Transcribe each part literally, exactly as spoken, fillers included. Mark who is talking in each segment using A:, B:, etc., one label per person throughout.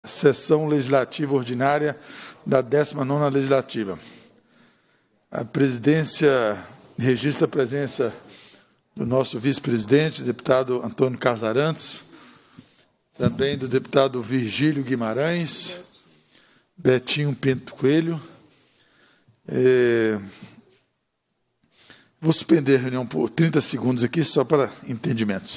A: Sessão Legislativa Ordinária da décima nona Legislativa. A presidência registra a presença do nosso vice-presidente, deputado Antônio Carlos Arantes, também do deputado Virgílio Guimarães, Betinho Pinto Coelho. É... Vou suspender a reunião por trinta segundos aqui, só para entendimentos.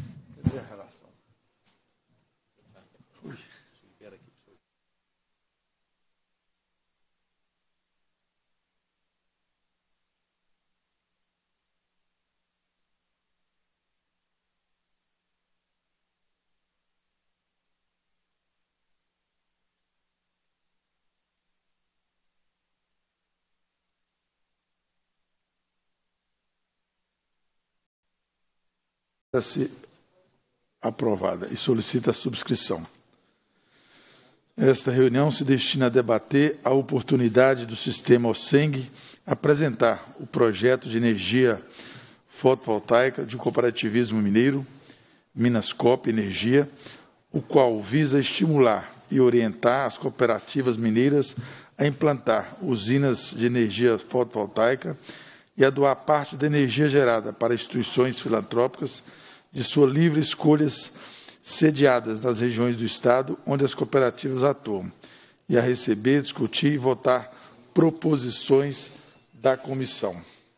A: Se aprovada e solicita a subscrição. Esta reunião se destina a debater a oportunidade do sistema OSENG apresentar o projeto de energia fotovoltaica de cooperativismo mineiro, Minascop Energia, o qual visa estimular e orientar as cooperativas mineiras a implantar usinas de energia fotovoltaica e a doar parte da energia gerada para instituições filantrópicas de sua livre escolhas sediadas nas regiões do Estado onde as cooperativas atuam, e a receber, discutir e votar proposições da comissão.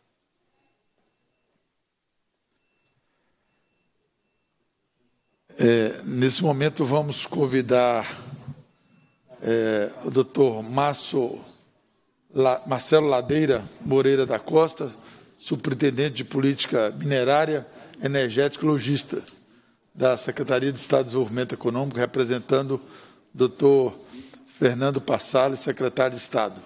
A: É, nesse momento, vamos convidar é, o doutor Márcio, La, Marcelo Ladeira Moreira da Costa, superintendente de Política Minerária, Energética e Logística da Secretaria de Estado de Desenvolvimento Econômico, representando o doutor Fernando Passale, secretário de Estado.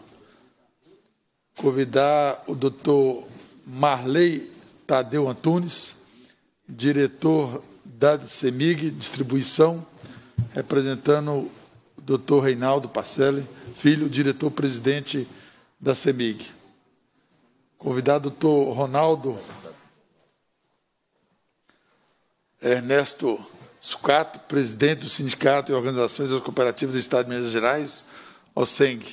A: Convidar o doutor Marley Tadeu Antunes, diretor da CEMIG Distribuição, representando o doutor Reinaldo Passale, filho, diretor-presidente da CEMIG. Convidar o doutor Ronaldo Ernesto Sucato, presidente do Sindicato e Organizações das Cooperativas do Estado de Minas Gerais, OSENG.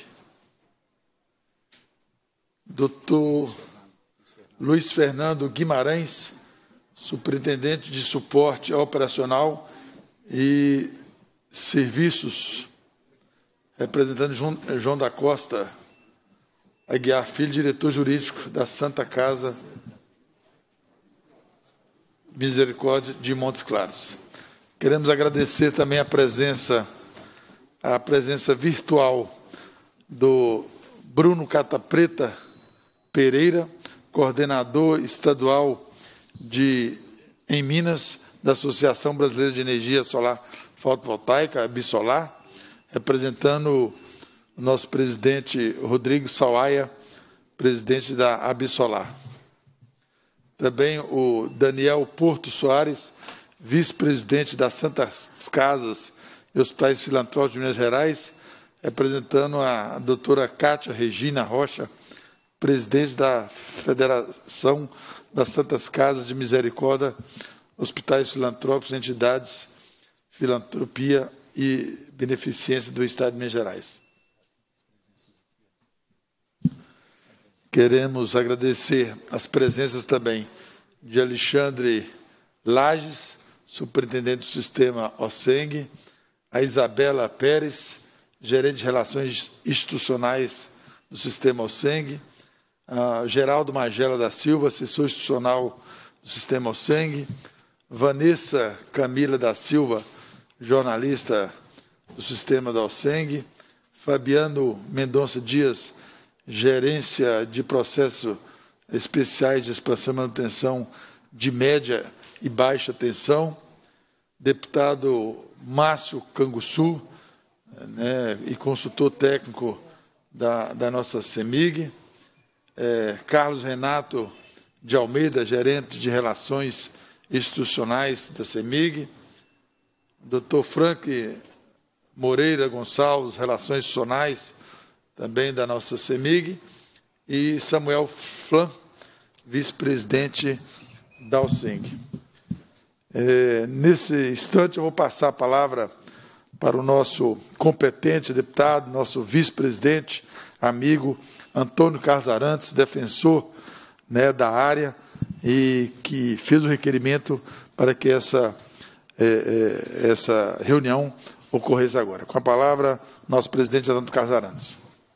A: doutor Luiz Fernando Guimarães, superintendente de Suporte Operacional e Serviços, representante João da Costa Aguiar Filho, diretor jurídico da Santa Casa Misericórdia de Montes Claros. Queremos agradecer também a presença, a presença virtual do Bruno Catapreta Pereira, coordenador estadual de, em Minas, da Associação Brasileira de Energia Solar Fotovoltaica, Absolar, representando o nosso presidente Rodrigo Sawaia, presidente da Absolar. Também o Daniel Porto Soares, vice-presidente das Santas Casas e Hospitais Filantrópicos de Minas Gerais, representando a doutora Cátia Regina Rocha, presidente da Federação das Santas Casas de Misericórdia, Hospitais Filantrópicos, Entidades, Filantropia e Beneficência do Estado de Minas Gerais. Queremos agradecer as presenças também de Alexandre Lages, superintendente do sistema OSENG, a Isabela Pérez, gerente de Relações Institucionais do sistema OSENG, a Geraldo Magela da Silva, assessor institucional do sistema OSENG, Vanessa Camila da Silva, jornalista do sistema da OSENG, Fabiano Mendonça Dias, gerência de processos especiais de expansão e manutenção de média e baixa tensão, deputado Márcio Canguçu, né, e consultor técnico da, da nossa CEMIG, é, Carlos Renato de Almeida, gerente de Relações Institucionais da CEMIG, doutor Frank Moreira Gonçalves, Relações Institucionais, também da nossa CEMIG, e Samuel Flan, vice-presidente da OSENG. É, nesse instante, eu vou passar a palavra para o nosso competente deputado, nosso vice-presidente, amigo Antônio Carlos Arantes, defensor, né, da área, e que fez o requerimento para que essa, é, é, essa reunião ocorresse agora. Com a palavra, nosso presidente Antônio Carlos Arantes.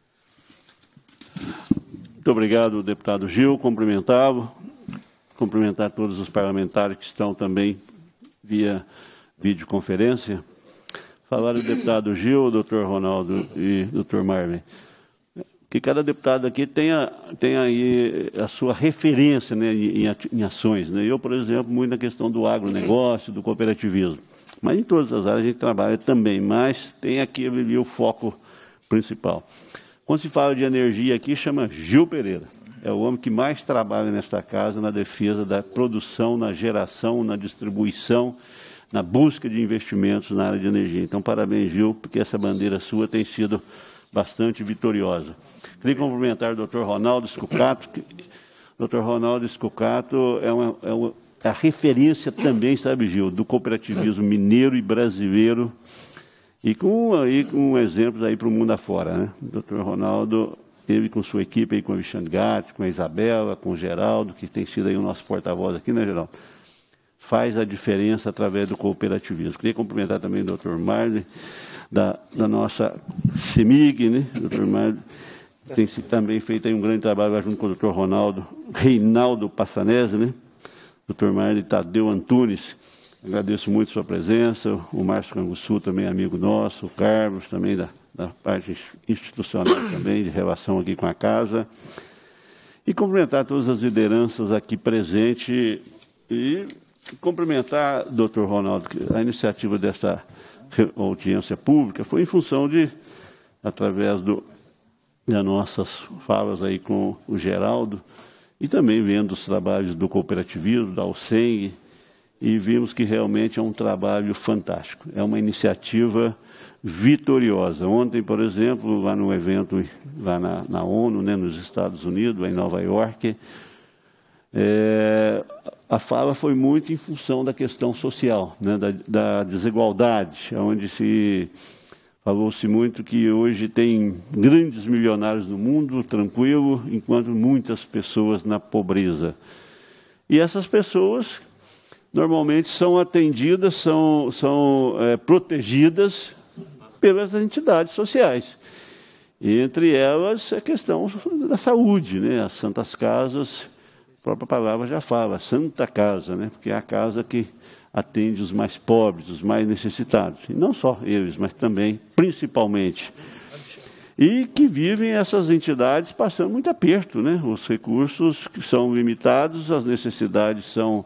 B: Muito obrigado, deputado Gil. Cumprimentá-lo, cumprimentar todos os parlamentares que estão também via videoconferência. Falar do deputado Gil, doutor Ronaldo e doutor Marley, que cada deputado aqui tenha, tenha aí a sua referência, né, em, em ações, né? Eu, por exemplo, muito na questão do agronegócio, do cooperativismo. Mas em todas as áreas a gente trabalha também, mas tem aqui ali o foco principal. Quando se fala de energia aqui, chama Gil Pereira. É o homem que mais trabalha nesta casa na defesa da produção, na geração, na distribuição, na busca de investimentos na área de energia. Então, parabéns, Gil, porque essa bandeira sua tem sido bastante vitoriosa. Queria cumprimentar o doutor Ronaldo Scucato. doutor Ronaldo Scucato é, uma, é, uma, é a referência também, sabe, Gil, do cooperativismo mineiro e brasileiro, e com, aí, com exemplos aí para o mundo afora, né? O doutor Ronaldo, ele com sua equipe, aí, com o Alexandre Gatti, com a Isabela, com o Geraldo, que tem sido aí o nosso porta-voz aqui, né, Geraldo? Faz a diferença através do cooperativismo. Queria cumprimentar também o doutor Marley, da, da nossa CEMIG, né? O doutor Marley tem também feito aí um grande trabalho junto com o doutor Ronaldo, Reinaldo Passanese, né? doutor Marley Tadeu Antunes, agradeço muito a sua presença, o Márcio Canguçu também amigo nosso, o Carlos também da, da parte institucional também, de relação aqui com a casa, e cumprimentar todas as lideranças aqui presentes e cumprimentar, doutor Ronaldo, que a iniciativa desta audiência pública foi em função de, através do, das nossas falas aí com o Geraldo, e também vendo os trabalhos do cooperativismo, da OSENG, e vimos que realmente é um trabalho fantástico. É uma iniciativa vitoriosa. Ontem, por exemplo, lá no evento, lá na, na ONU, né, nos Estados Unidos, em Nova York, é, a fala foi muito em função da questão social, né, da, da desigualdade, onde se falou-se muito que hoje tem grandes milionários no mundo, tranquilo, enquanto muitas pessoas na pobreza. E essas pessoas normalmente são atendidas, são, são é, protegidas pelas entidades sociais. E entre elas a questão da saúde, né? As santas casas, a própria palavra já fala, Santa Casa, né? Porque é a casa que atende os mais pobres, os mais necessitados. E não só eles, mas também, principalmente. E que vivem essas entidades passando muito aperto, né? Os recursos são limitados, as necessidades são,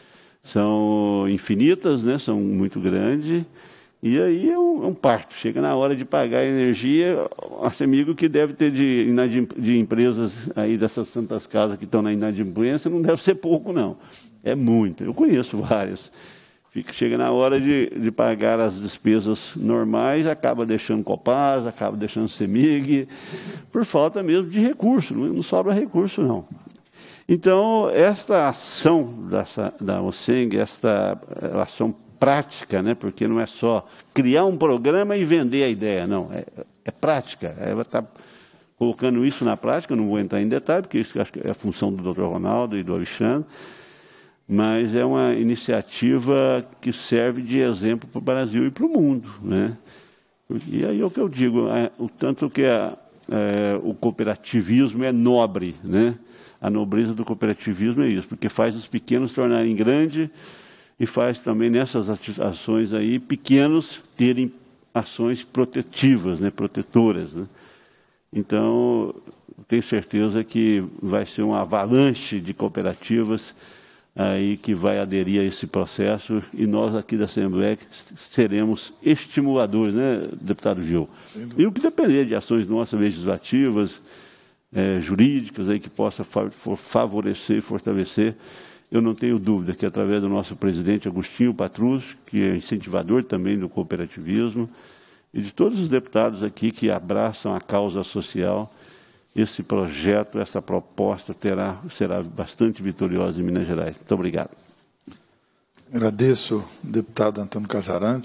B: são infinitas, né? São muito grandes. E aí é um, é um parto. Chega na hora de pagar a energia, nosso amigo que deve ter de, de empresas aí dessas santas casas que estão na inadimplência, não deve ser pouco, não. É muito. Eu conheço várias. Fica, chega na hora de, de pagar as despesas normais, acaba deixando Copasa, acaba deixando CEMIG, por falta mesmo de recurso, não, não sobra recurso, não. Então, esta ação dessa, da OSENG, esta ação prática, né, porque não é só criar um programa e vender a ideia, não, é, é prática. Ela está colocando isso na prática, não vou entrar em detalhe, porque isso acho que é a função do doutor Ronaldo e do Alexandre, mas é uma iniciativa que serve de exemplo para o Brasil e para o mundo, né? E aí é o que eu digo, é, o tanto que a, é, o cooperativismo é nobre, né? A nobreza do cooperativismo é isso, porque faz os pequenos tornarem grandes e faz também nessas ações aí pequenos terem ações protetivas, né? Protetoras, né? Então, tenho certeza que vai ser uma avalanche de cooperativas aí que vai aderir a esse processo, e nós aqui da Assembleia seremos estimuladores, né, deputado Gil? E o que depender de ações nossas legislativas, é, jurídicas, aí que possa fa favorecer e fortalecer, eu não tenho dúvida que através do nosso presidente Agostinho Patrus, que é incentivador também do cooperativismo, e de todos os deputados aqui que abraçam a causa social, esse projeto, essa proposta terá, será bastante vitoriosa em Minas Gerais. Muito obrigado.
A: Agradeço, deputado Antônio Carlos Arantes.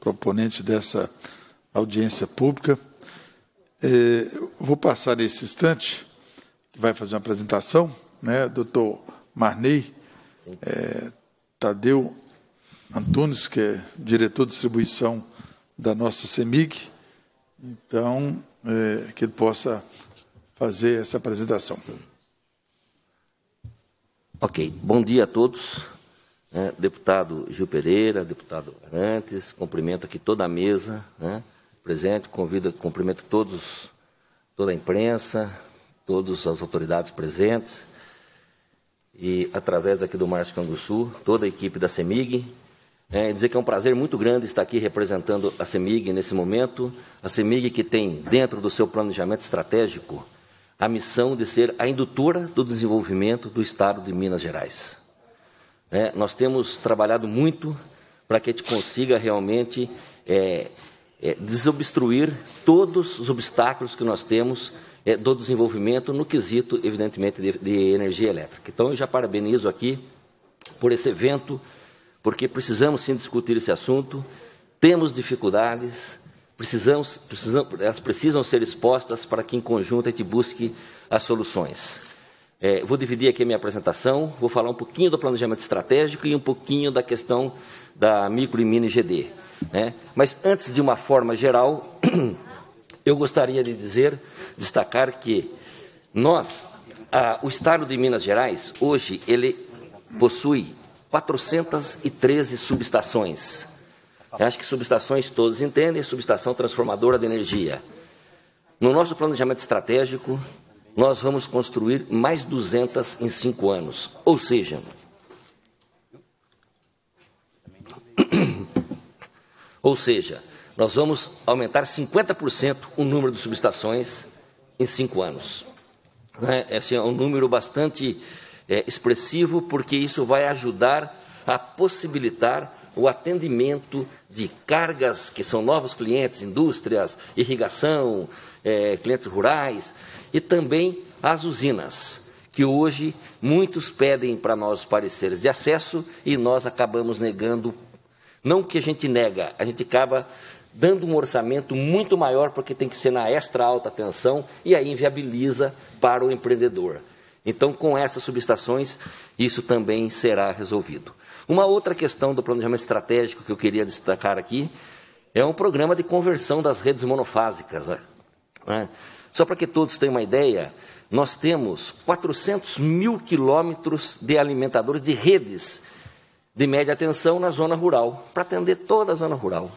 A: proponente dessa audiência pública. É, vou passar nesse instante, que vai fazer uma apresentação, né, doutor Marney é, Tadeu Antunes, que é diretor de distribuição da nossa CEMIG, então, é, que ele possa fazer essa apresentação.
C: Ok. Bom dia a todos. É, deputado Gil Pereira, deputado Arantes, cumprimento aqui toda a mesa, né, presente, convido, cumprimento todos, toda a imprensa, todas as autoridades presentes, e através aqui do Márcio Canguçu, toda a equipe da CEMIG, é, dizer que é um prazer muito grande estar aqui representando a CEMIG nesse momento, a CEMIG que tem dentro do seu planejamento estratégico a missão de ser a indutora do desenvolvimento do Estado de Minas Gerais. É, nós temos trabalhado muito para que a gente consiga realmente é, é, desobstruir todos os obstáculos que nós temos é, do desenvolvimento no quesito, evidentemente, de, de energia elétrica. Então, eu já parabenizo aqui por esse evento, porque precisamos sim discutir esse assunto, temos dificuldades, precisamos, precisamos, elas precisam ser expostas para que, em conjunto, a gente busque as soluções. É, vou dividir aqui a minha apresentação, vou falar um pouquinho do planejamento estratégico e um pouquinho da questão da micro e mini G D. Né? Mas, antes de uma forma geral, eu gostaria de dizer, destacar que nós, a, o Estado de Minas Gerais, hoje, ele possui quatrocentas e treze subestações. Eu acho que subestações todos entendem, subestação transformadora de energia. No nosso planejamento estratégico, nós vamos construir mais duzentas em cinco anos. Ou seja, ou seja, nós vamos aumentar cinquenta por cento o número de subestações em cinco anos. É, assim, é um número bastante é, expressivo, porque isso vai ajudar a possibilitar o atendimento de cargas que são novos clientes, indústrias, irrigação, é, clientes rurais, e também as usinas, que hoje muitos pedem para nós os pareceres de acesso e nós acabamos negando. Não que a gente nega, a gente acaba dando um orçamento muito maior, porque tem que ser na extra alta tensão, e aí inviabiliza para o empreendedor. Então, com essas subestações, isso também será resolvido. Uma outra questão do planejamento estratégico que eu queria destacar aqui é um programa de conversão das redes monofásicas. Né? Só para que todos tenham uma ideia, nós temos quatrocentos mil quilômetros de alimentadores de redes de média tensão na zona rural, para atender toda a zona rural.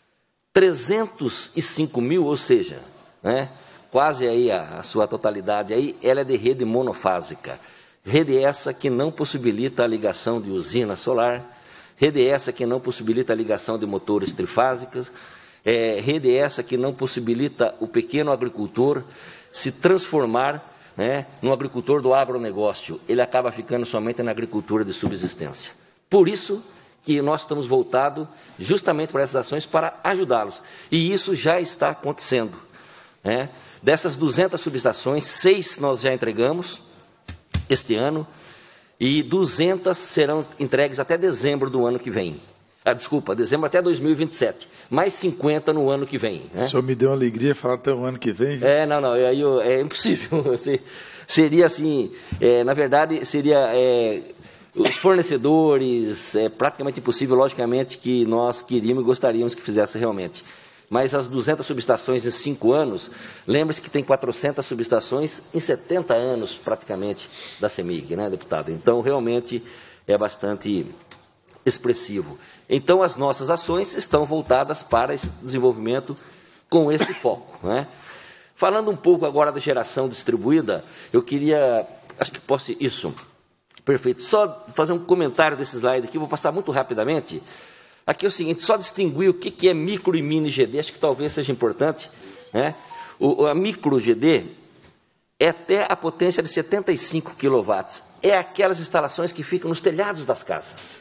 C: trezentos e cinco mil, ou seja, né, quase aí a, a sua totalidade, aí, ela é de rede monofásica. Rede essa que não possibilita a ligação de usina solar, rede essa que não possibilita a ligação de motores trifásicos, é, rede essa que não possibilita o pequeno agricultor se transformar, né, no agricultor do agronegócio. Ele acaba ficando somente na agricultura de subsistência. Por isso que nós estamos voltados justamente para essas ações para ajudá-los. E isso já está acontecendo. Né? Dessas duzentas subestações, seis nós já entregamos este ano, e duzentas serão entregues até dezembro do ano que vem. Ah, desculpa, dezembro até dois mil e vinte e sete, mais cinquenta no ano que vem. Né?
A: O senhor me deu uma alegria falar até o ano que vem. Viu?
C: É, não, não, aí é impossível. Seria assim, é, na verdade, seria é, os fornecedores, é praticamente impossível, logicamente, que nós queríamos e gostaríamos que fizesse realmente. Mas as duzentas subestações em cinco anos, lembre-se que tem quatrocentas subestações em setenta anos, praticamente, da CEMIG, né, deputado? Então, realmente, é bastante expressivo. Então, as nossas ações estão voltadas para esse desenvolvimento com esse foco. Né? Falando um pouco agora da geração distribuída, eu queria, acho que posso, isso, perfeito, só fazer um comentário desse slide aqui, vou passar muito rapidamente. Aqui é o seguinte, só distinguir o que é micro e mini G D, acho que talvez seja importante. Né? O, a micro G D é até a potência de setenta e cinco quilowatts. É aquelas instalações que ficam nos telhados das casas.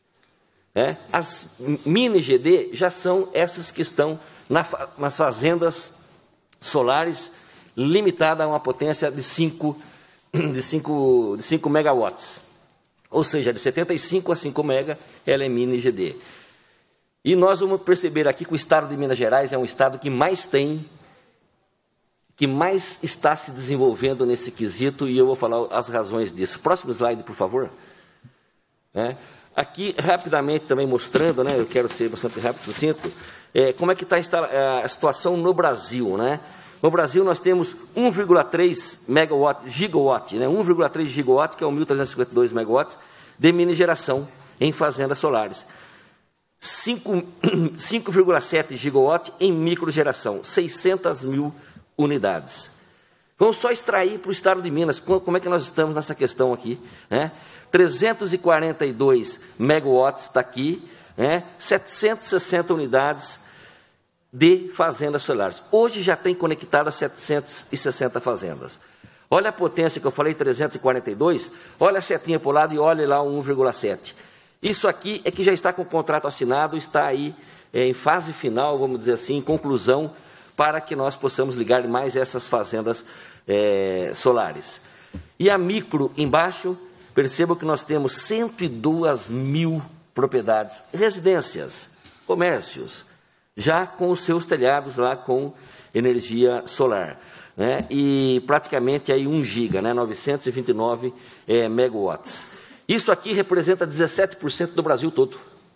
C: Né? As mini G D já são essas que estão na, nas fazendas solares, limitada a uma potência de cinco, de cinco, de cinco megawatts. Ou seja, de setenta e cinco a cinco mega, ela é mini G D. E nós vamos perceber aqui que o estado de Minas Gerais é um estado que mais tem, que mais está se desenvolvendo nesse quesito, e eu vou falar as razões disso. Próximo slide, por favor. É. Aqui, rapidamente, também mostrando, né, eu quero ser bastante rápido e sucinto, é, como é que está a situação no Brasil. Né? No Brasil, nós temos um vírgula três megawatt, gigawatt, né, um vírgula três gigawatt, que é o mil trezentos e cinquenta e dois megawatts, de mini geração em fazendas solares. cinco vírgula sete gigawatt em microgeração, seiscentas mil unidades. Vamos só extrair para o estado de Minas, como é que nós estamos nessa questão aqui. Né? trezentos e quarenta e dois megawatts está aqui, né? setecentas e sessenta unidades de fazendas solares. Hoje já tem conectadas setecentas e sessenta fazendas. Olha a potência que eu falei, trezentos e quarenta e dois, olha a setinha para o lado e olha lá o um vírgula sete. Isso aqui é que já está com o contrato assinado, está aí é, em fase final, vamos dizer assim, em conclusão, para que nós possamos ligar mais essas fazendas é, solares. E a micro embaixo, percebam que nós temos cento e duas mil propriedades, residências, comércios, já com os seus telhados lá com energia solar. Né? E praticamente aí um giga, né? novecentos e vinte e nove é, megawatts. Isso aqui representa dezessete por cento do Brasil todo.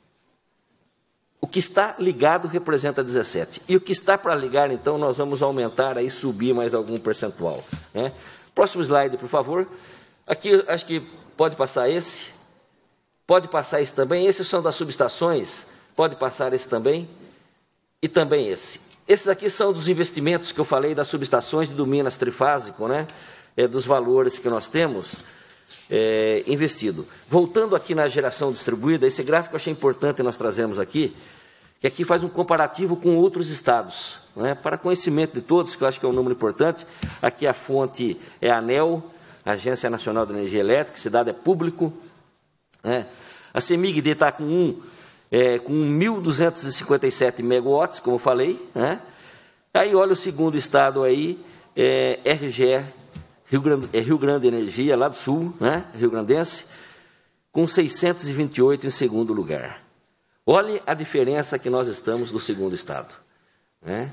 C: O que está ligado representa dezessete por cento. E o que está para ligar, então, nós vamos aumentar aí, subir mais algum percentual. Né? Próximo slide, por favor. Aqui, acho que pode passar esse. Pode passar esse também. Esses são das subestações. Pode passar esse também. E também esse. Esses aqui são dos investimentos que eu falei das subestações e do Minas Trifásico, né? É, dos valores que nós temos é, investido. Voltando aqui na geração distribuída, esse gráfico eu achei importante nós trazemos aqui, que aqui faz um comparativo com outros estados, né? Para conhecimento de todos, que eu acho que é um número importante. Aqui a fonte é a ANEEL, Agência Nacional de Energia Elétrica, esse dado é público. Né? A CEMIG-D está com um... É, com mil duzentos e cinquenta e sete megawatts, como eu falei, né? Aí olha o segundo estado aí, é, R G E, Rio Grande, é Rio Grande Energia, lá do sul, né? Rio Grandense, com seiscentos e vinte e oito em segundo lugar. Olhe a diferença que nós estamos no segundo estado. Né?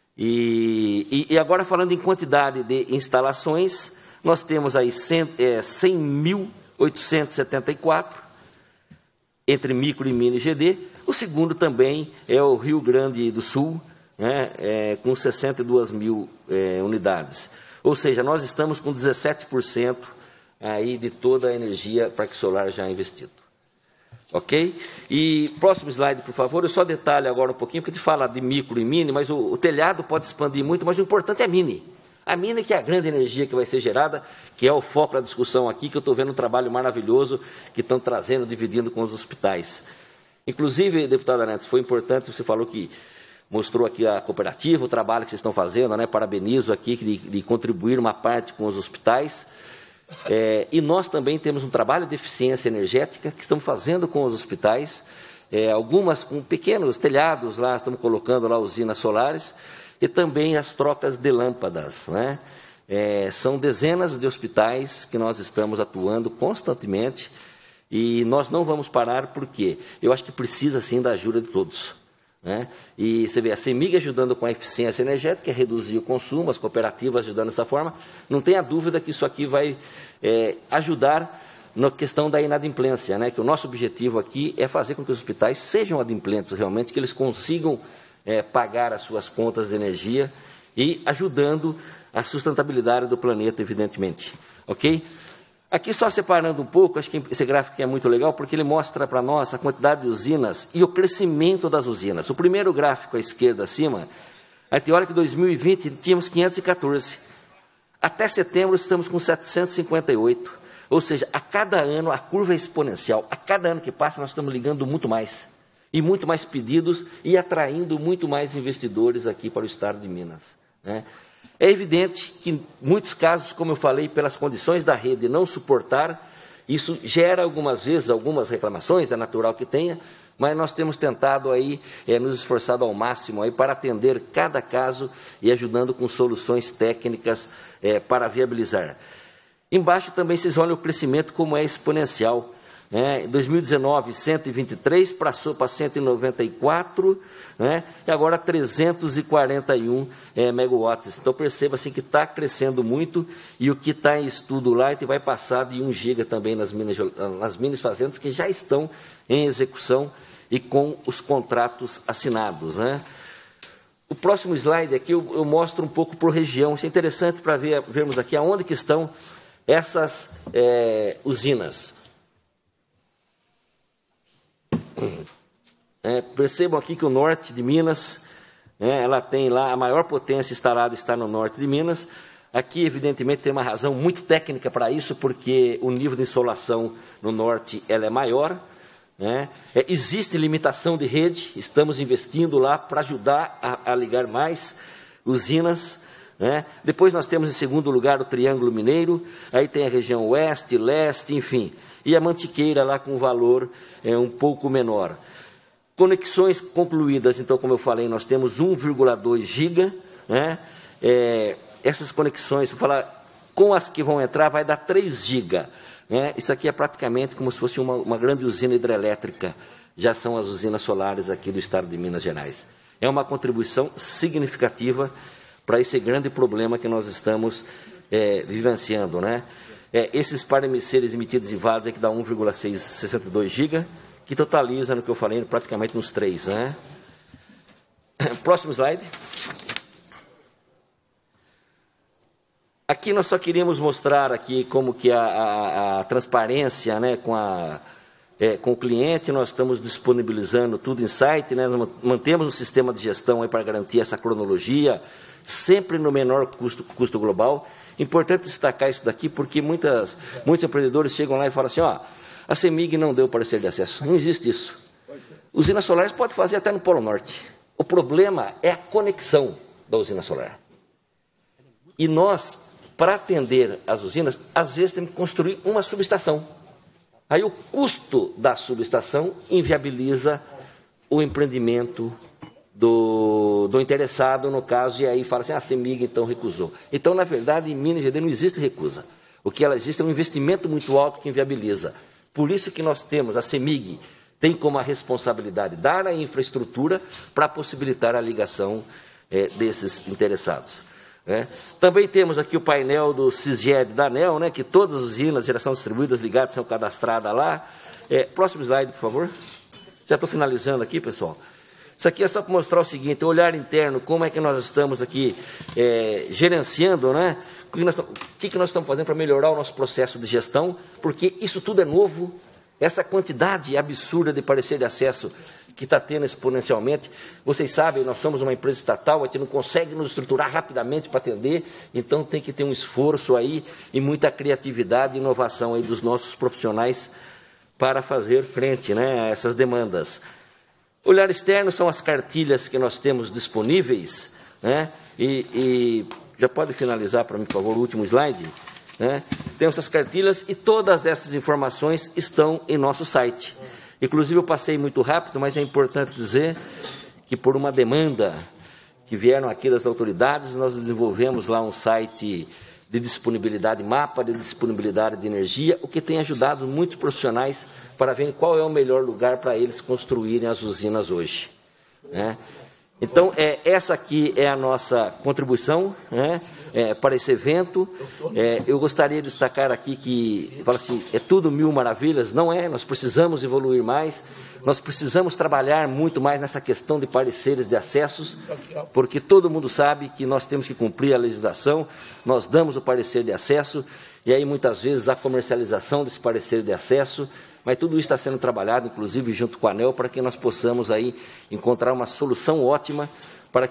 C: E, e, e agora falando em quantidade de instalações, nós temos aí cem mil oitocentos e setenta e quatro, entre micro e mini G D. O segundo também é o Rio Grande do Sul, né, é, com sessenta e duas mil é, unidades. Ou seja, nós estamos com dezessete por cento aí de toda a energia parque solar já investido. Ok? E próximo slide, por favor. Eu só detalho agora um pouquinho, porque a gente fala de micro e mini, mas o, o telhado pode expandir muito, mas o importante é a mini. A mini que é a grande energia que vai ser gerada, que é o foco da discussão aqui, que eu estou vendo um trabalho maravilhoso que estão trazendo, dividindo com os hospitais. Inclusive, deputada Neto, foi importante, você falou que mostrou aqui a cooperativa, o trabalho que vocês estão fazendo, né? Parabenizo aqui de, de contribuir uma parte com os hospitais. É, e nós também temos um trabalho de eficiência energética que estamos fazendo com os hospitais, é, algumas com pequenos telhados lá, estamos colocando lá usinas solares, e também as trocas de lâmpadas. Né? É, são dezenas de hospitais que nós estamos atuando constantemente e nós não vamos parar porque eu acho que precisa, sim, da ajuda de todos. Né? E você vê a CEMIG ajudando com a eficiência energética, reduzir o consumo, as cooperativas ajudando dessa forma. Não tenha dúvida que isso aqui vai é, ajudar na questão da inadimplência, né? Que o nosso objetivo aqui é fazer com que os hospitais sejam adimplentes realmente, que eles consigam É, pagar as suas contas de energia e ajudando a sustentabilidade do planeta, evidentemente. Ok? Aqui só separando um pouco, acho que esse gráfico é muito legal, porque ele mostra para nós a quantidade de usinas e o crescimento das usinas. O primeiro gráfico à esquerda, acima, a gente olha que em dois mil e vinte tínhamos quinhentos e quatorze. Até setembro estamos com setecentos e cinquenta e oito. Ou seja, a cada ano a curva é exponencial. A cada ano que passa nós estamos ligando muito mais. E muito mais pedidos e atraindo muito mais investidores aqui para o estado de Minas. Né? É evidente que, em muitos casos, como eu falei, pelas condições da rede não suportar, isso gera algumas vezes algumas reclamações, é natural que tenha, mas nós temos tentado aí, é, nos esforçado ao máximo aí para atender cada caso e ajudando com soluções técnicas é, para viabilizar. Embaixo também vocês olham o crescimento como é exponencial. É, em dois mil e dezenove, cento e vinte e três, passou para cento e noventa e quatro, né, e agora trezentos e quarenta e um é, megawatts. Então, perceba assim, que está crescendo muito, e o que está em estudo lá, a gente vai passar de um giga também nas minas, nas minas fazendas, que já estão em execução e com os contratos assinados. Né. O próximo slide aqui eu, eu mostro um pouco por região. Isso é interessante para ver, vermos aqui aonde que estão essas é, usinas. É, percebam aqui que o norte de Minas, é, ela tem lá, a maior potência instalada está no norte de Minas. Aqui, evidentemente, tem uma razão muito técnica para isso, porque o nível de insolação no norte ela é maior. Né? É, existe limitação de rede, estamos investindo lá para ajudar a, a ligar mais usinas. Né? Depois nós temos, em segundo lugar, o Triângulo Mineiro, aí tem a região oeste, leste, enfim, e a Mantiqueira lá com valor é, um pouco menor. Conexões concluídas, então, como eu falei, nós temos um vírgula dois giga, né? É, essas conexões, vou falar, com as que vão entrar, vai dar três giga. Né? Isso aqui é praticamente como se fosse uma, uma grande usina hidrelétrica, já são as usinas solares aqui do estado de Minas Gerais. É uma contribuição significativa para esse grande problema que nós estamos é, vivenciando. Né? É, esses pareceres emitidos em válidos é que dá um vírgula sessenta e dois giga, que totaliza, no que eu falei, praticamente uns três. Né? Próximo slide. Aqui nós só queríamos mostrar aqui como que a, a, a transparência, né, com, a, é, com o cliente, nós estamos disponibilizando tudo em site, né, mantemos um sistema de gestão aí para garantir essa cronologia, sempre no menor custo, custo global. Importante destacar isso daqui, porque muitas, muitos empreendedores chegam lá e falam assim, ó, a CEMIG não deu parecer de acesso. Não existe isso. Usinas solares pode fazer até no Polo Norte. O problema é a conexão da usina solar. E nós, para atender as usinas, às vezes temos que construir uma subestação. Aí o custo da subestação inviabiliza o empreendimento do, do interessado, no caso, e aí fala assim, ah, a CEMIG então recusou. Então, na verdade, em Minas Gerais não existe recusa. O que ela existe é um investimento muito alto que inviabiliza. Por isso que nós temos, a CEMIG tem como a responsabilidade dar a infraestrutura para possibilitar a ligação é, desses interessados. Né? Também temos aqui o painel do CISGED da ANEEL, né, que todas as usinas de geração distribuídas ligadas são cadastradas lá. É, próximo slide, por favor. Já estou finalizando aqui, pessoal. Isso aqui é só para mostrar o seguinte, o olhar interno, como é que nós estamos aqui é, gerenciando, né? O que, nós, o que, que nós estamos fazendo para melhorar o nosso processo de gestão, porque isso tudo é novo, essa quantidade absurda de parecer de acesso que está tendo exponencialmente. Vocês sabem, nós somos uma empresa estatal, a gente não consegue nos estruturar rapidamente para atender, então tem que ter um esforço aí e muita criatividade e inovação aí dos nossos profissionais para fazer frente, né, a essas demandas. Olhar externo são as cartilhas que nós temos disponíveis, né, e, e já pode finalizar para mim, por favor, o último slide. Né? Temos essas cartilhas e todas essas informações estão em nosso site. Inclusive, eu passei muito rápido, mas é importante dizer que, por uma demanda que vieram aqui das autoridades, nós desenvolvemos lá um site de disponibilidade, mapa de disponibilidade de energia, o que tem ajudado muitos profissionais para ver qual é o melhor lugar para eles construírem as usinas hoje. Né? Então, é, essa aqui é a nossa contribuição, né, é, para esse evento. É, eu gostaria de destacar aqui que, fala assim, é tudo mil maravilhas. Não é, nós precisamos evoluir mais, nós precisamos trabalhar muito mais nessa questão de pareceres de acessos, porque todo mundo sabe que nós temos que cumprir a legislação, nós damos o parecer de acesso, e aí muitas vezes a comercialização desse parecer de acesso, mas tudo isso está sendo trabalhado, inclusive, junto com a ANEEL, para que nós possamos aí encontrar uma solução ótima para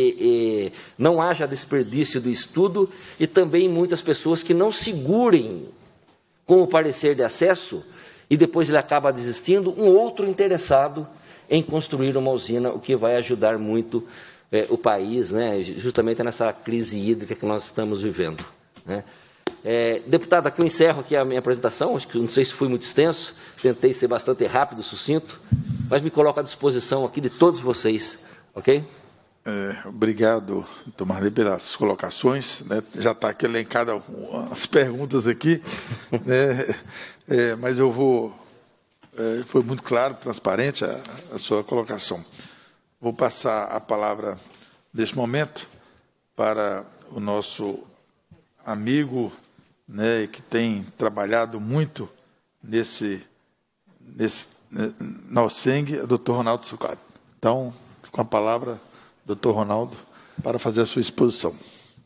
C: que eh, não haja desperdício do estudo e também muitas pessoas que não segurem com o parecer de acesso e depois ele acaba desistindo, um outro interessado em construir uma usina, o que vai ajudar muito eh, o país, né, justamente nessa crise hídrica que nós estamos vivendo. Né? É, deputado, aqui eu encerro aqui a minha apresentação, acho que não sei se fui muito extenso, tentei ser bastante rápido, sucinto, mas me coloco à disposição aqui de todos vocês, ok?
A: É, obrigado, Tomarley, pelas colocações, né? Já está aqui elencada as perguntas aqui, né? É, mas eu vou é, foi muito claro, transparente a, a sua colocação. Vou passar a palavra, neste momento, para o nosso amigo, né, que tem trabalhado muito nesse, nesse, na OSENG, o doutor Ronaldo Sucari. Então, com a palavra, doutor Ronaldo, para fazer a sua exposição.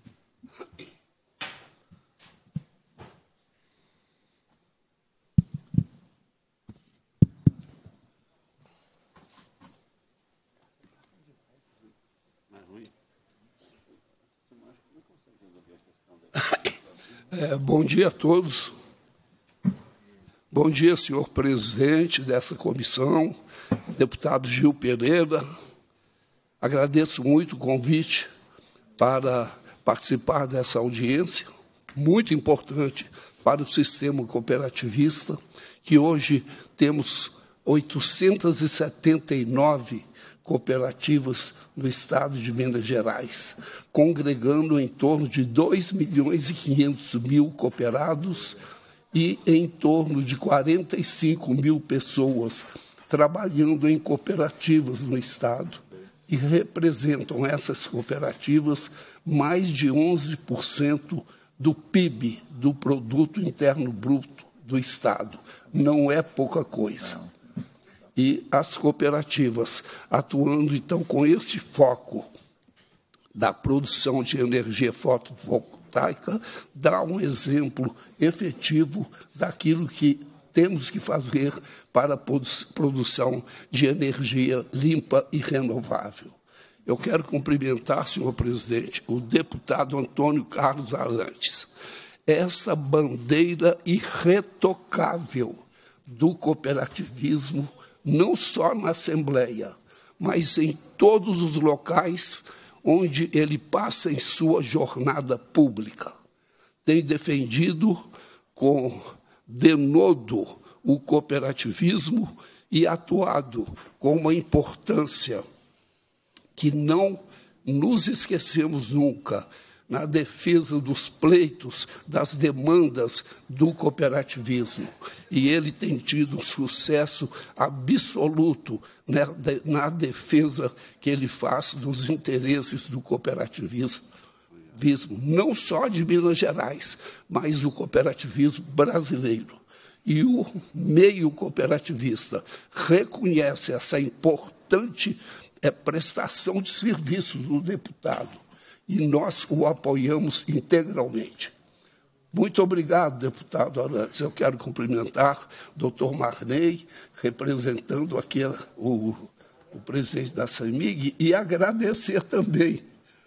D: É, bom dia a todos. Bom dia, senhor presidente dessa comissão, deputado Gil Pereira. Agradeço muito o convite para participar dessa audiência, muito importante para o sistema cooperativista, que hoje temos oitocentas e setenta e nove cooperativas no estado de Minas Gerais, congregando em torno de dois milhões e quinhentos mil cooperados e em torno de quarenta e cinco mil pessoas trabalhando em cooperativas no estado, e representam essas cooperativas mais de onze por cento do P I B, do Produto Interno Bruto do estado. Não é pouca coisa. E as cooperativas, atuando, então, com esse foco da produção de energia fotovoltaica, dá um exemplo efetivo daquilo que temos que fazer para a produção de energia limpa e renovável. Eu quero cumprimentar, senhor presidente, o deputado Antônio Carlos Arantes. Essa bandeira irretocável do cooperativismo, não só na Assembleia, mas em todos os locais onde ele passa em sua jornada pública. Tem defendido com denodo o cooperativismo e atuado com uma importância que não nos esquecemos nunca na defesa dos pleitos, das demandas do cooperativismo. E ele tem tido um sucesso absoluto na defesa que ele faz dos interesses do cooperativismo, não só de Minas Gerais, mas o cooperativismo brasileiro. E o meio cooperativista reconhece essa importante é, prestação de serviço do deputado, e nós o apoiamos integralmente. Muito obrigado, deputado Arantes. Eu quero cumprimentar o doutor Marney, representando aqui o, o presidente da CEMIG, e agradecer também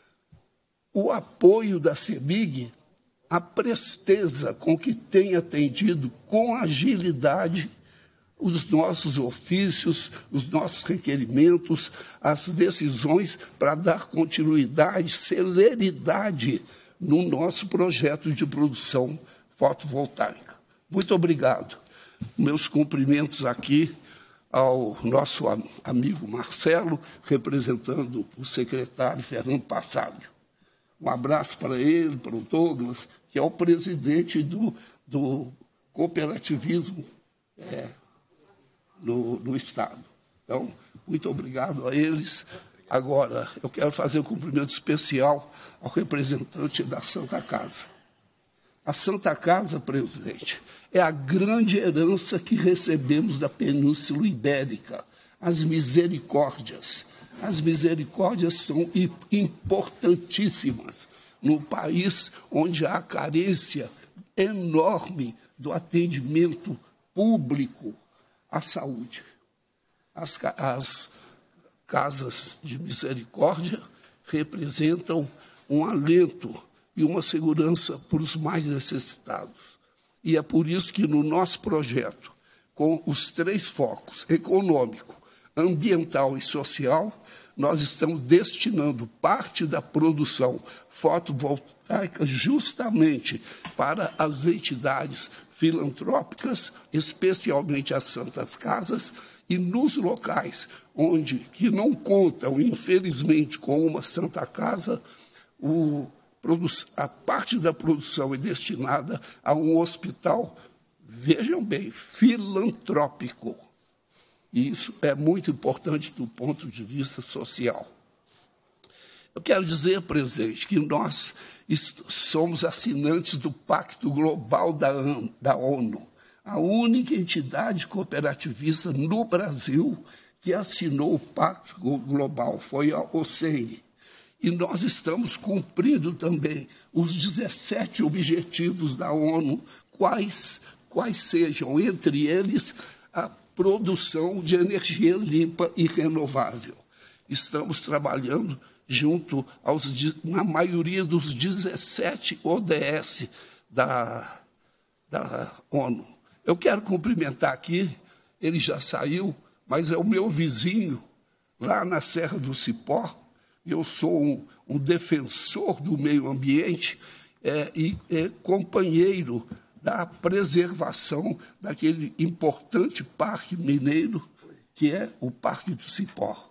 D: o apoio da CEMIG, a presteza com que tem atendido com agilidade os nossos ofícios, os nossos requerimentos, as decisões para dar continuidade, celeridade no nosso projeto de produção fotovoltaica. Muito obrigado. Meus cumprimentos aqui ao nosso amigo Marcelo, representando o secretário Fernando Passalio. Um abraço para ele, para o Douglas, que é o presidente do, do cooperativismo é, no, no Estado. Então, muito obrigado a eles. Agora, eu quero fazer um cumprimento especial ao representante da Santa Casa. A Santa Casa, presidente, é a grande herança que recebemos da Península Ibérica, as misericórdias. As misericórdias são importantíssimas no país onde há carência enorme do atendimento público à saúde. As, as casas de misericórdia representam um alento e uma segurança para os mais necessitados. E é por isso que no nosso projeto, com os três focos, econômico, ambiental e social, nós estamos destinando parte da produção fotovoltaica justamente para as entidades filantrópicas, especialmente as Santas Casas, e nos locais onde que não contam, infelizmente, com uma Santa Casa, o, a parte da produção é destinada a um hospital, vejam bem, filantrópico. E isso é muito importante do ponto de vista social. Eu quero dizer, presidente, que nós somos assinantes do Pacto Global da ONU, a única entidade cooperativista no Brasil que assinou o Pacto Global, foi a OCENG. E nós estamos cumprindo também os dezessete objetivos da ONU, quais, quais sejam, entre eles, a produção de energia limpa e renovável. Estamos trabalhando junto aos, na maioria dos dezessete O D S da, da ONU. Eu quero cumprimentar aqui, ele já saiu, mas é o meu vizinho, lá na Serra do Cipó. Eu sou um, um defensor do meio ambiente é, e é, companheiro da preservação daquele importante parque mineiro, que é o Parque do Cipó.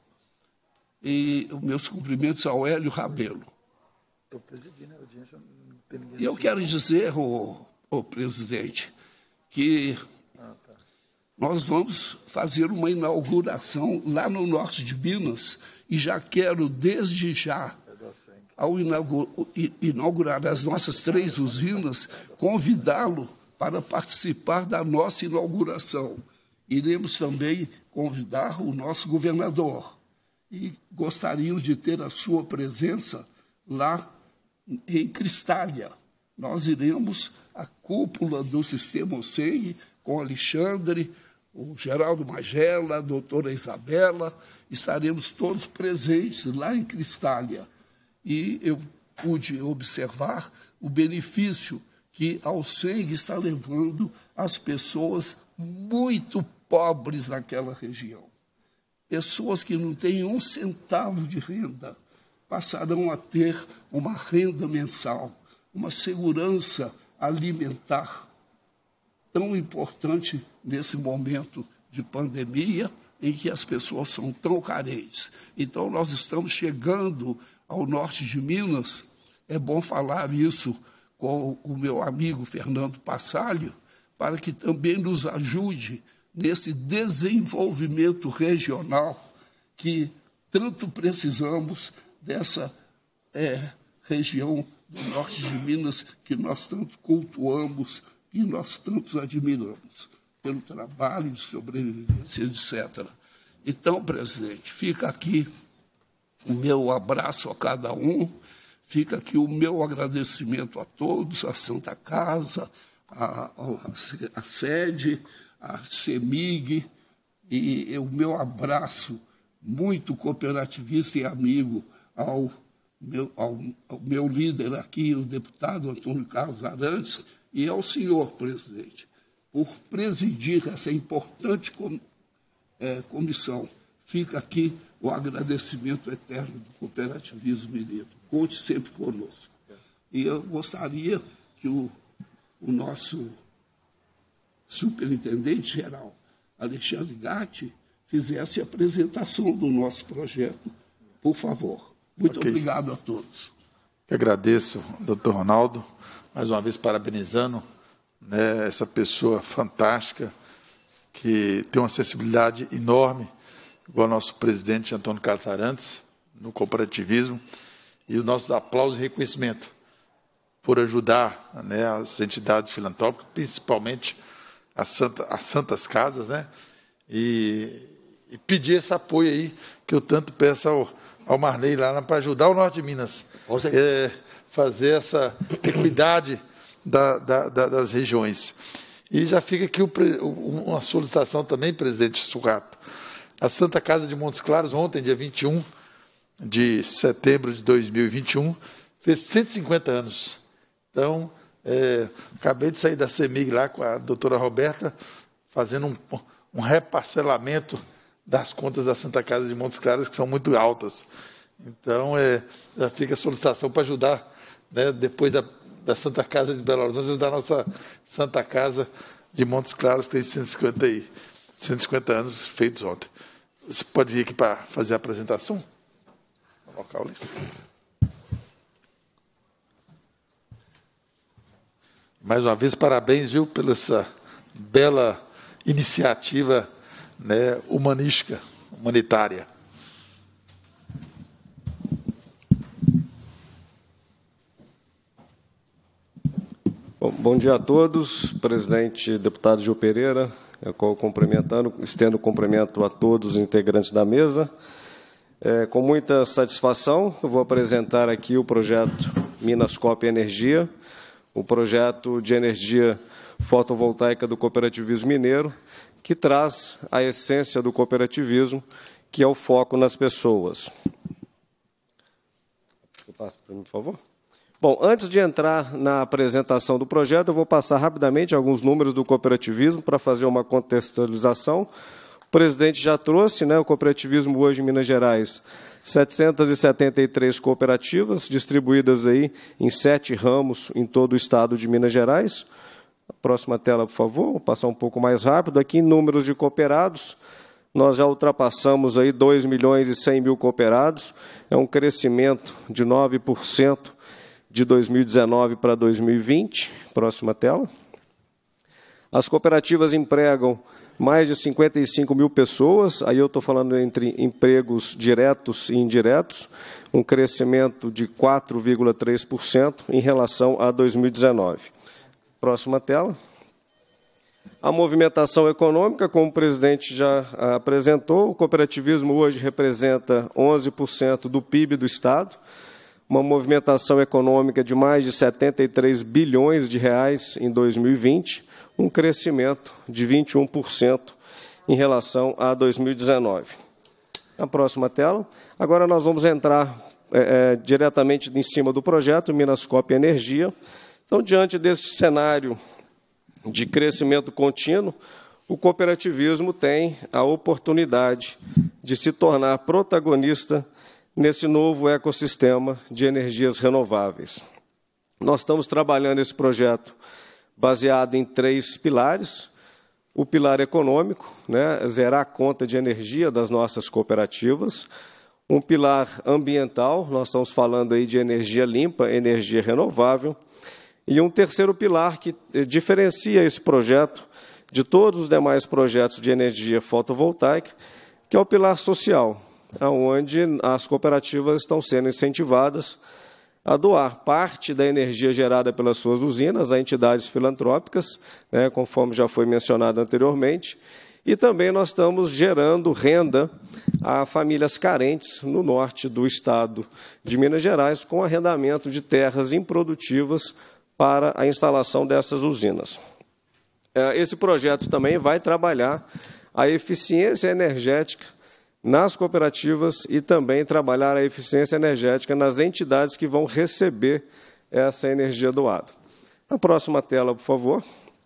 D: E os meus cumprimentos ao Hélio Rabelo. Estou presidindo a audiência, não tem ninguém. E eu quero dizer, ô, ô presidente, que ah, tá. nós vamos fazer uma inauguração lá no norte de Minas e já quero, desde já, ao inaugurar as nossas três usinas, convidá-lo para participar da nossa inauguração. Iremos também convidar o nosso governador e gostaríamos de ter a sua presença lá em Cristália. Nós iremos à cúpula do Sistema OCENG com Alexandre, o Geraldo Magela, a doutora Isabela, estaremos todos presentes lá em Cristália. E eu pude observar o benefício que a OCENG está levando às pessoas muito pobres naquela região. Pessoas que não têm um centavo de renda passarão a ter uma renda mensal, uma segurança alimentar tão importante nesse momento de pandemia em que as pessoas são tão carentes. Então, nós estamos chegando ao norte de Minas. É bom falar isso com o meu amigo Fernando Passalho, para que também nos ajude nesse desenvolvimento regional que tanto precisamos dessa é, região do norte de Minas que nós tanto cultuamos e nós tanto admiramos pelo trabalho de sobrevivência, etcétera. Então, presidente, fica aqui o meu abraço a cada um, fica aqui o meu agradecimento a todos, a Santa Casa, a, a, a sede, a CEMIG, e o meu abraço muito cooperativista e amigo ao meu, ao, ao meu líder aqui, o deputado Antônio Carlos Arantes, e ao senhor presidente, por presidir essa importante com, é, comissão. Fica aqui o agradecimento eterno do cooperativismo mineiro. Conte sempre conosco. E eu gostaria que o, o nosso superintendente-geral, Alexandre Gatti, fizesse a apresentação do nosso projeto, por favor. Muito okay. Obrigado a todos.
A: Eu agradeço, doutor Ronaldo, mais uma vez parabenizando, né, essa pessoa fantástica, que tem uma sensibilidade enorme, igual ao nosso presidente Antônio Carlos Arantes, no cooperativismo, e os nossos aplausos e reconhecimento por ajudar, né, as entidades filantrópicas, principalmente as, Santa, as Santas Casas, né, e, e pedir esse apoio aí, que eu tanto peço ao, ao Marney lá para ajudar o Norte de Minas, é, fazer essa equidade da, da, da, das regiões. E já fica aqui o, uma solicitação também, presidente Surrato. A Santa Casa de Montes Claros, ontem, dia vinte e um de setembro de dois mil e vinte e um, fez cento e cinquenta anos. Então, é, acabei de sair da CEMIG lá com a doutora Roberta, fazendo um, um reparcelamento das contas da Santa Casa de Montes Claros, que são muito altas. Então, é, já fica a solicitação para ajudar, né, depois da, da Santa Casa de Belo Horizonte, da nossa Santa Casa de Montes Claros, que tem cento e cinquenta, aí, cento e cinquenta anos feitos ontem. Você pode vir aqui para fazer a apresentação? Local ali. Mais uma vez, parabéns, viu, pela essa bela iniciativa né, humanística, humanitária.
E: Bom, bom dia a todos, presidente deputado Gil Pereira, eu cumprimentando, estendo o cumprimento a todos os integrantes da mesa. É, com muita satisfação, eu vou apresentar aqui o projeto Minascop Energia, o projeto de energia fotovoltaica do cooperativismo mineiro, que traz a essência do cooperativismo, que é o foco nas pessoas. Passa para mim, por favor. Bom, antes de entrar na apresentação do projeto, eu vou passar rapidamente alguns números do cooperativismo para fazer uma contextualização. O presidente já trouxe, né, o cooperativismo hoje em Minas Gerais, setecentas e setenta e três cooperativas, distribuídas aí em sete ramos em todo o estado de Minas Gerais. A próxima tela, por favor, vou passar um pouco mais rápido. Aqui, em números de cooperados, nós já ultrapassamos aí dois milhões e cem mil cooperados, é um crescimento de nove por cento de dois mil e dezenove para dois mil e vinte. Próxima tela. As cooperativas empregam mais de cinquenta e cinco mil pessoas, aí eu estou falando entre empregos diretos e indiretos, um crescimento de quatro vírgula três por cento em relação a dois mil e dezenove. Próxima tela. A movimentação econômica, como o presidente já apresentou, o cooperativismo hoje representa onze por cento do P I B do Estado, uma movimentação econômica de mais de setenta e três bilhões de reais em dois mil e vinte, um crescimento de vinte e um por cento em relação a dois mil e dezenove. Na próxima tela. Agora nós vamos entrar é, é, diretamente em cima do projeto Minascop Energia. Então, diante desse cenário de crescimento contínuo, o cooperativismo tem a oportunidade de se tornar protagonista nesse novo ecossistema de energias renováveis. Nós estamos trabalhando esse projeto baseado em três pilares. O pilar econômico, né, zerar a conta de energia das nossas cooperativas. Um pilar ambiental, nós estamos falando aí de energia limpa, energia renovável. E um terceiro pilar que diferencia esse projeto de todos os demais projetos de energia fotovoltaica, que é o pilar social, onde as cooperativas estão sendo incentivadas a doar parte da energia gerada pelas suas usinas a entidades filantrópicas, né, conforme já foi mencionado anteriormente, e também nós estamos gerando renda a famílias carentes no norte do estado de Minas Gerais, com arrendamento de terras improdutivas para a instalação dessas usinas. Esse projeto também vai trabalhar a eficiência energética nas cooperativas e também trabalhar a eficiência energética nas entidades que vão receber essa energia doada. Na próxima tela, por favor.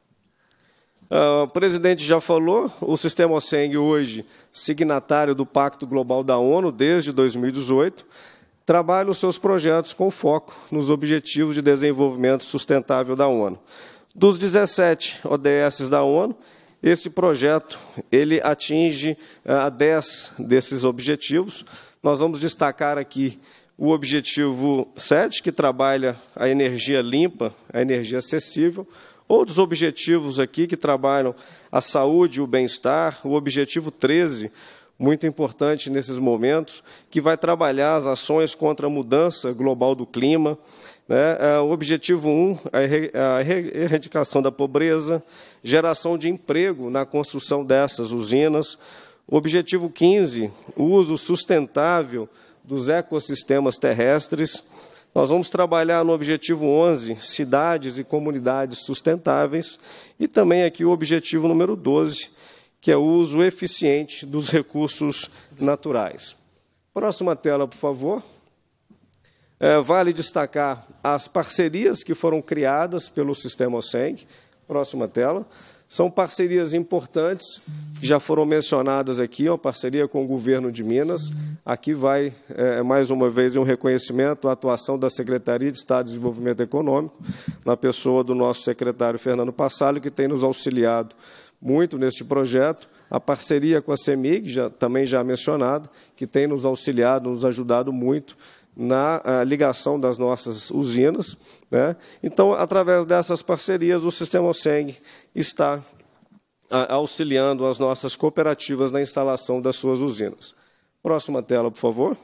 E: O presidente já falou, o Sistema OSENG hoje, signatário do Pacto Global da ONU desde dois mil e dezoito, trabalha os seus projetos com foco nos Objetivos de Desenvolvimento Sustentável da ONU. Dos dezessete O D S da ONU, este projeto ele atinge a dez desses objetivos. Nós vamos destacar aqui o objetivo sete, que trabalha a energia limpa, a energia acessível. Outros objetivos aqui que trabalham a saúde e o bem-estar. O objetivo treze, muito importante nesses momentos, que vai trabalhar as ações contra a mudança global do clima. Né? O objetivo um, a erradicação da pobreza, geração de emprego na construção dessas usinas. O objetivo quinze, o uso sustentável dos ecossistemas terrestres. Nós vamos trabalhar no objetivo onze, cidades e comunidades sustentáveis. E também aqui o objetivo número doze, que é o uso eficiente dos recursos naturais. Próxima tela, por favor. É, vale destacar as parcerias que foram criadas pelo Sistema OSENG. Próxima tela. São parcerias importantes, que já foram mencionadas aqui, uma parceria com o governo de Minas. Aqui vai, é, mais uma vez, um reconhecimento à atuação da Secretaria de Estado de Desenvolvimento Econômico, na pessoa do nosso secretário Fernando Passalho, que tem nos auxiliado muito neste projeto. A parceria com a CEMIG, já, também já mencionada, que tem nos auxiliado, nos ajudado muito na ligação das nossas usinas. Né? Então, através dessas parcerias, o Sistema OSENG está auxiliando as nossas cooperativas na instalação das suas usinas. Próxima tela, por favor.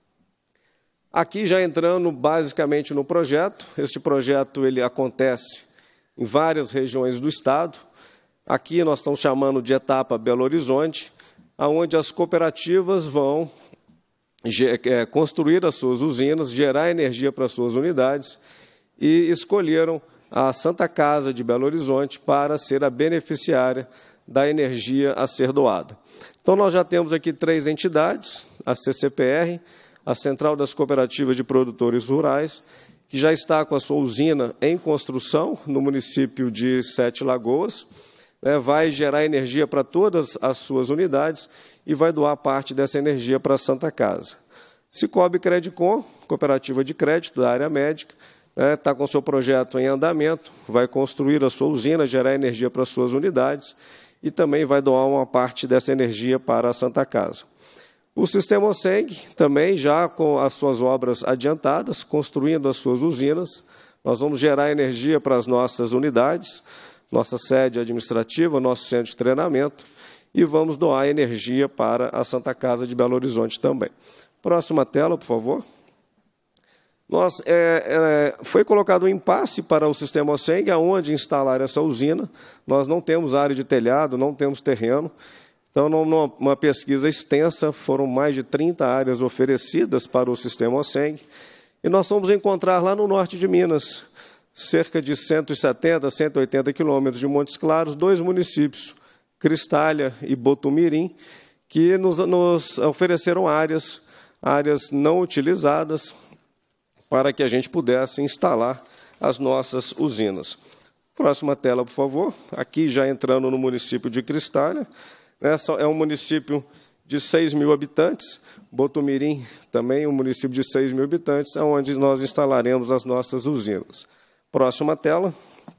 E: Aqui já entrando basicamente no projeto. Este projeto ele acontece em várias regiões do estado. Aqui nós estamos chamando de etapa Belo Horizonte, onde as cooperativas vão construir as suas usinas, gerar energia para as suas unidades e escolheram a Santa Casa de Belo Horizonte para ser a beneficiária da energia a ser doada. Então, nós já temos aqui três entidades, a C C P R, a Central das Cooperativas de Produtores Rurais, que já está com a sua usina em construção no município de Sete Lagoas, né, vai gerar energia para todas as suas unidades e vai doar parte dessa energia para a Santa Casa. Cicobi Credicom, cooperativa de crédito da área médica, está com o seu projeto em andamento, vai construir a sua usina, gerar energia para as suas unidades e também vai doar uma parte dessa energia para a Santa Casa. O Sistema OSENG, também já com as suas obras adiantadas, construindo as suas usinas, nós vamos gerar energia para as nossas unidades, nossa sede administrativa, nosso centro de treinamento, e vamos doar energia para a Santa Casa de Belo Horizonte também. Próxima tela, por favor. Nós, é, é, foi colocado um impasse para o Sistema OSENG, aonde instalar essa usina. Nós não temos área de telhado, não temos terreno. Então, numa pesquisa extensa, foram mais de trinta áreas oferecidas para o Sistema OSENG. E nós fomos encontrar lá no norte de Minas, cerca de cento e setenta, cento e oitenta quilômetros de Montes Claros, dois municípios, Cristália e Botumirim, que nos, nos ofereceram áreas, áreas não utilizadas, para que a gente pudesse instalar as nossas usinas. Próxima tela, por favor. Aqui já entrando no município de Cristália. Essa é um município de seis mil habitantes. Botumirim também um município de seis mil habitantes, onde nós instalaremos as nossas usinas. Próxima tela.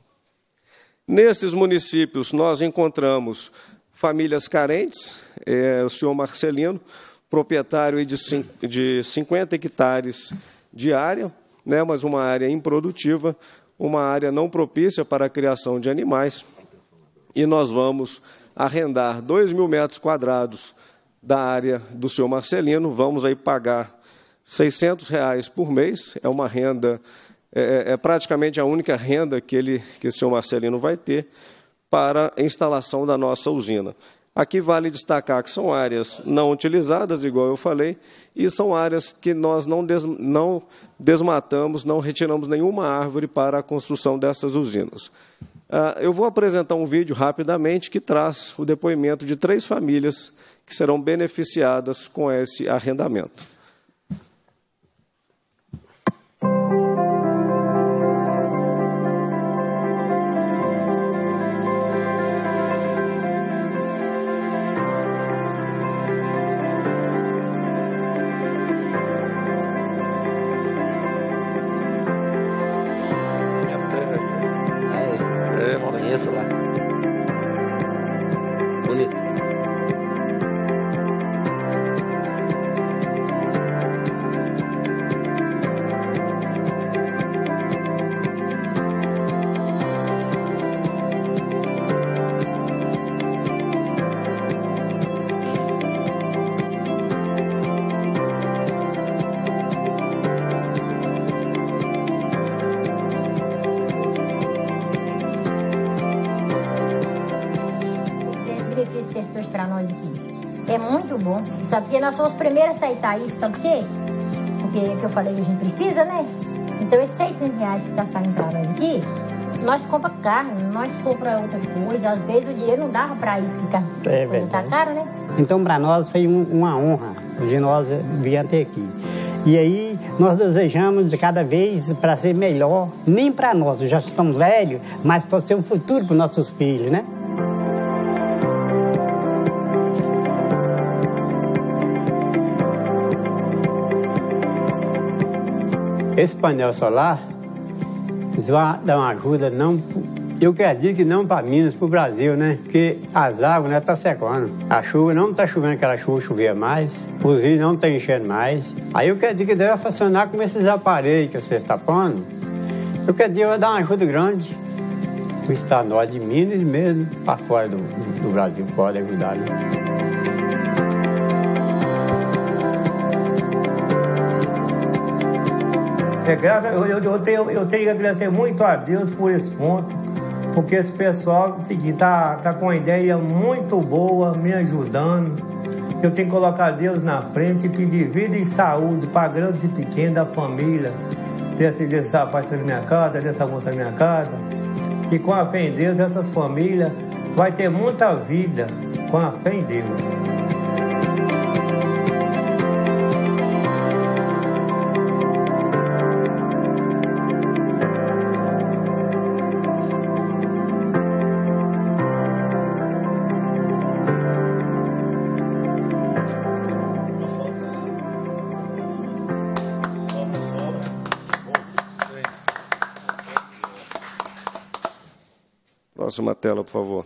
E: Nesses municípios, nós encontramos famílias carentes. É, o senhor Marcelino, proprietário de cinquenta hectares de área, né, mas uma área improdutiva, uma área não propícia para a criação de animais, e nós vamos arrendar dois mil metros quadrados da área do senhor Marcelino, vamos aí pagar seiscentos reais por mês, é uma renda, é, é praticamente a única renda que, ele, que o senhor Marcelino vai ter para a instalação da nossa usina. Aqui vale destacar que são áreas não utilizadas, igual eu falei, e são áreas que nós não, des, não desmatamos, não retiramos nenhuma árvore para a construção dessas usinas. Ah, eu vou apresentar um vídeo rapidamente que traz o depoimento de três famílias que serão beneficiadas com esse arrendamento.
F: Para nós aqui. É muito bom, sabe? Porque nós somos os primeiros a aceitar isso, sabe por quê? Porque que eu falei que a gente precisa, né? Então, esses seiscentos reais que está saindo para nós aqui, nós compramos carne, nós compramos outra coisa. Às vezes o dinheiro não dava para isso, ficar é coisa tá caro, né?
G: Então, para nós foi um, uma honra de nós vir até aqui. E aí, nós desejamos de cada vez para ser melhor, nem para nós, já estamos velhos, mas para ser um futuro para os nossos filhos, né? Esse painel solar vai dar uma ajuda, não, eu acredito que não para Minas, para o Brasil, né? Porque as águas estão, né, secando. A chuva não está chovendo aquela chuva, chovia mais. Os rios não estão enchendo mais. Aí eu acredito que deve funcionar com esses aparelhos que vocês estão pondo. Eu acredito que vai dar uma ajuda grande. o estado norte de Minas e mesmo para fora do, do Brasil pode ajudar, né? É, graças, eu, eu, tenho, eu tenho que agradecer muito a Deus por esse ponto, porque esse pessoal está tá com uma ideia muito boa, me ajudando. Eu tenho que colocar Deus na frente e pedir vida e saúde para grandes e pequenos da família, desse, desse rapaz da minha casa, dessa moça da minha casa. E com a fé em Deus, essas famílias vão ter muita vida com a fé em Deus.
E: Próxima tela, por favor.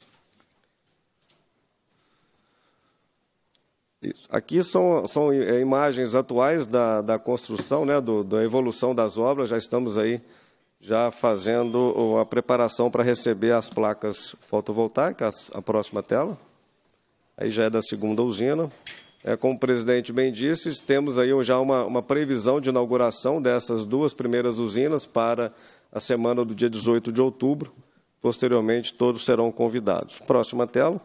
E: Isso. Aqui são, são imagens atuais da, da construção, né, do, da evolução das obras. Já estamos aí já fazendo a preparação para receber as placas fotovoltaicas. A próxima tela. Aí já é da segunda usina. É, como o presidente bem disse, temos aí já uma, uma previsão de inauguração dessas duas primeiras usinas para a semana do dia dezoito de outubro. Posteriormente, todos serão convidados. Próxima tela.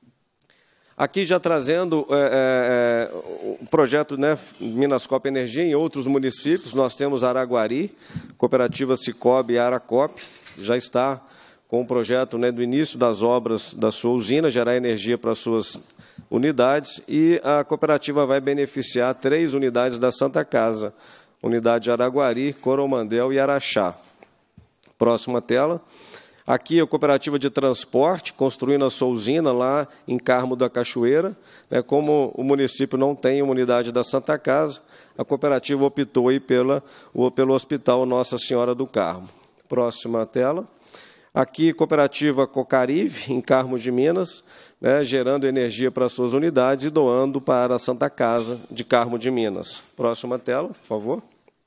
E: Aqui já trazendo é, é, o projeto, né, Minascope Energia em outros municípios. Nós temos Araguari, Cooperativa Cicobi e Aracop, já está com o projeto, né, do início das obras da sua usina, gerar energia para suas unidades, e a cooperativa vai beneficiar três unidades da Santa Casa, unidade de Araguari, Coromandel e Araxá. Próxima tela. Aqui a cooperativa de transporte, construindo a sua usina lá em Carmo da Cachoeira. Né, como o município não tem uma unidade da Santa Casa, a cooperativa optou aí pela, pelo Hospital Nossa Senhora do Carmo. Próxima tela. Aqui, cooperativa Cocarive, em Carmo de Minas, né, gerando energia para suas unidades e doando para a Santa Casa de Carmo de Minas. Próxima tela, por favor.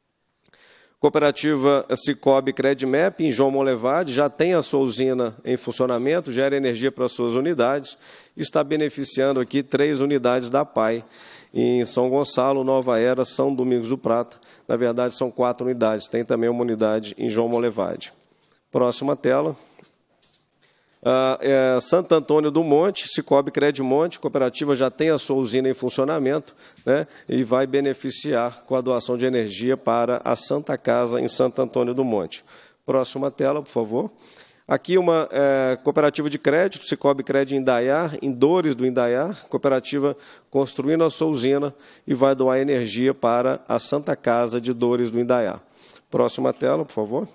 E: Cooperativa Cicobi Credmap, em João Monlevade, já tem a sua usina em funcionamento, gera energia para suas unidades, está beneficiando aqui três unidades da P A I, em São Gonçalo, Nova Era, São Domingos do Prata. Na verdade, são quatro unidades, tem também uma unidade em João Monlevade. Próxima tela. Ah, é, Santo Antônio do Monte, Cicobi Credmonte, cooperativa já tem a sua usina em funcionamento, né, e vai beneficiar com a doação de energia para a Santa Casa em Santo Antônio do Monte. Próxima tela, por favor. Aqui uma é, cooperativa de crédito, Cicobi Cred Indaiá, em Dores do Indaiá, cooperativa construindo a sua usina e vai doar energia para a Santa Casa de Dores do Indaiá. Próxima tela, por favor.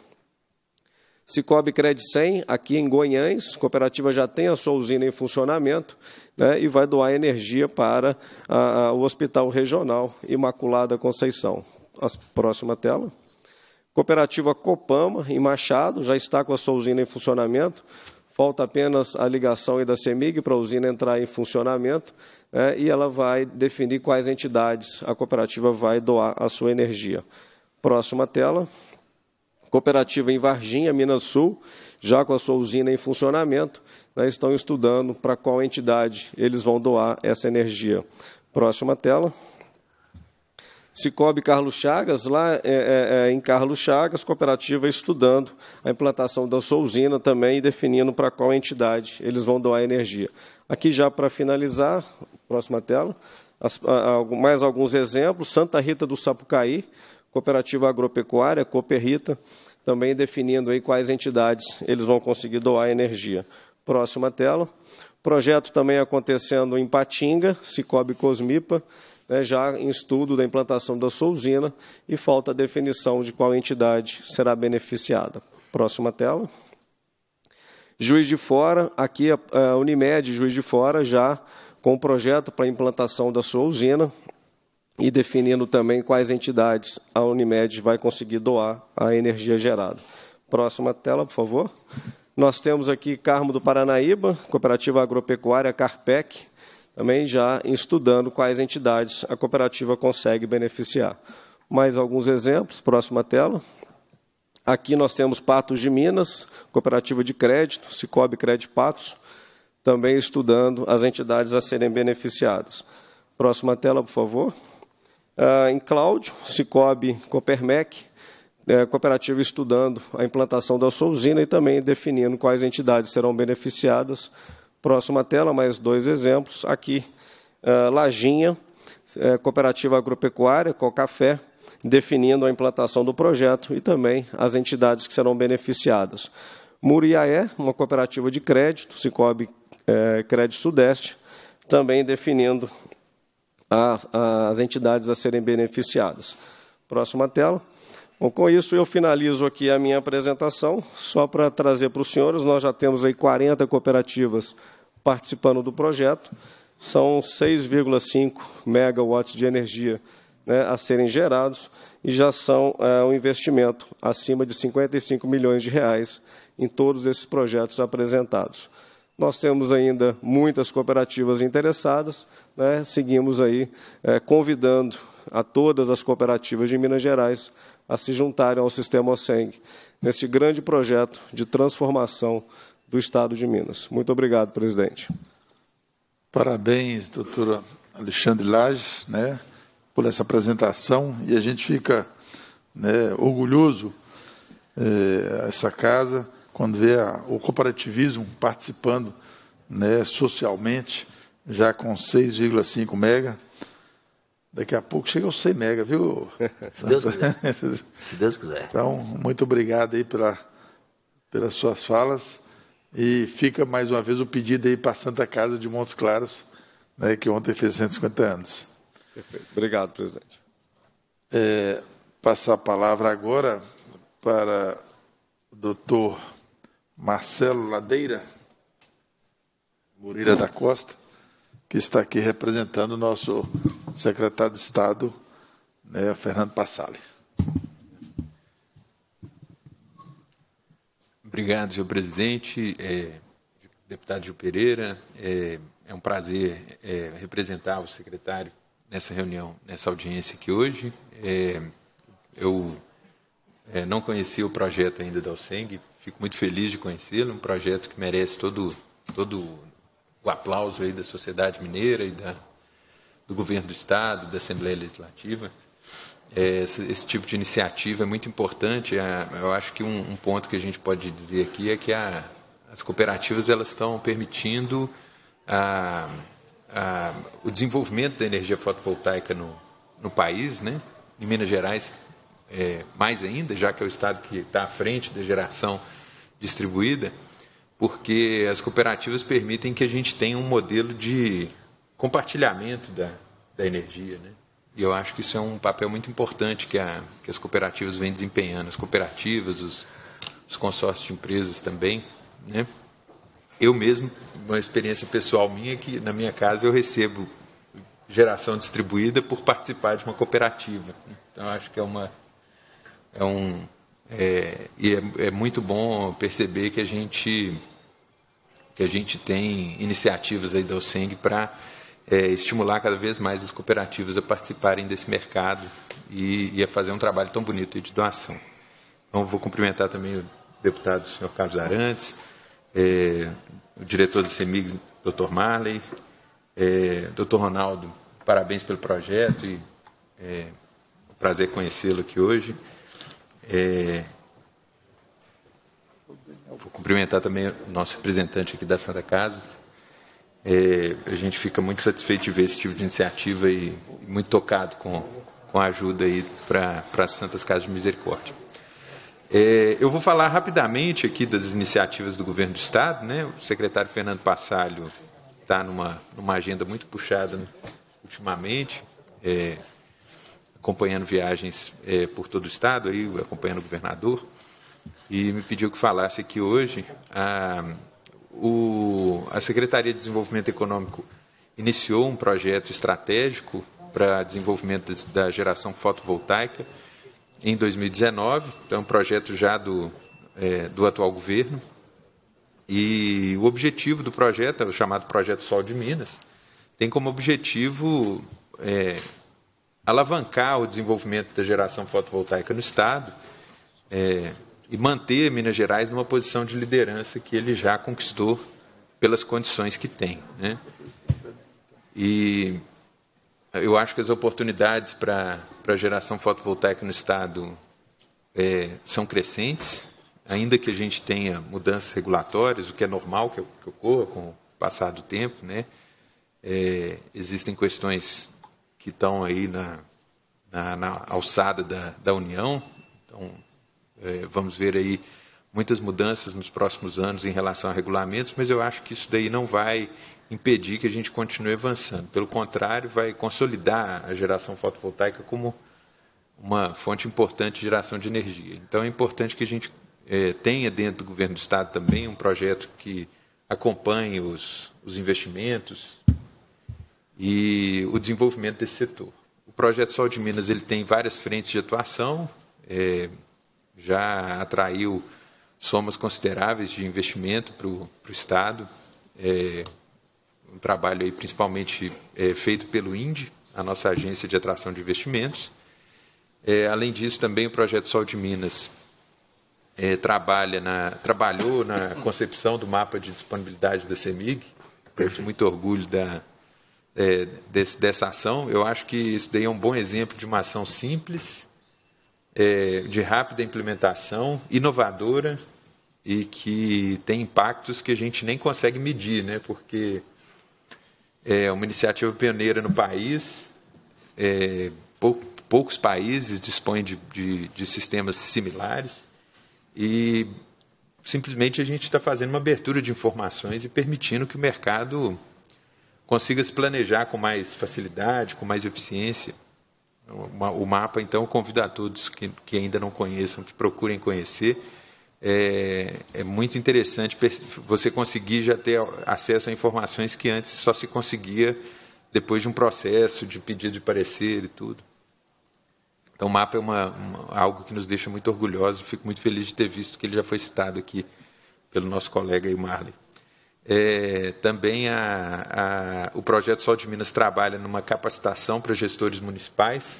E: Cicobi Cred cem, aqui em Goiães, a cooperativa já tem a sua usina em funcionamento, né, e vai doar energia para a, a, o Hospital Regional Imaculada Conceição. A próxima tela. Cooperativa Copama, em Machado, já está com a sua usina em funcionamento. Falta apenas a ligação aí da CEMIG para a usina entrar em funcionamento, né, e ela vai definir quais entidades a cooperativa vai doar a sua energia. Próxima tela. Cooperativa em Varginha, Minas Sul, já com a sua usina em funcionamento, né, estão estudando para qual entidade eles vão doar essa energia. Próxima tela. Cicobi Carlos Chagas, lá é, é, é, em Carlos Chagas, cooperativa estudando a implantação da sua usina também e definindo para qual entidade eles vão doar energia. Aqui já para finalizar, próxima tela, as, a, mais alguns exemplos. Santa Rita do Sapucaí, cooperativa agropecuária, Cooperrita, também definindo aí quais entidades eles vão conseguir doar energia. Próxima tela. Projeto também acontecendo em Patinga, Cicobi Cosmipa, né, já em estudo da implantação da sua usina, e falta a definição de qual entidade será beneficiada. Próxima tela. Juiz de Fora, aqui a Unimed, Juiz de Fora, já com o projeto para a implantação da sua usina, e definindo também quais entidades a Unimed vai conseguir doar a energia gerada. Próxima tela, por favor. Nós temos aqui Carmo do Paranaíba, Cooperativa Agropecuária Carpec, também já estudando quais entidades a cooperativa consegue beneficiar. Mais alguns exemplos, próxima tela. Aqui nós temos Patos de Minas, cooperativa de crédito, Cicobi Crédito Patos, também estudando as entidades a serem beneficiadas. Próxima tela, por favor. Ah, em Cláudio, Cicobi Copermec, é, cooperativa estudando a implantação da sua usina e também definindo quais entidades serão beneficiadas. Próxima tela, mais dois exemplos. Aqui, ah, Lajinha, é, cooperativa agropecuária, Cocafé, definindo a implantação do projeto e também as entidades que serão beneficiadas. Muriaé, uma cooperativa de crédito, Cicobi é, Crédito Sudeste, também definindo a, a, as entidades a serem beneficiadas. Próxima tela. Bom, com isso, eu finalizo aqui a minha apresentação. Só para trazer para os senhores, nós já temos aí quarenta cooperativas participando do projeto. São seis vírgula cinco megawatts de energia, né, a serem gerados e já são é, um investimento acima de cinquenta e cinco milhões de reais em todos esses projetos apresentados. Nós temos ainda muitas cooperativas interessadas, né, seguimos aí é, convidando a todas as cooperativas de Minas Gerais a se juntarem ao Sistema OSENG, nesse grande projeto de transformação do Estado de Minas. Muito obrigado, presidente.
A: Parabéns, doutor Alexandre Lages, né, por essa apresentação, e a gente fica, né, orgulhoso, eh, essa casa, quando vê a, o cooperativismo participando, né, socialmente, já com seis vírgula cinco mega. Daqui a pouco chega aos cem mega, viu?
C: Se Deus quiser. Se Deus quiser.
A: Então, muito obrigado aí pela, pelas suas falas. E fica mais uma vez o pedido aí para a Santa Casa de Montes Claros, né, que ontem fez cento e cinquenta anos.
E: Perfeito. Obrigado, presidente.
A: É, passar a palavra agora para o doutor Marcelo Ladeira Moreira da Costa, que está aqui representando o nosso secretário de Estado, né, Fernando Passali.
H: Obrigado, senhor presidente, é, deputado Gil Pereira. É, é um prazer é, representar o secretário nessa reunião, nessa audiência aqui hoje. É, eu é, não conhecia o projeto ainda da OSENG, fico muito feliz de conhecê-lo, um projeto que merece todo, todo o aplauso aí da sociedade mineira e da, do governo do Estado, da Assembleia Legislativa. É, esse, esse tipo de iniciativa é muito importante. É, eu acho que um, um ponto que a gente pode dizer aqui é que a, as cooperativas elas estão permitindo a, a, o desenvolvimento da energia fotovoltaica no, no país, né? Em Minas Gerais, é, mais ainda, já que é o estado que está à frente da geração distribuída, porque as cooperativas permitem que a gente tenha um modelo de compartilhamento da, da energia, né? E eu acho que isso é um papel muito importante que, a, que as cooperativas vêm desempenhando, as cooperativas, os, os consórcios de empresas também, né? Eu mesmo, uma experiência pessoal minha, que na minha casa eu recebo geração distribuída por participar de uma cooperativa. Então, acho que é uma... É um, é, e é, é muito bom perceber que a gente, que a gente tem iniciativas aí da OSENG para é, estimular cada vez mais as cooperativas a participarem desse mercado e, e a fazer um trabalho tão bonito de doação. Então, vou cumprimentar também o deputado senhor Carlos Arantes, é, o diretor da CEMIG, doutor Marley, é, doutor Ronaldo, parabéns pelo projeto e é um prazer conhecê-lo aqui hoje. É, vou cumprimentar também o nosso representante aqui da Santa Casa. É, a gente fica muito satisfeito de ver esse tipo de iniciativa e, e muito tocado com, com a ajuda aí para as Santas Casas de Misericórdia. É, eu vou falar rapidamente aqui das iniciativas do governo do Estado, né? O secretário Fernando Passalio está numa, numa agenda muito puxada ultimamente, é, acompanhando viagens é, por todo o Estado, aí, acompanhando o governador, e me pediu que falasse aqui hoje. A, o, a Secretaria de Desenvolvimento Econômico iniciou um projeto estratégico para desenvolvimento da geração fotovoltaica em dois mil e dezenove, então é um projeto já do, é, do atual governo, e o objetivo do projeto, é o chamado Projeto Sol de Minas, tem como objetivo é, alavancar o desenvolvimento da geração fotovoltaica no Estado, é, e manter Minas Gerais numa posição de liderança que ele já conquistou pelas condições que tem, né? E eu acho que as oportunidades para a geração fotovoltaica no Estado é, são crescentes, ainda que a gente tenha mudanças regulatórias, o que é normal que, que ocorra com o passar do tempo, né? É, existem questões que estão aí na, na, na alçada da, da União, então é, vamos ver aí muitas mudanças nos próximos anos em relação a regulamentos, mas eu acho que isso daí não vai impedir que a gente continue avançando. Pelo contrário, vai consolidar a geração fotovoltaica como uma fonte importante de geração de energia. Então, é importante que a gente é, tenha dentro do governo do Estado também um projeto que acompanhe os, os investimentos e o desenvolvimento desse setor. O projeto Sol de Minas ele tem várias frentes de atuação, é, já atraiu somas consideráveis de investimento para o Estado, é, um trabalho aí principalmente é, feito pelo I N D E, a nossa agência de atração de investimentos. É, além disso, também o projeto Sol de Minas é, trabalha na, trabalhou na concepção do mapa de disponibilidade da CEMIG. Tenho muito orgulho da, é, desse, dessa ação. Eu acho que isso daí é um bom exemplo de uma ação simples, é, de rápida implementação, inovadora e que tem impactos que a gente nem consegue medir, né? Porque é uma iniciativa pioneira no país, é, pou, poucos países dispõem de, de, de sistemas similares e simplesmente a gente está fazendo uma abertura de informações e permitindo que o mercado consiga se planejar com mais facilidade, com mais eficiência. O mapa, então, convido a todos que, que ainda não conheçam, que procurem conhecer. É, é muito interessante você conseguir já ter acesso a informações que antes só se conseguia depois de um processo de pedido de parecer e tudo. Então, o mapa é uma, uma, algo que nos deixa muito orgulhosos. Fico muito feliz de ter visto que ele já foi citado aqui pelo nosso colega aí, Marley. É, também a, a, o projeto Sol de Minas trabalha numa capacitação para gestores municipais.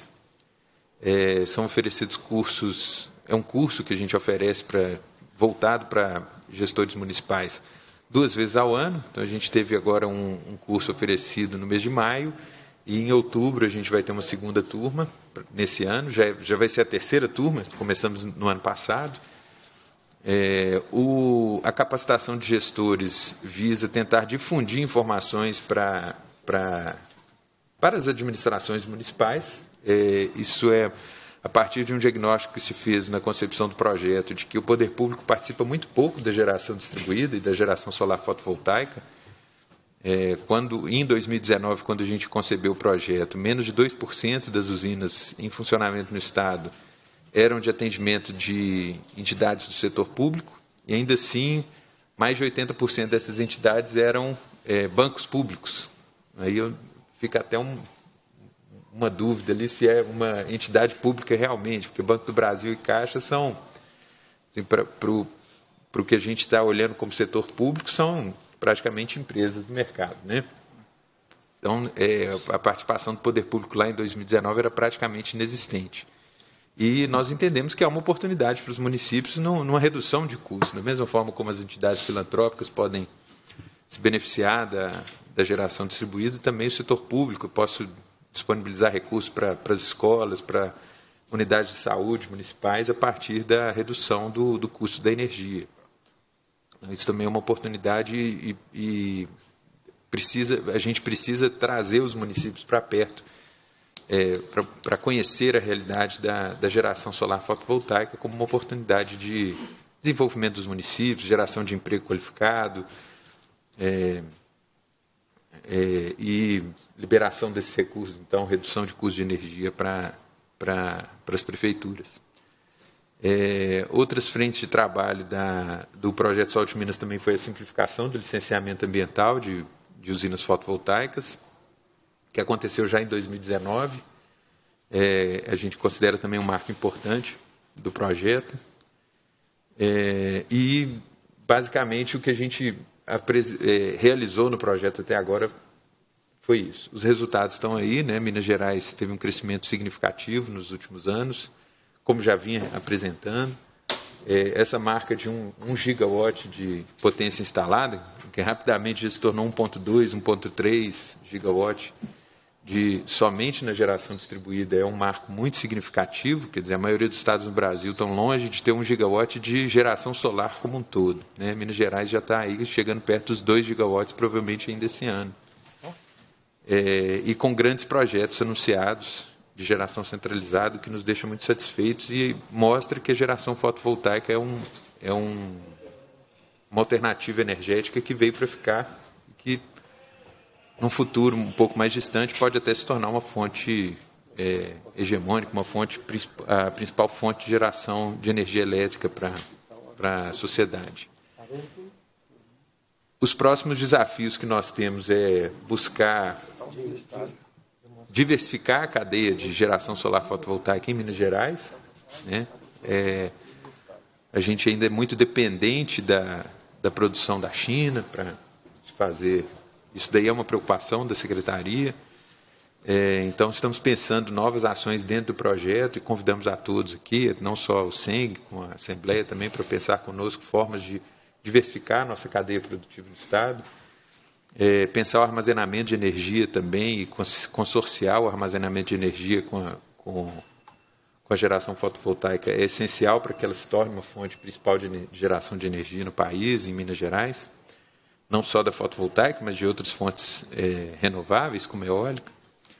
H: É, são oferecidos cursos, é um curso que a gente oferece para, voltado para gestores municipais duas vezes ao ano. Então, a gente teve agora um, um curso oferecido no mês de maio e em outubro a gente vai ter uma segunda turma nesse ano, já, já vai ser a terceira turma, começamos no ano passado. É, o, a capacitação de gestores visa tentar difundir informações para, para, para as administrações municipais. É, isso é a partir de um diagnóstico que se fez na concepção do projeto de que o poder público participa muito pouco da geração distribuída e da geração solar fotovoltaica. É, quando, em dois mil e dezenove, quando a gente concebeu o projeto, menos de dois por cento das usinas em funcionamento no Estado eram de atendimento de entidades do setor público, e ainda assim, mais de oitenta por cento dessas entidades eram é, bancos públicos. Aí eu, fica até um, uma dúvida ali se é uma entidade pública realmente, porque o Banco do Brasil e Caixa são, assim, para o que a gente está olhando como setor público, são praticamente empresas do mercado, né? Então, é, a participação do poder público lá em dois mil e dezenove era praticamente inexistente. E nós entendemos que há uma oportunidade para os municípios numa redução de custos, da mesma forma como as entidades filantrópicas podem se beneficiar da, da geração distribuída, também o setor público, eu posso disponibilizar recursos para, para as escolas, para unidades de saúde municipais, a partir da redução do, do custo da energia. Isso também é uma oportunidade e, e precisa, a gente precisa trazer os municípios para perto, É, para conhecer a realidade da, da geração solar fotovoltaica como uma oportunidade de desenvolvimento dos municípios, geração de emprego qualificado é, é, e liberação desses recursos, então, redução de custo de energia para, para, para as prefeituras. É, outras frentes de trabalho da, do projeto Sol de Minas também foi a simplificação do licenciamento ambiental de, de usinas fotovoltaicas, que aconteceu já em dois mil e dezenove. É, a gente considera também um marco importante do projeto. É, e, basicamente, o que a gente é, realizou no projeto até agora foi isso. Os resultados estão aí, né? Minas Gerais teve um crescimento significativo nos últimos anos, como já vinha apresentando. é, essa marca de um, um gigawatt de potência instalada, que rapidamente já se tornou um vírgula dois, um vírgula três gigawatt de, somente na geração distribuída, é um marco muito significativo. Quer dizer, a maioria dos estados no Brasil estão longe de ter um gigawatt de geração solar como um todo, né? Minas Gerais já está aí chegando perto dos dois gigawatts, provavelmente ainda esse ano. É, e com grandes projetos anunciados de geração centralizada, que nos deixa muito satisfeitos e mostra que a geração fotovoltaica é, um, é um, uma alternativa energética que veio para ficar, que num futuro um pouco mais distante pode até se tornar uma fonte é, hegemônica, uma fonte, a principal fonte de geração de energia elétrica para, para a sociedade. Os próximos desafios que nós temos é buscar diversificar a cadeia de geração solar fotovoltaica em Minas Gerais, né? É, a gente ainda é muito dependente da, da produção da China para se fazer. Isso daí é uma preocupação da Secretaria. É, então, estamos pensando novas ações dentro do projeto e convidamos a todos aqui, não só o SENG, como a Assembleia também, para pensar conosco formas de diversificar a nossa cadeia produtiva no Estado. É, pensar o armazenamento de energia também e consorciar o armazenamento de energia com a, com, com a geração fotovoltaica é essencial para que ela se torne uma fonte principal de, de geração de energia no país, em Minas Gerais, não só da fotovoltaica, mas de outras fontes é, renováveis, como a eólica.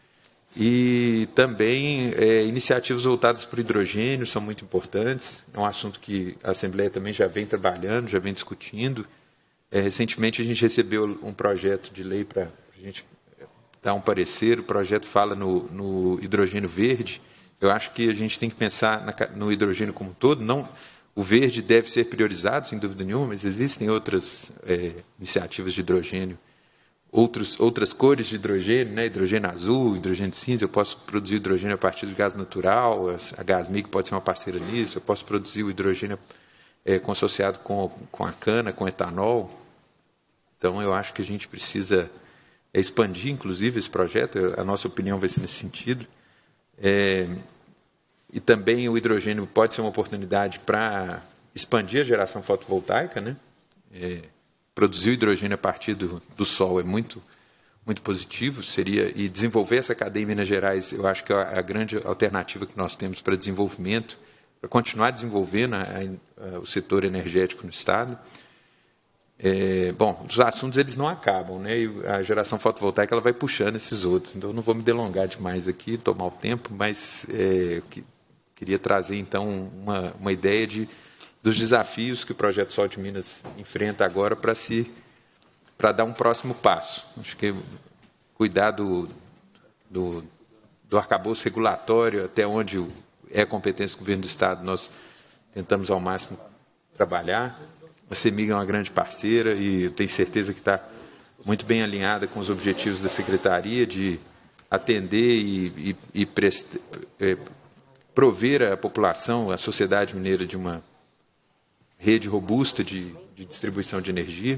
H: E também é, iniciativas voltadas para o hidrogênio são muito importantes, é um assunto que a Assembleia também já vem trabalhando, já vem discutindo. É, recentemente a gente recebeu um projeto de lei para a gente dar um parecer. O projeto fala no, no hidrogênio verde. Eu acho que a gente tem que pensar na, no hidrogênio como um todo. Não, o verde deve ser priorizado, sem dúvida nenhuma, mas existem outras é, iniciativas de hidrogênio, outros, outras cores de hidrogênio, né? Hidrogênio azul, hidrogênio cinza. Eu posso produzir hidrogênio a partir do gás natural, a Gasmig pode ser uma parceira nisso. Eu posso produzir o hidrogênio é, consociado com, com a cana, com etanol. Então, eu acho que a gente precisa expandir, inclusive, esse projeto. A nossa opinião vai ser nesse sentido. É, e também o hidrogênio pode ser uma oportunidade para expandir a geração fotovoltaica, né? É, produzir o hidrogênio a partir do, do sol é muito, muito positivo. Seria, e desenvolver essa cadeia em Minas Gerais, eu acho que é a grande alternativa que nós temos para desenvolvimento, para continuar desenvolvendo a, a, o setor energético no Estado. É, bom, os assuntos eles não acabam, né? E a geração fotovoltaica ela vai puxando esses outros. Então, eu não vou me delongar demais aqui, tomar o tempo, mas é, que, queria trazer, então, uma, uma ideia de, dos desafios que o Projeto Sol de Minas enfrenta agora para se, para dar um próximo passo. Acho que cuidar do, do, do arcabouço regulatório, até onde é competência do governo do Estado, nós tentamos ao máximo trabalhar. A CEMIG é uma grande parceira e eu tenho certeza que está muito bem alinhada com os objetivos da Secretaria de atender e, e, e presta, é, prover à população, à sociedade mineira, de uma rede robusta de, de distribuição de energia.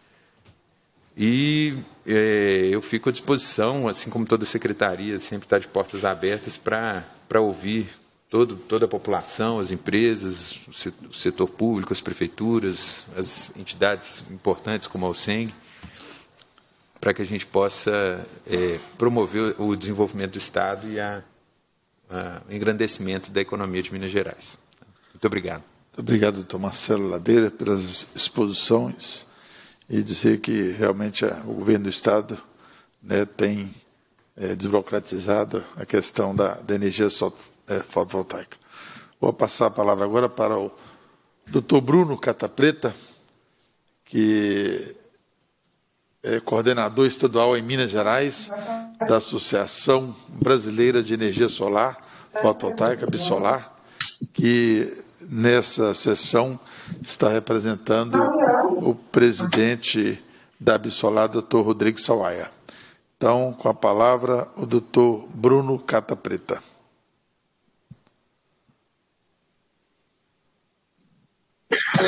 H: E é, eu fico à disposição, assim como toda a Secretaria, sempre está de portas abertas para para ouvir Todo, toda a população, as empresas, o setor público, as prefeituras, as entidades importantes como a O S E N G, para que a gente possa é, promover o desenvolvimento do Estado e a, a, o engrandecimento da economia de Minas Gerais. Muito obrigado.
A: Muito obrigado, doutor Marcelo Ladeira, pelas exposições e dizer que realmente a, o governo do Estado, né, tem é, desburocratizado a questão da, da energia solar É, fotovoltaica. Vou passar a palavra agora para o doutor Bruno Catapreta, que é coordenador estadual em Minas Gerais da Associação Brasileira de Energia Solar Fotovoltaica, Bisolar, que nessa sessão está representando o presidente da Bisolar, doutor Rodrigo Sawaia. Então, com a palavra, o doutor Bruno Catapreta.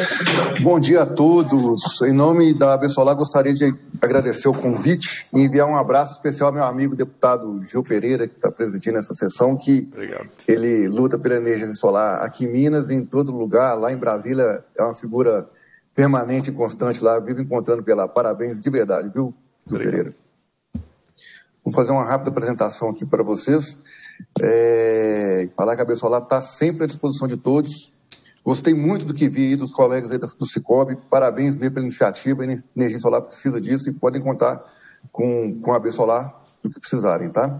I: Bom dia a todos. Em nome da A B Solar, gostaria de agradecer o convite e enviar um abraço especial ao meu amigo deputado Gil Pereira, que está presidindo essa sessão, que Obrigado. Ele luta pela energia solar aqui em Minas, em todo lugar. Lá em Brasília é uma figura permanente e constante lá, vivo encontrando pela. Parabéns de verdade, viu, Gil Obrigado. Pereira? Vamos fazer uma rápida apresentação aqui para vocês. É, falar que a A B Solar está sempre à disposição de todos. Gostei muito do que vi aí dos colegas aí do Cicobi. Parabéns mesmo pela iniciativa. A energia solar precisa disso e podem contar com, com a A B Solar do que precisarem, tá?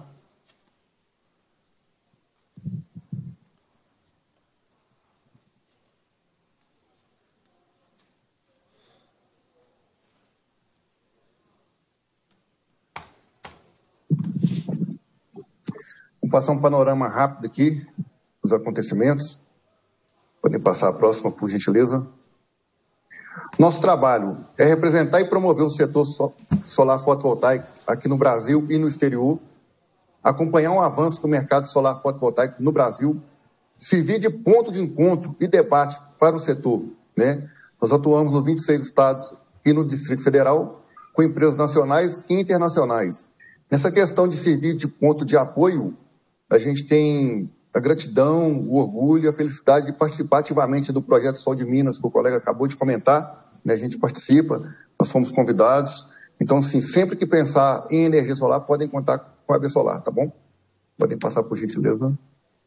I: Vamos passar um panorama rápido aqui dos acontecimentos. Podem passar a próxima, por gentileza. Nosso trabalho é representar e promover o setor solar fotovoltaico aqui no Brasil e no exterior, acompanhar um avanço do mercado solar fotovoltaico no Brasil, servir de ponto de encontro e debate para o setor, né? Nós atuamos nos vinte e seis estados e no Distrito Federal, com empresas nacionais e internacionais. Nessa questão de servir de ponto de apoio, a gente tem a gratidão, o orgulho e a felicidade de participar ativamente do projeto Sol de Minas, que o colega acabou de comentar, né? A gente participa, nós fomos convidados. Então, sim, sempre que pensar em energia solar, podem contar com a A B Solar, tá bom? Podem passar, por gentileza.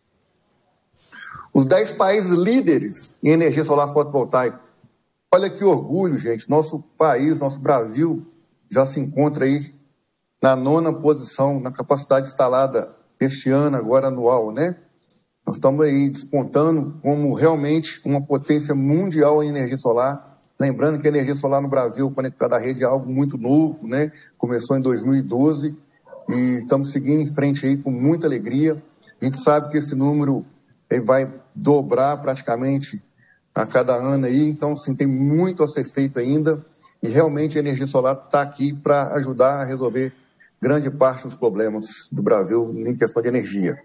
I: Os dez países líderes em energia solar fotovoltaica. Olha que orgulho, gente. Nosso país, nosso Brasil, já se encontra aí na nona posição na capacidade instalada este ano, agora anual, né? Nós estamos aí despontando como realmente uma potência mundial em energia solar. Lembrando que a energia solar no Brasil, conectada à rede, é algo muito novo, né? Começou em dois mil e doze e estamos seguindo em frente aí com muita alegria. A gente sabe que esse número ele vai dobrar praticamente a cada ano aí, então, sim, tem muito a ser feito ainda e realmente a energia solar está aqui para ajudar a resolver grande parte dos problemas do Brasil em questão de energia.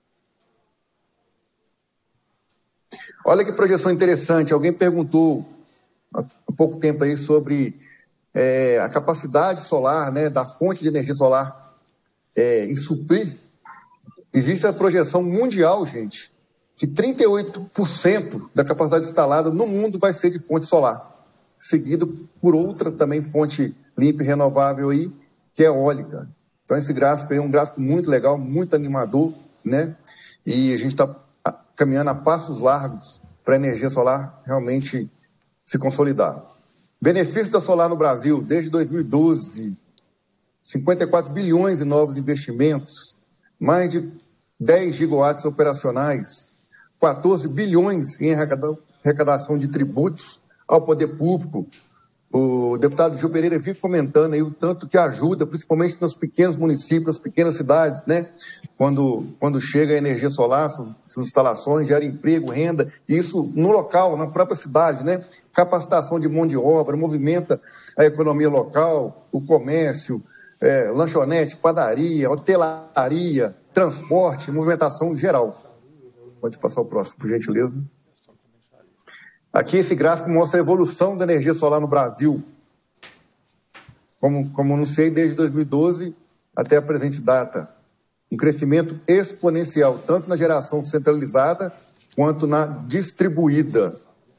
I: Olha que projeção interessante. Alguém perguntou há pouco tempo aí sobre é, a capacidade solar, né, da fonte de energia solar é, em suprir. Existe a projeção mundial, gente, que trinta e oito por cento da capacidade instalada no mundo vai ser de fonte solar, seguido por outra também fonte limpa e renovável aí, que é eólica. Então esse gráfico aí é um gráfico muito legal, muito animador, né? E a gente está caminhando a passos largos para a energia solar realmente se consolidar. Benefício da solar no Brasil, desde dois mil e doze, cinquenta e quatro bilhões em novos investimentos, mais de dez gigawatts operacionais, quatorze bilhões em arrecadação de tributos ao poder público. O deputado Gil Pereira vive comentando aí o tanto que ajuda, principalmente nos pequenos municípios, nas pequenas cidades, né? Quando, quando chega a energia solar, essas, essas instalações geram emprego, renda, e isso no local, na própria cidade, né? Capacitação de mão de obra, movimenta a economia local, o comércio, é, lanchonete, padaria, hotelaria, transporte, movimentação geral. Pode passar o próximo, por gentileza. Aqui esse gráfico mostra a evolução da energia solar no Brasil. Como, como anunciei, desde dois mil e doze até a presente data. Um crescimento exponencial, tanto na geração centralizada quanto na distribuída.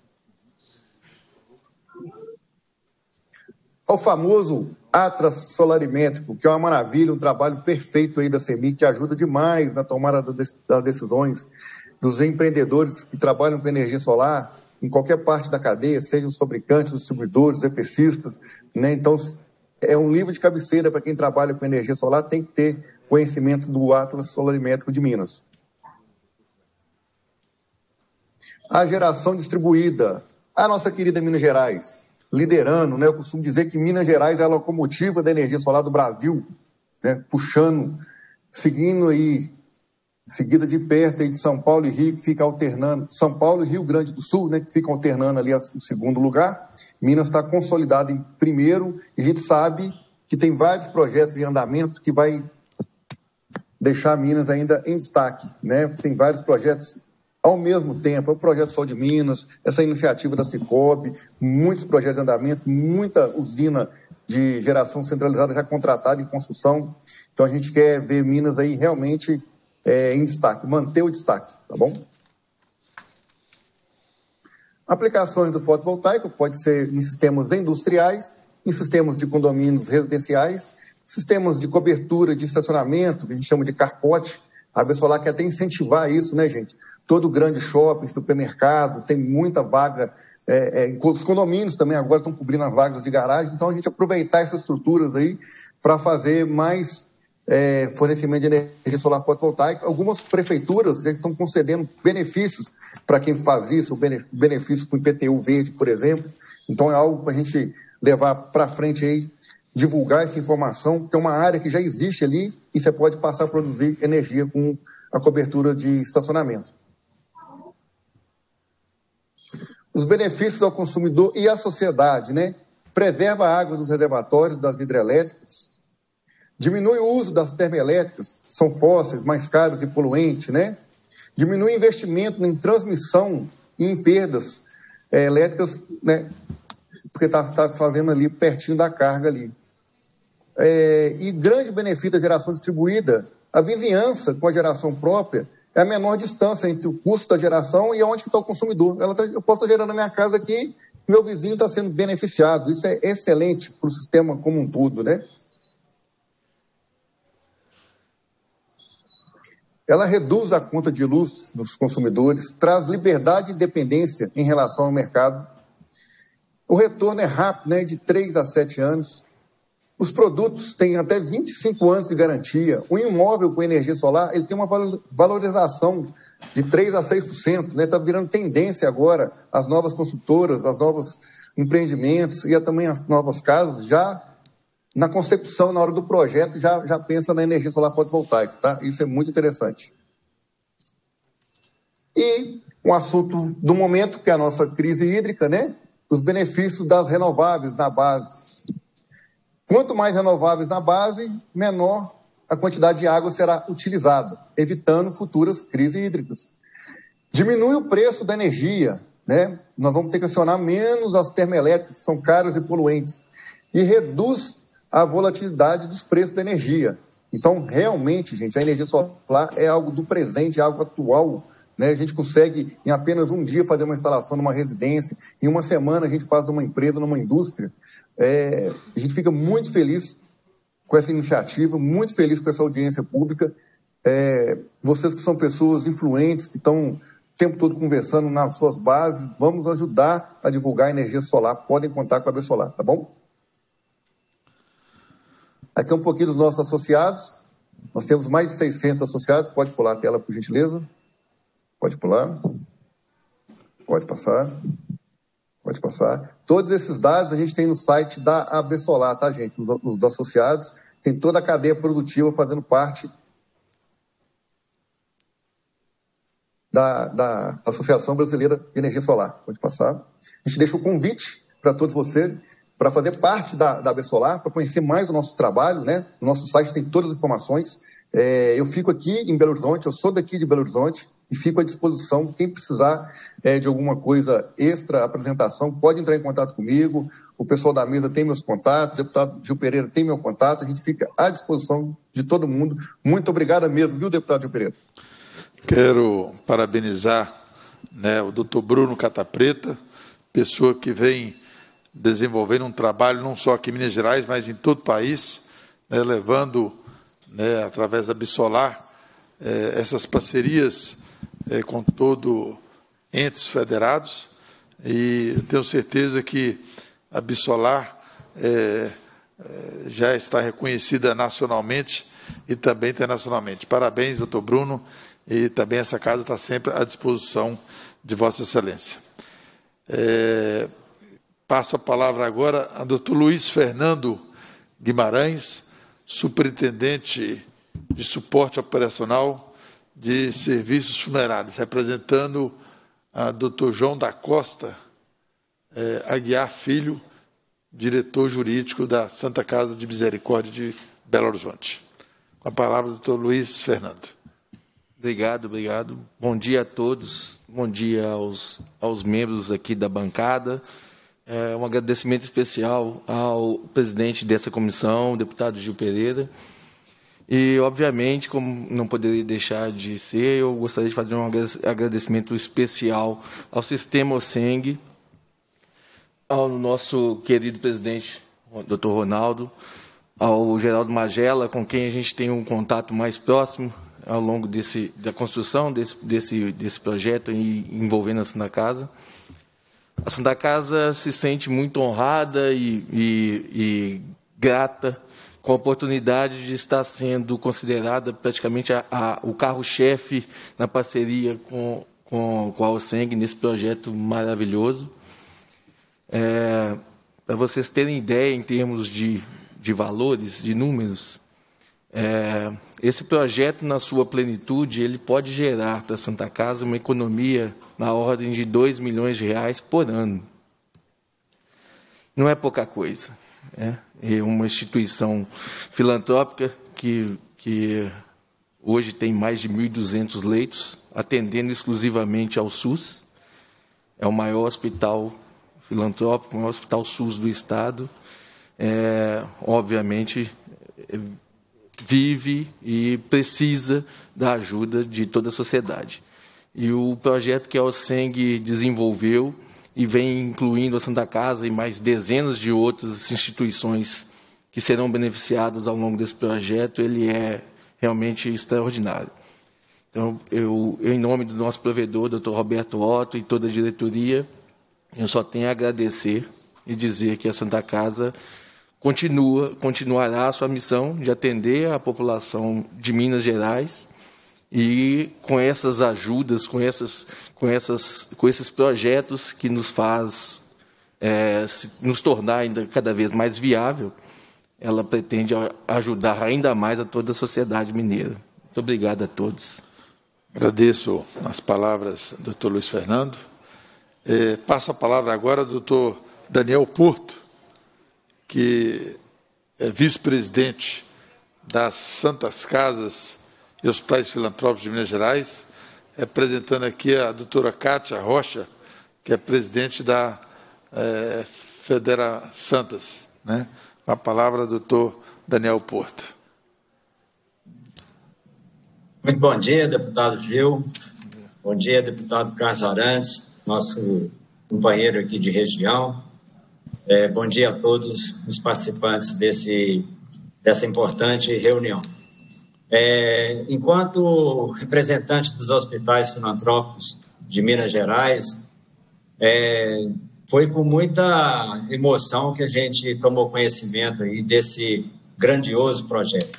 I: Ao famoso Atlas Solarimétrico, que é uma maravilha, um trabalho perfeito aí da CEMIG, que ajuda demais na tomada das decisões dos empreendedores que trabalham com energia solar, em qualquer parte da cadeia, sejam os fabricantes, os distribuidores, os EPCistas, né? Então, é um livro de cabeceira para quem trabalha com energia solar, tem que ter conhecimento do Atlas Solarimétrico de Minas. A geração distribuída, a nossa querida Minas Gerais, liderando, né? Eu costumo dizer que Minas Gerais é a locomotiva da energia solar do Brasil, né? Puxando, seguindo aí, seguida de perto aí de São Paulo e Rio, que fica alternando, São Paulo e Rio Grande do Sul, né, que ficam alternando ali no segundo lugar. Minas está consolidada em primeiro, e a gente sabe que tem vários projetos em andamento que vai deixar Minas ainda em destaque, né? Tem vários projetos ao mesmo tempo. É o Projeto Sol de Minas, essa iniciativa da Cicobi, muitos projetos em andamento, muita usina de geração centralizada já contratada em construção. Então, a gente quer ver Minas aí realmente é, em destaque, manter o destaque, tá bom? Aplicações do fotovoltaico pode ser em sistemas industriais, em sistemas de condomínios residenciais, sistemas de cobertura de estacionamento, que a gente chama de carpote. A Absolar quer até incentivar isso, né, gente? Todo grande shopping, supermercado, tem muita vaga. É, é, os condomínios também agora estão cobrindo as vagas de garagem. Então, a gente aproveitar essas estruturas aí para fazer mais é, fornecimento de energia solar fotovoltaica. Algumas prefeituras já estão concedendo benefícios para quem faz isso, benefício com I P T U verde, por exemplo. Então, é algo para a gente levar para frente aí, divulgar essa informação, que é uma área que já existe ali e você pode passar a produzir energia com a cobertura de estacionamento. Os benefícios ao consumidor e à sociedade, né? Preserva a água dos reservatórios das hidrelétricas, diminui o uso das termoelétricas, são fósseis, mais caros e poluentes, né? Diminui o investimento em transmissão e em perdas é, elétricas, né? Porque está tá fazendo ali pertinho da carga ali. É, e grande benefício da geração distribuída, a vizinhança com a geração própria é a menor distância entre o custo da geração e onde está o consumidor. Ela tá, eu posso estar gerando na minha casa aqui, meu vizinho está sendo beneficiado. Isso é excelente para o sistema como um todo, né? Ela reduz a conta de luz dos consumidores, traz liberdade e independência em relação ao mercado. O retorno é rápido, né, de três a sete anos. Os produtos têm até vinte e cinco anos de garantia. O imóvel com energia solar, ele tem uma valorização de três a seis por cento. Né? Está virando tendência agora as novas construtoras, os novos empreendimentos e também as novas casas, já na concepção, na hora do projeto, já, já pensa na energia solar fotovoltaica. Tá? Isso é muito interessante. E um assunto do momento, que é a nossa crise hídrica, né? Os benefícios das renováveis na base. Quanto mais renováveis na base, menor a quantidade de água será utilizada, evitando futuras crises hídricas. Diminui o preço da energia, né? Nós vamos ter que acionar menos as termoelétricas, que são caras e poluentes, e reduz a volatilidade dos preços da energia. Então, realmente, gente, a energia solar é algo do presente, é algo atual, né? A gente consegue, em apenas um dia, fazer uma instalação numa residência, em uma semana a gente faz numa empresa, numa indústria. É, a gente fica muito feliz com essa iniciativa, muito feliz com essa audiência pública. É, vocês que são pessoas influentes, que estão o tempo todo conversando nas suas bases, vamos ajudar a divulgar a energia solar. Podem contar com a Absolar, tá bom? Aqui é um pouquinho dos nossos associados. Nós temos mais de seiscentos associados. Pode pular a tela, por gentileza. Pode pular. Pode passar. Pode passar. Todos esses dados a gente tem no site da Absolar, tá, gente? Os, os associados, tem toda a cadeia produtiva fazendo parte da, da Associação Brasileira de Energia Solar. Pode passar. A gente deixa o convite para todos vocês para fazer parte da, da Absolar, para conhecer mais o nosso trabalho, né? No nosso site tem todas as informações. É, eu fico aqui em Belo Horizonte, eu sou daqui de Belo Horizonte, e fico à disposição. Quem precisar é, de alguma coisa extra, apresentação, pode entrar em contato comigo. O pessoal da mesa tem meus contatos, o deputado Gil Pereira tem meu contato, a gente fica à disposição de todo mundo. Muito obrigado mesmo, viu, deputado Gil Pereira?
A: Quero parabenizar, né, o doutor Bruno Catapreta, pessoa que vem desenvolvendo um trabalho não só aqui em Minas Gerais, mas em todo o país, né, levando, né, através da Absolar, eh, essas parcerias É, com todo entes federados, e tenho certeza que a Absolar é, é, já está reconhecida nacionalmente e também internacionalmente. Parabéns, doutor Bruno, e também essa casa está sempre à disposição de Vossa Excelência. É, passo a palavra agora a doutor Luiz Fernando Guimarães, superintendente de suporte operacional de serviços funerários, representando a doutor João da Costa eh, Aguiar Filho, diretor jurídico da Santa Casa de Misericórdia de Belo Horizonte. Com a palavra, doutor Luiz Fernando.
J: Obrigado, obrigado. Bom dia a todos, bom dia aos, aos membros aqui da bancada. É, um agradecimento especial ao presidente dessa comissão, o deputado Gil Pereira. E, obviamente, como não poderia deixar de ser, eu gostaria de fazer um agradecimento especial ao Sistema OSENG, ao nosso querido presidente, doutor Ronaldo, ao Geraldo Magela, com quem a gente tem um contato mais próximo ao longo desse, da construção desse, desse, desse projeto envolvendo a Santa Casa. A Santa Casa se sente muito honrada e, e, e grata com a oportunidade de estar sendo considerada praticamente a, a, o carro-chefe na parceria com, com, com a OSENG nesse projeto maravilhoso. É, para vocês terem ideia em termos de, de valores, de números, é, esse projeto, na sua plenitude, ele pode gerar para a Santa Casa uma economia na ordem de dois milhões de reais por ano. Não é pouca coisa. É, é uma instituição filantrópica que, que hoje tem mais de mil e duzentos leitos, atendendo exclusivamente ao SUS. É o maior hospital filantrópico, o maior hospital SUS do Estado. É, obviamente, vive e precisa da ajuda de toda a sociedade. E o projeto que a OSENG desenvolveu e vem incluindo a Santa Casa e mais dezenas de outras instituições que serão beneficiadas ao longo desse projeto, ele é realmente extraordinário. Então, eu, eu em nome do nosso provedor, doutor Roberto Otto, e toda a diretoria, eu só tenho a agradecer e dizer que a Santa Casa continua, continuará a sua missão de atender a população de Minas Gerais, e com essas ajudas, com, essas, com, essas, com esses projetos que nos faz é, nos tornar ainda cada vez mais viável, ela pretende ajudar ainda mais a toda a sociedade mineira. Muito obrigado a todos.
A: Agradeço as palavras do doutor Luiz Fernando. É, passo a palavra agora ao doutor Daniel Porto, que é vice-presidente das Santas Casas e Hospitais Filantrópicos de Minas Gerais, representando aqui a doutora Cátia Rocha, que é presidente da é, Federa Santas, né? Com a palavra, doutor Daniel Porto.
K: Muito bom dia, deputado Gil. Bom dia, deputado Carlos Arantes, nosso companheiro aqui de região. É, bom dia a todos os participantes desse, dessa importante reunião. É, enquanto representante dos hospitais filantrópicos de Minas Gerais, é, foi com muita emoção que a gente tomou conhecimento aí desse grandioso projeto.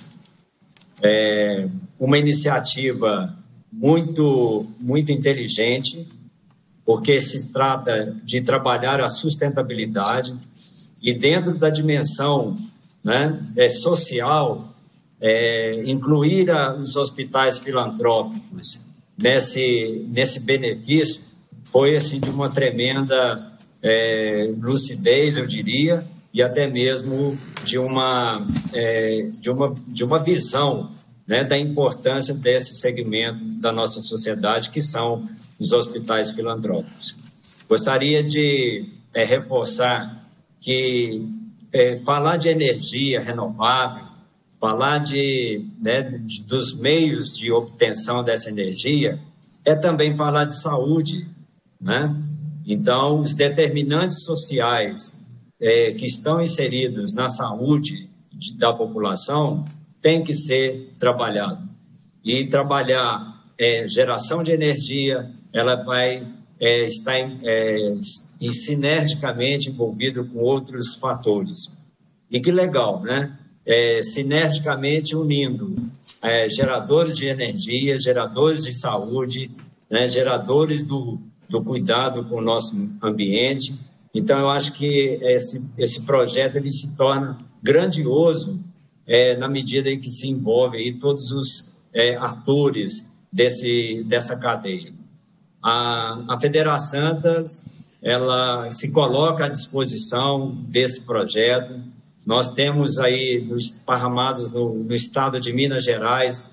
K: É uma iniciativa muito, muito inteligente, porque se trata de trabalhar a sustentabilidade e dentro da dimensão, né, é, social, é, incluir a, os hospitais filantrópicos nesse, nesse benefício foi assim, de uma tremenda é, lucidez, eu diria, e até mesmo de uma, é, de uma, de uma visão, né, da importância desse segmento da nossa sociedade, que são os hospitais filantrópicos. Gostaria de é, reforçar que é, falar de energia renovável, falar de, né, de, dos meios de obtenção dessa energia, é também falar de saúde, né? Então, os determinantes sociais é, que estão inseridos na saúde de, da população têm que ser trabalhados. E trabalhar é, geração de energia, ela vai é, estar em, é, em sinergicamente envolvido com outros fatores. E que legal, né? É, sinergicamente unindo é, geradores de energia, geradores de saúde, né, geradores do, do cuidado com o nosso ambiente. Então, eu acho que esse, esse projeto ele se torna grandioso é, na medida em que se envolve aí todos os é, atores desse, dessa cadeia. A, a Federa Santas, ela se coloca à disposição desse projeto. Nós temos aí, esparramados no, no estado de Minas Gerais,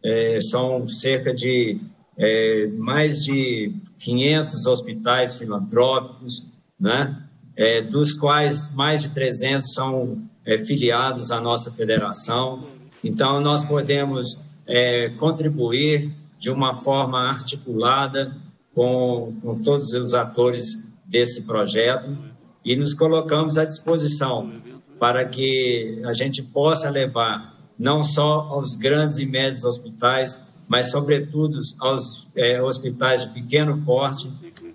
K: é, são cerca de é, mais de quinhentos hospitais filantrópicos, né? É, dos quais mais de trezentos são é, filiados à nossa federação. Então, nós podemos é, contribuir de uma forma articulada com, com todos os atores desse projeto e nos colocamos à disposição para que a gente possa levar não só aos grandes e médios hospitais, mas, sobretudo, aos é, hospitais de pequeno porte,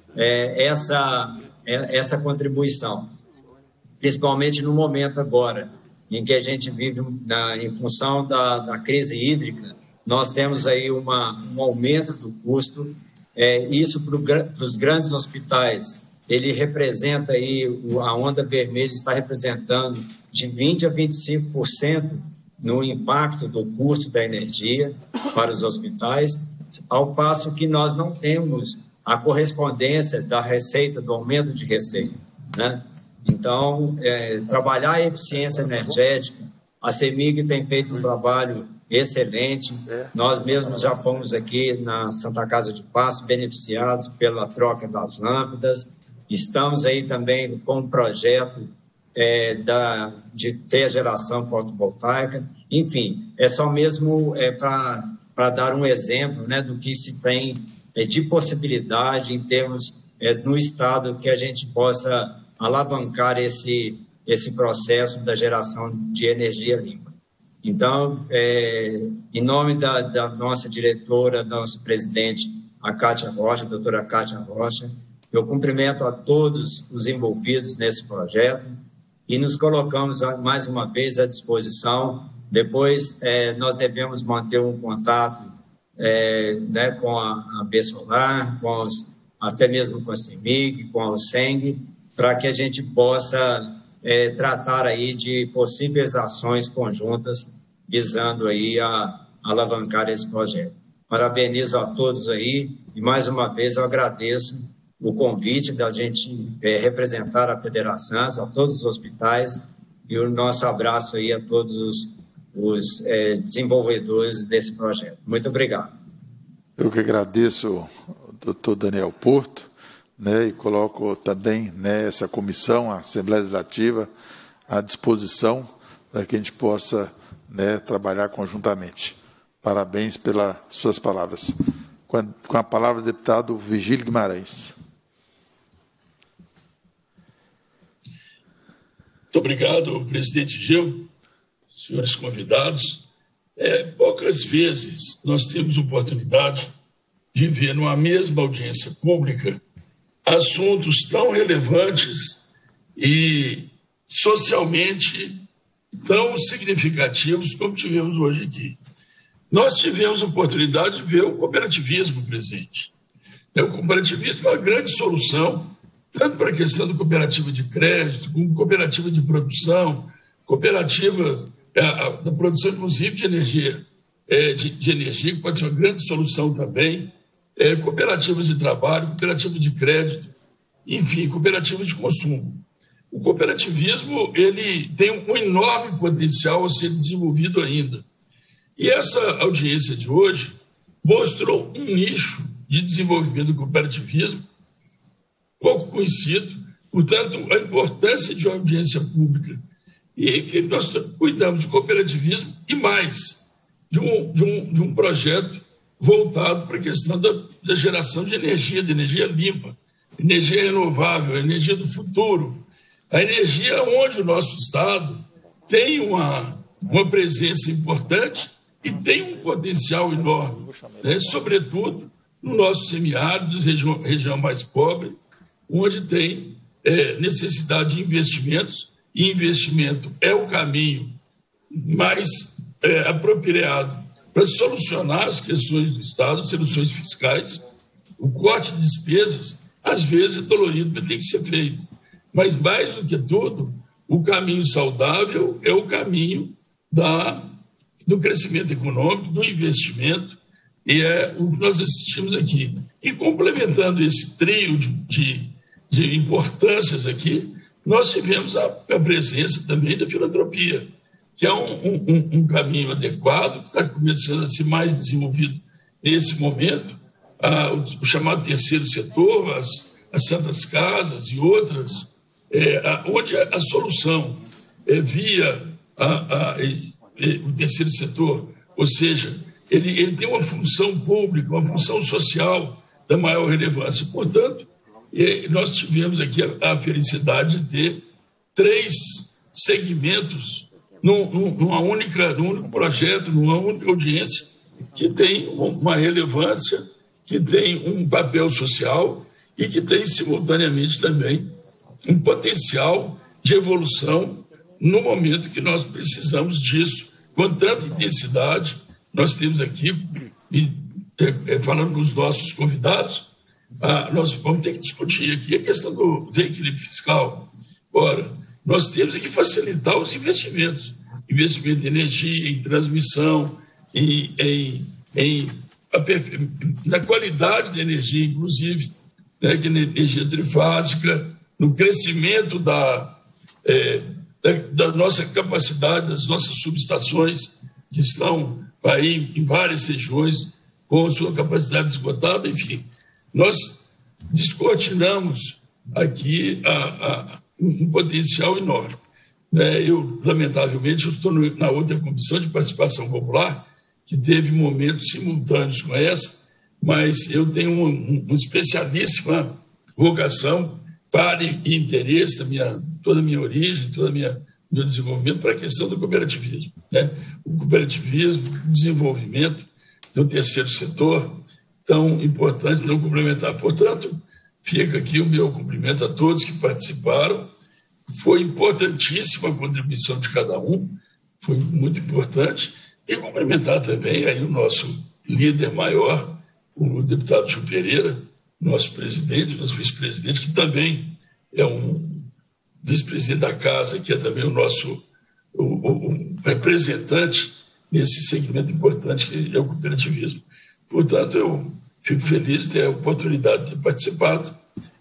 K: é, essa, é, essa contribuição, principalmente no momento agora, em que a gente vive na, em função da, da crise hídrica. Nós temos aí uma, um aumento do custo, é, isso para os grandes hospitais, ele representa aí, a onda vermelha está representando de vinte a vinte e cinco por cento no impacto do custo da energia para os hospitais, ao passo que nós não temos a correspondência da receita, do aumento de receita, né? Então, é, trabalhar a eficiência energética, a CEMIG tem feito um trabalho excelente, nós mesmos já fomos aqui na Santa Casa de Passo beneficiados pela troca das lâmpadas, estamos aí também com um projeto é, da, de ter a geração fotovoltaica, enfim, é só mesmo é, para dar um exemplo, né, do que se tem é, de possibilidade em termos é, no Estado que a gente possa alavancar esse, esse processo da geração de energia limpa. Então, é, em nome da, da nossa diretora, nossa presidente, a Cátia Rocha, a doutora Cátia Rocha, eu cumprimento a todos os envolvidos nesse projeto e nos colocamos mais uma vez à disposição. Depois, é, nós devemos manter um contato é, né, com a, a B Solar, com os, até mesmo com a CEMIG, com a USENG, para que a gente possa é, tratar aí de possíveis ações conjuntas visando aí a, a alavancar esse projeto. Parabenizo a todos aí e, mais uma vez, eu agradeço o convite da gente é, representar a Federação, a todos os hospitais, e o nosso abraço aí a todos os, os é, desenvolvedores desse projeto. Muito obrigado.
A: Eu que agradeço, doutor Daniel Porto, né, e coloco também, né, essa comissão, a Assembleia Legislativa, à disposição para que a gente possa, né, trabalhar conjuntamente. Parabéns pelas suas palavras. Com a, com a palavra, o deputado Vigílio Guimarães.
L: Muito obrigado, presidente Gil, senhores convidados. É, poucas vezes nós temos oportunidade de ver numa mesma audiência pública assuntos tão relevantes e socialmente tão significativos como tivemos hoje aqui. Nós tivemos a oportunidade de ver o cooperativismo presente. O cooperativismo é uma grande solução, tanto para a questão da cooperativa de crédito, como cooperativa de produção, cooperativa da produção, inclusive, de energia, de, de energia, que pode ser uma grande solução também, É, cooperativas de trabalho, cooperativa de crédito, enfim, cooperativa de consumo. O cooperativismo ele tem um enorme potencial a ser desenvolvido ainda. E essa audiência de hoje mostrou um nicho de desenvolvimento do cooperativismo pouco conhecido, portanto, a importância de uma audiência pública e que nós cuidamos de cooperativismo e mais, de um, de um, de um projeto voltado para a questão da, da geração de energia, de energia limpa, energia renovável, energia do futuro, a energia onde o nosso Estado tem uma, uma presença importante e tem um potencial enorme, né? Sobretudo no nosso semiárido, região, região mais pobre, onde tem é, necessidade de investimentos, e investimento é o caminho mais é, apropriado para solucionar as questões do Estado, soluções fiscais. O corte de despesas, às vezes, é dolorido, mas tem que ser feito. Mas, mais do que tudo, o caminho saudável é o caminho da, do crescimento econômico, do investimento, e é o que nós assistimos aqui. E, complementando esse trio de, de, de importâncias aqui, nós tivemos a, a presença também da filantropia, que é um, um, um caminho adequado, que está começando a ser mais desenvolvido nesse momento, ah, o, o chamado terceiro setor, as, as santas casas e outras, é, a, onde a, a solução é via a, a, a, o terceiro setor, ou seja, ele, ele tem uma função pública, uma função social da maior relevância. Portanto, é, nós tivemos aqui a, a felicidade de ter três segmentos num, numa única, num único projeto, numa única audiência, que tem uma relevância, que tem um papel social e que tem, simultaneamente, também um potencial de evolução no momento que nós precisamos disso, com tanta intensidade. Nós temos aqui, e, é, falando com os nossos convidados, ah, nós vamos ter que discutir aqui a questão do reequilíbrio fiscal. Ora, nós temos que facilitar os investimentos, investimento em energia, em transmissão, em, em, em na qualidade da energia, inclusive, né, que é energia trifásica, no crescimento da, é, da, da nossa capacidade, das nossas subestações, que estão aí em várias regiões com sua capacidade esgotada. Enfim, nós descortinamos aqui a, a, um potencial enorme. Né? Eu, lamentavelmente, eu estou na outra comissão de participação popular, que teve momentos simultâneos com essa, mas eu tenho uma, uma especialíssima vocação para e interesse da minha, toda a minha origem, todo o meu desenvolvimento para a questão do cooperativismo. Né? O cooperativismo, o desenvolvimento do terceiro setor, tão importante, tão complementar. Portanto, fica aqui o meu cumprimento a todos que participaram. Foi importantíssima a contribuição de cada um, foi muito importante. E cumprimentar também aí o nosso líder maior, o deputado Gil Pereira, nosso presidente, nosso vice-presidente, que também é um vice-presidente da casa, que é também o nosso o, o, o representante nesse segmento importante que é o cooperativismo. Portanto, eu fico feliz de ter a oportunidade de ter participado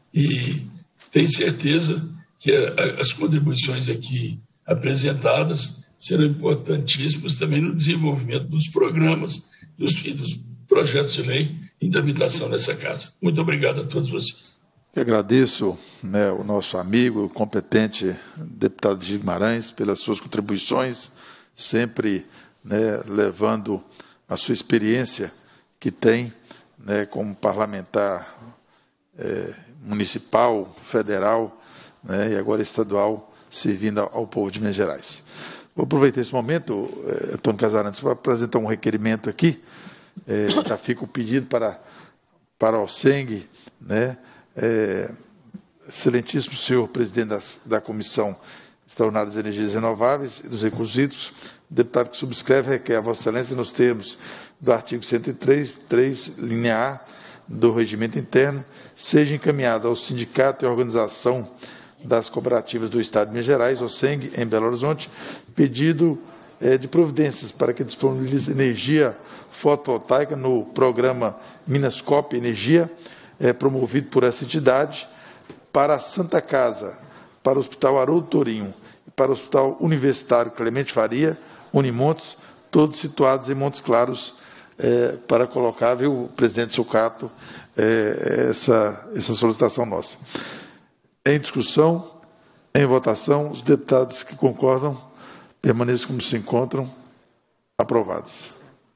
L: e tenho certeza que as contribuições aqui apresentadas serão importantíssimos também no desenvolvimento dos programas dos, e dos projetos de lei em tramitação nessa casa. Muito obrigado a todos vocês.
A: Eu agradeço, né, o nosso amigo, o competente deputado Gil Guimarães, pelas suas contribuições, sempre, né, levando a sua experiência que tem, né, como parlamentar é, municipal, federal, né, e agora estadual, servindo ao povo de Minas Gerais. Vou aproveitar esse momento, eh, Antônio Casarantes, para apresentar um requerimento aqui. Eh, já fica o pedido para, para o OSENG, né? Eh, excelentíssimo senhor presidente da, da Comissão Extraordinária de Energias Renováveis e dos Recursos Hídricos, o deputado que subscreve requer a Vossa Excelência, nos termos do artigo cento e três, três, linha A, do Regimento Interno, seja encaminhado ao Sindicato e Organização das Cooperativas do Estado de Minas Gerais, OSENG, em Belo Horizonte, pedido eh, de providências para que disponibilize energia fotovoltaica no programa Minascop Energia, eh, promovido por essa entidade, para a Santa Casa, para o Hospital Haroldo Torinho e para o Hospital Universitário Clemente Faria, Unimontes, todos situados em Montes Claros, eh, para colocar, viu, presidente Sucato, eh, essa, essa solicitação nossa. Em discussão, em votação, os deputados que concordam permaneçam como se encontram, aprovados.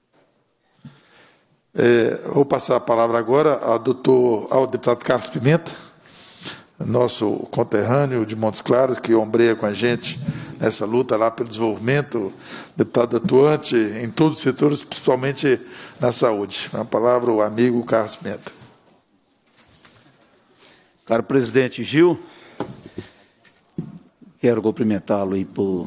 A: É, vou passar a palavra agora ao, doutor, ao deputado Carlos Pimenta, nosso conterrâneo de Montes Claros, que ombreia com a gente nessa luta lá pelo desenvolvimento, deputado atuante em todos os setores, principalmente na saúde. A palavra ao amigo Carlos Pimenta.
M: Caro presidente Gil, quero cumprimentá-lo aí por,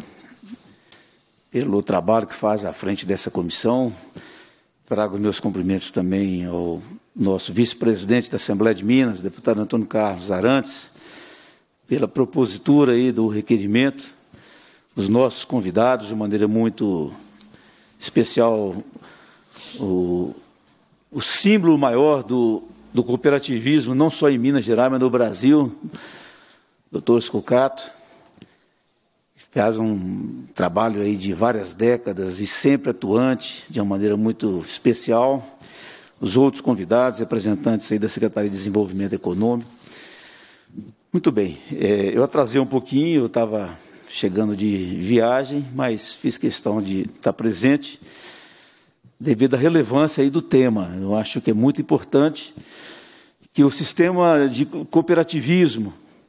M: pelo trabalho que faz à frente dessa comissão. Trago meus cumprimentos também ao nosso vice-presidente da Assembleia de Minas, deputado Antônio Carlos Arantes, pela propositura aí do requerimento, os nossos convidados, de maneira muito especial, o, o símbolo maior do do cooperativismo, não só em Minas Gerais, mas no Brasil, doutor Sucato, faz um trabalho aí de várias décadas e sempre atuante, de uma maneira muito especial. Os outros convidados, representantes aí da Secretaria de Desenvolvimento Econômico. Muito bem, é, eu atrasei um pouquinho, eu estava chegando de viagem, mas fiz questão de estar presente devido à relevância aí do tema. Eu acho que é muito importante que o sistema de cooperativismo,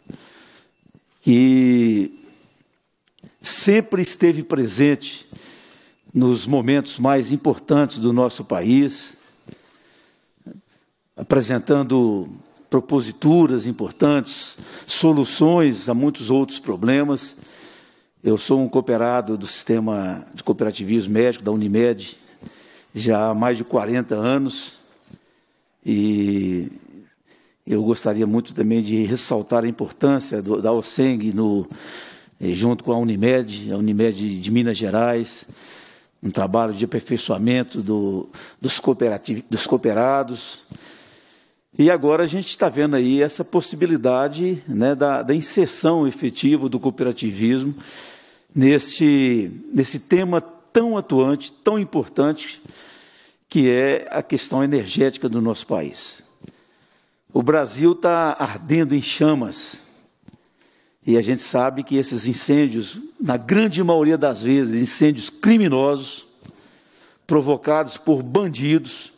M: que sempre esteve presente nos momentos mais importantes do nosso país, apresentando proposituras importantes, soluções a muitos outros problemas. Eu sou um cooperado do sistema de cooperativismo médico da Unimed já há mais de quarenta anos e eu gostaria muito também de ressaltar a importância do, da OSENG no, junto com a Unimed, a Unimed de Minas Gerais, um trabalho de aperfeiçoamento do, dos, dos cooperados. E agora a gente está vendo aí essa possibilidade, né, da, da inserção efetiva do cooperativismo nesse, nesse tema tão atuante, tão importante, que é a questão energética do nosso país. O Brasil está ardendo em chamas, e a gente sabe que esses incêndios, na grande maioria das vezes, incêndios criminosos, provocados por bandidos,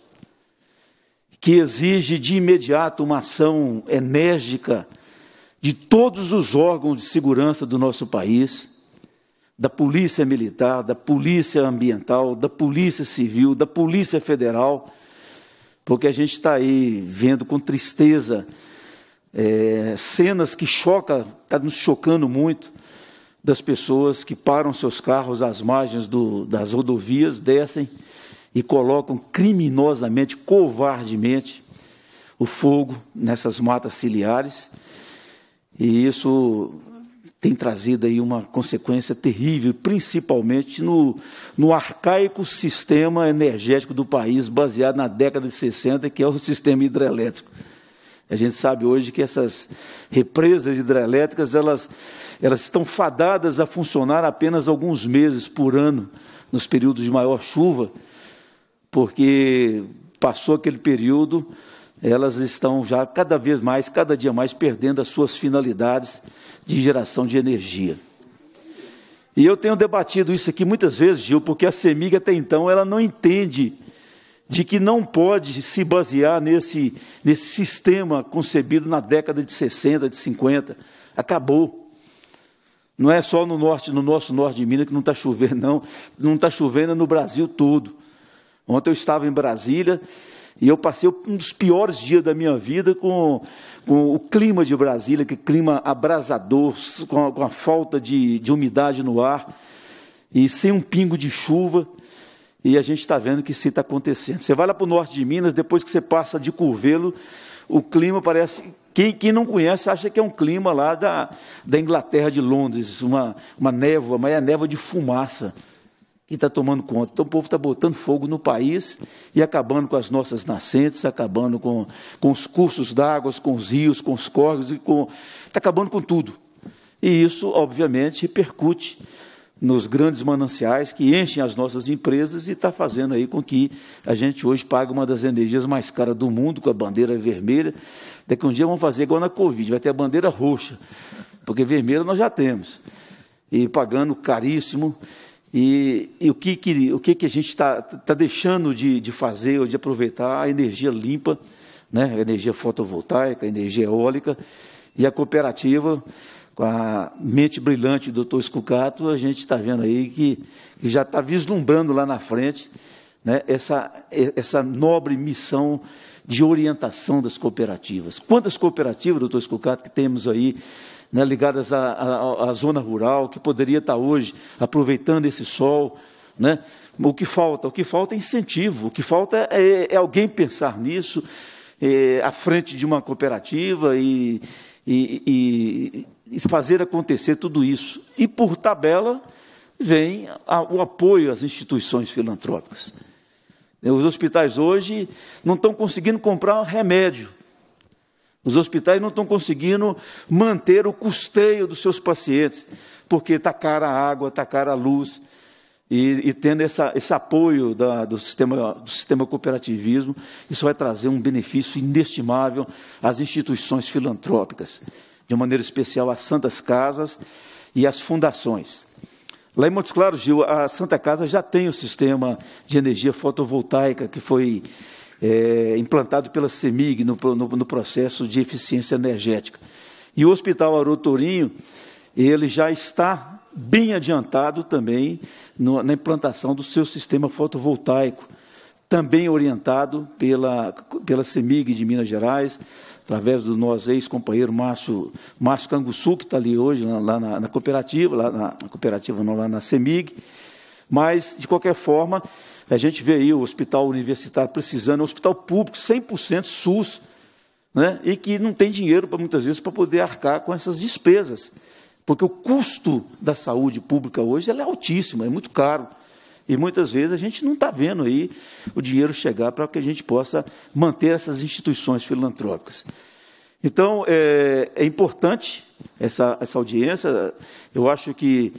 M: que exige de imediato uma ação enérgica de todos os órgãos de segurança do nosso país, da Polícia Militar, da Polícia Ambiental, da Polícia Civil, da Polícia Federal, porque a gente está aí vendo com tristeza é, cenas que chocam, está nos chocando muito, das pessoas que param seus carros às margens do, das rodovias, descem e colocam criminosamente, covardemente, o fogo nessas matas ciliares, e isso tem trazido aí uma consequência terrível, principalmente no, no arcaico sistema energético do país, baseado na década de sessenta, que é o sistema hidrelétrico. A gente sabe hoje que essas represas hidrelétricas, elas, elas estão fadadas a funcionar apenas alguns meses por ano, nos períodos de maior chuva, porque passou aquele período, elas estão já cada vez mais, cada dia mais, perdendo as suas finalidades de geração de energia. E eu tenho debatido isso aqui muitas vezes, Gil, porque a CEMIG até então ela não entende de que não pode se basear nesse, nesse sistema concebido na década de sessenta, de cinquenta. Acabou. Não é só no norte, no nosso norte de Minas que não está chovendo, não. Não está chovendo no Brasil todo. Ontem eu estava em Brasília e eu passei um dos piores dias da minha vida com, com o clima de Brasília, que clima abrasador, com a, com a falta de, de umidade no ar e sem um pingo de chuva. E a gente está vendo que isso está acontecendo. Você vai lá para o norte de Minas, depois que você passa de Curvelo, o clima parece... Quem, quem não conhece acha que é um clima lá da, da Inglaterra, de Londres, uma, uma névoa, mas é a névoa de fumaça que está tomando conta. Então o povo está botando fogo no país e acabando com as nossas nascentes, acabando com, com os cursos d'água, com os rios, com os córregos, está acabando com tudo. E isso, obviamente, repercute nos grandes mananciais que enchem as nossas empresas e está fazendo aí com que a gente hoje pague uma das energias mais caras do mundo, com a bandeira vermelha. Daqui um dia vamos fazer igual na Covid, vai ter a bandeira roxa, porque vermelha nós já temos. E pagando caríssimo. E, e o, que, que, o que, que a gente está tá deixando de, de fazer ou de aproveitar? A energia limpa, né? A energia fotovoltaica, a energia eólica, e a cooperativa, com a mente brilhante do doutor Scucato, a gente está vendo aí que, que já está vislumbrando lá na frente, né, essa, essa nobre missão de orientação das cooperativas. Quantas cooperativas, doutor Scucato, que temos aí, né, ligadas à, à, à zona rural, que poderia estar hoje aproveitando esse sol, né? O que falta? O que falta é incentivo, o que falta é, é alguém pensar nisso, é, à frente de uma cooperativa e, e, e fazer acontecer tudo isso. E, por tabela, vem a, o apoio às instituições filantrópicas. Os hospitais hoje não estão conseguindo comprar remédio. Os hospitais não estão conseguindo manter o custeio dos seus pacientes. porque está cara a água, está cara a luz, e, e tendo essa, esse apoio da, do, sistema, do sistema cooperativismo, isso vai trazer um benefício inestimável às instituições filantrópicas, de maneira especial às Santas Casas e às fundações. Lá em Montes Claros, Gil, a Santa Casa já tem o sistema de energia fotovoltaica que foi é, implantado pela CEMIG no, no, no processo de eficiência energética. E o Hospital Haroldo Tourinho, ele já está bem adiantado também no, na implantação do seu sistema fotovoltaico, também orientado pela, pela CEMIG de Minas Gerais, através do nosso ex-companheiro Márcio, Márcio Canguçu, que está ali hoje, lá na, na cooperativa, lá na, na cooperativa não, lá na CEMIG. Mas, de qualquer forma, a gente vê aí o hospital universitário precisando, é um hospital público, cem por cento SUS, né, e que não tem dinheiro, pra, muitas vezes, para poder arcar com essas despesas. Porque o custo da saúde pública hoje ela é altíssimo, é muito caro. E muitas vezes a gente não está vendo aí o dinheiro chegar para que a gente possa manter essas instituições filantrópicas. Então, é, é importante essa, essa audiência. Eu acho que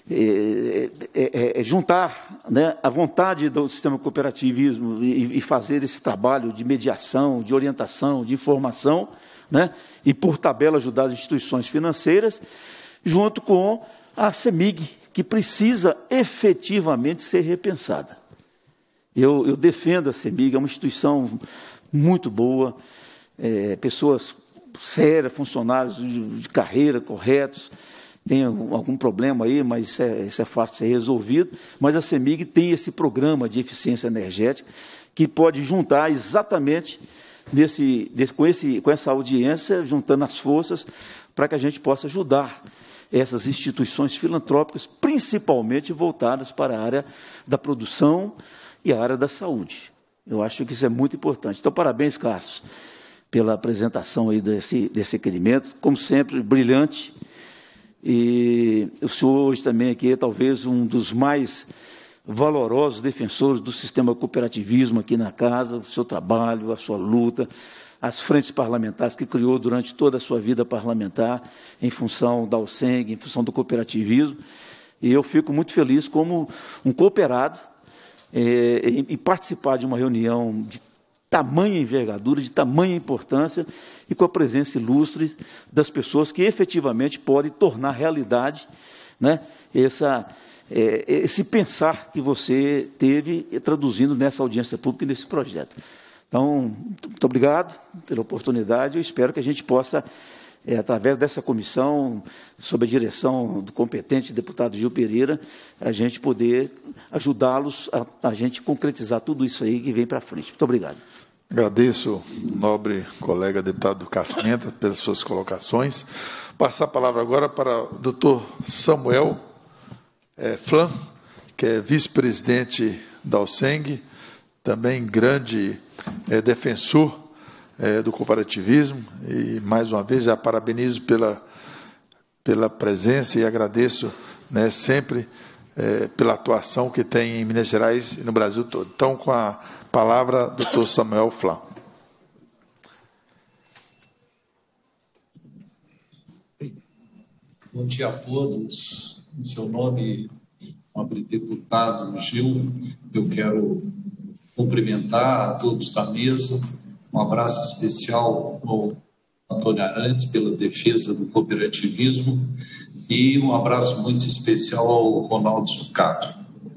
M: é, é, é juntar, né, a vontade do sistema cooperativismo e, e fazer esse trabalho de mediação, de orientação, de informação, né, e, por tabela, ajudar as instituições financeiras, junto com a CEMIG, que precisa efetivamente ser repensada. Eu, eu defendo a CEMIG, é uma instituição muito boa, é, pessoas sérias, funcionários de, de carreira corretos, tem algum, algum problema aí, mas isso é, isso é fácil de ser resolvido, mas a CEMIG tem esse programa de eficiência energética que pode juntar exatamente nesse, desse, com, esse, com essa audiência, juntando as forças, para que a gente possa ajudar essas instituições filantrópicas, principalmente voltadas para a área da produção e a área da saúde. Eu acho que isso é muito importante. Então, parabéns, Carlos, pela apresentação aí desse, desse requerimento, como sempre, brilhante. E o senhor hoje também aqui é talvez um dos mais valorosos defensores do sistema cooperativismo aqui na casa, o seu trabalho, a sua luta, as frentes parlamentares que criou durante toda a sua vida parlamentar, em função da OSENG, em função do cooperativismo. E eu fico muito feliz como um cooperado é, em, em participar de uma reunião de tamanha envergadura, de tamanha importância, e com a presença ilustre das pessoas que efetivamente podem tornar realidade, né, essa, é, esse pensar que você teve traduzindo nessa audiência pública e nesse projeto. Então, muito obrigado pela oportunidade. Eu espero que a gente possa, é, através dessa comissão, sob a direção do competente deputado Gil Pereira, a gente poder ajudá-los a, a gente concretizar tudo isso aí que vem para frente. Muito obrigado.
A: Agradeço, nobre colega deputado Cássio Pimenta, pelas suas colocações. Passar a palavra agora para o doutor Samuel é, Flan, que é vice-presidente da OSENG, também grande é, defensor é, do cooperativismo, e, mais uma vez, já parabenizo pela, pela presença e agradeço, né, sempre é, pela atuação que tem em Minas Gerais e no Brasil todo. Então, com a palavra, doutor Samuel Flan.
N: Bom dia a todos. Em seu nome, nobre deputado Gil, eu quero cumprimentar a todos da mesa. Um abraço especial ao Antônio Arantes pela defesa do cooperativismo e um abraço muito especial ao Ronaldo Sucato.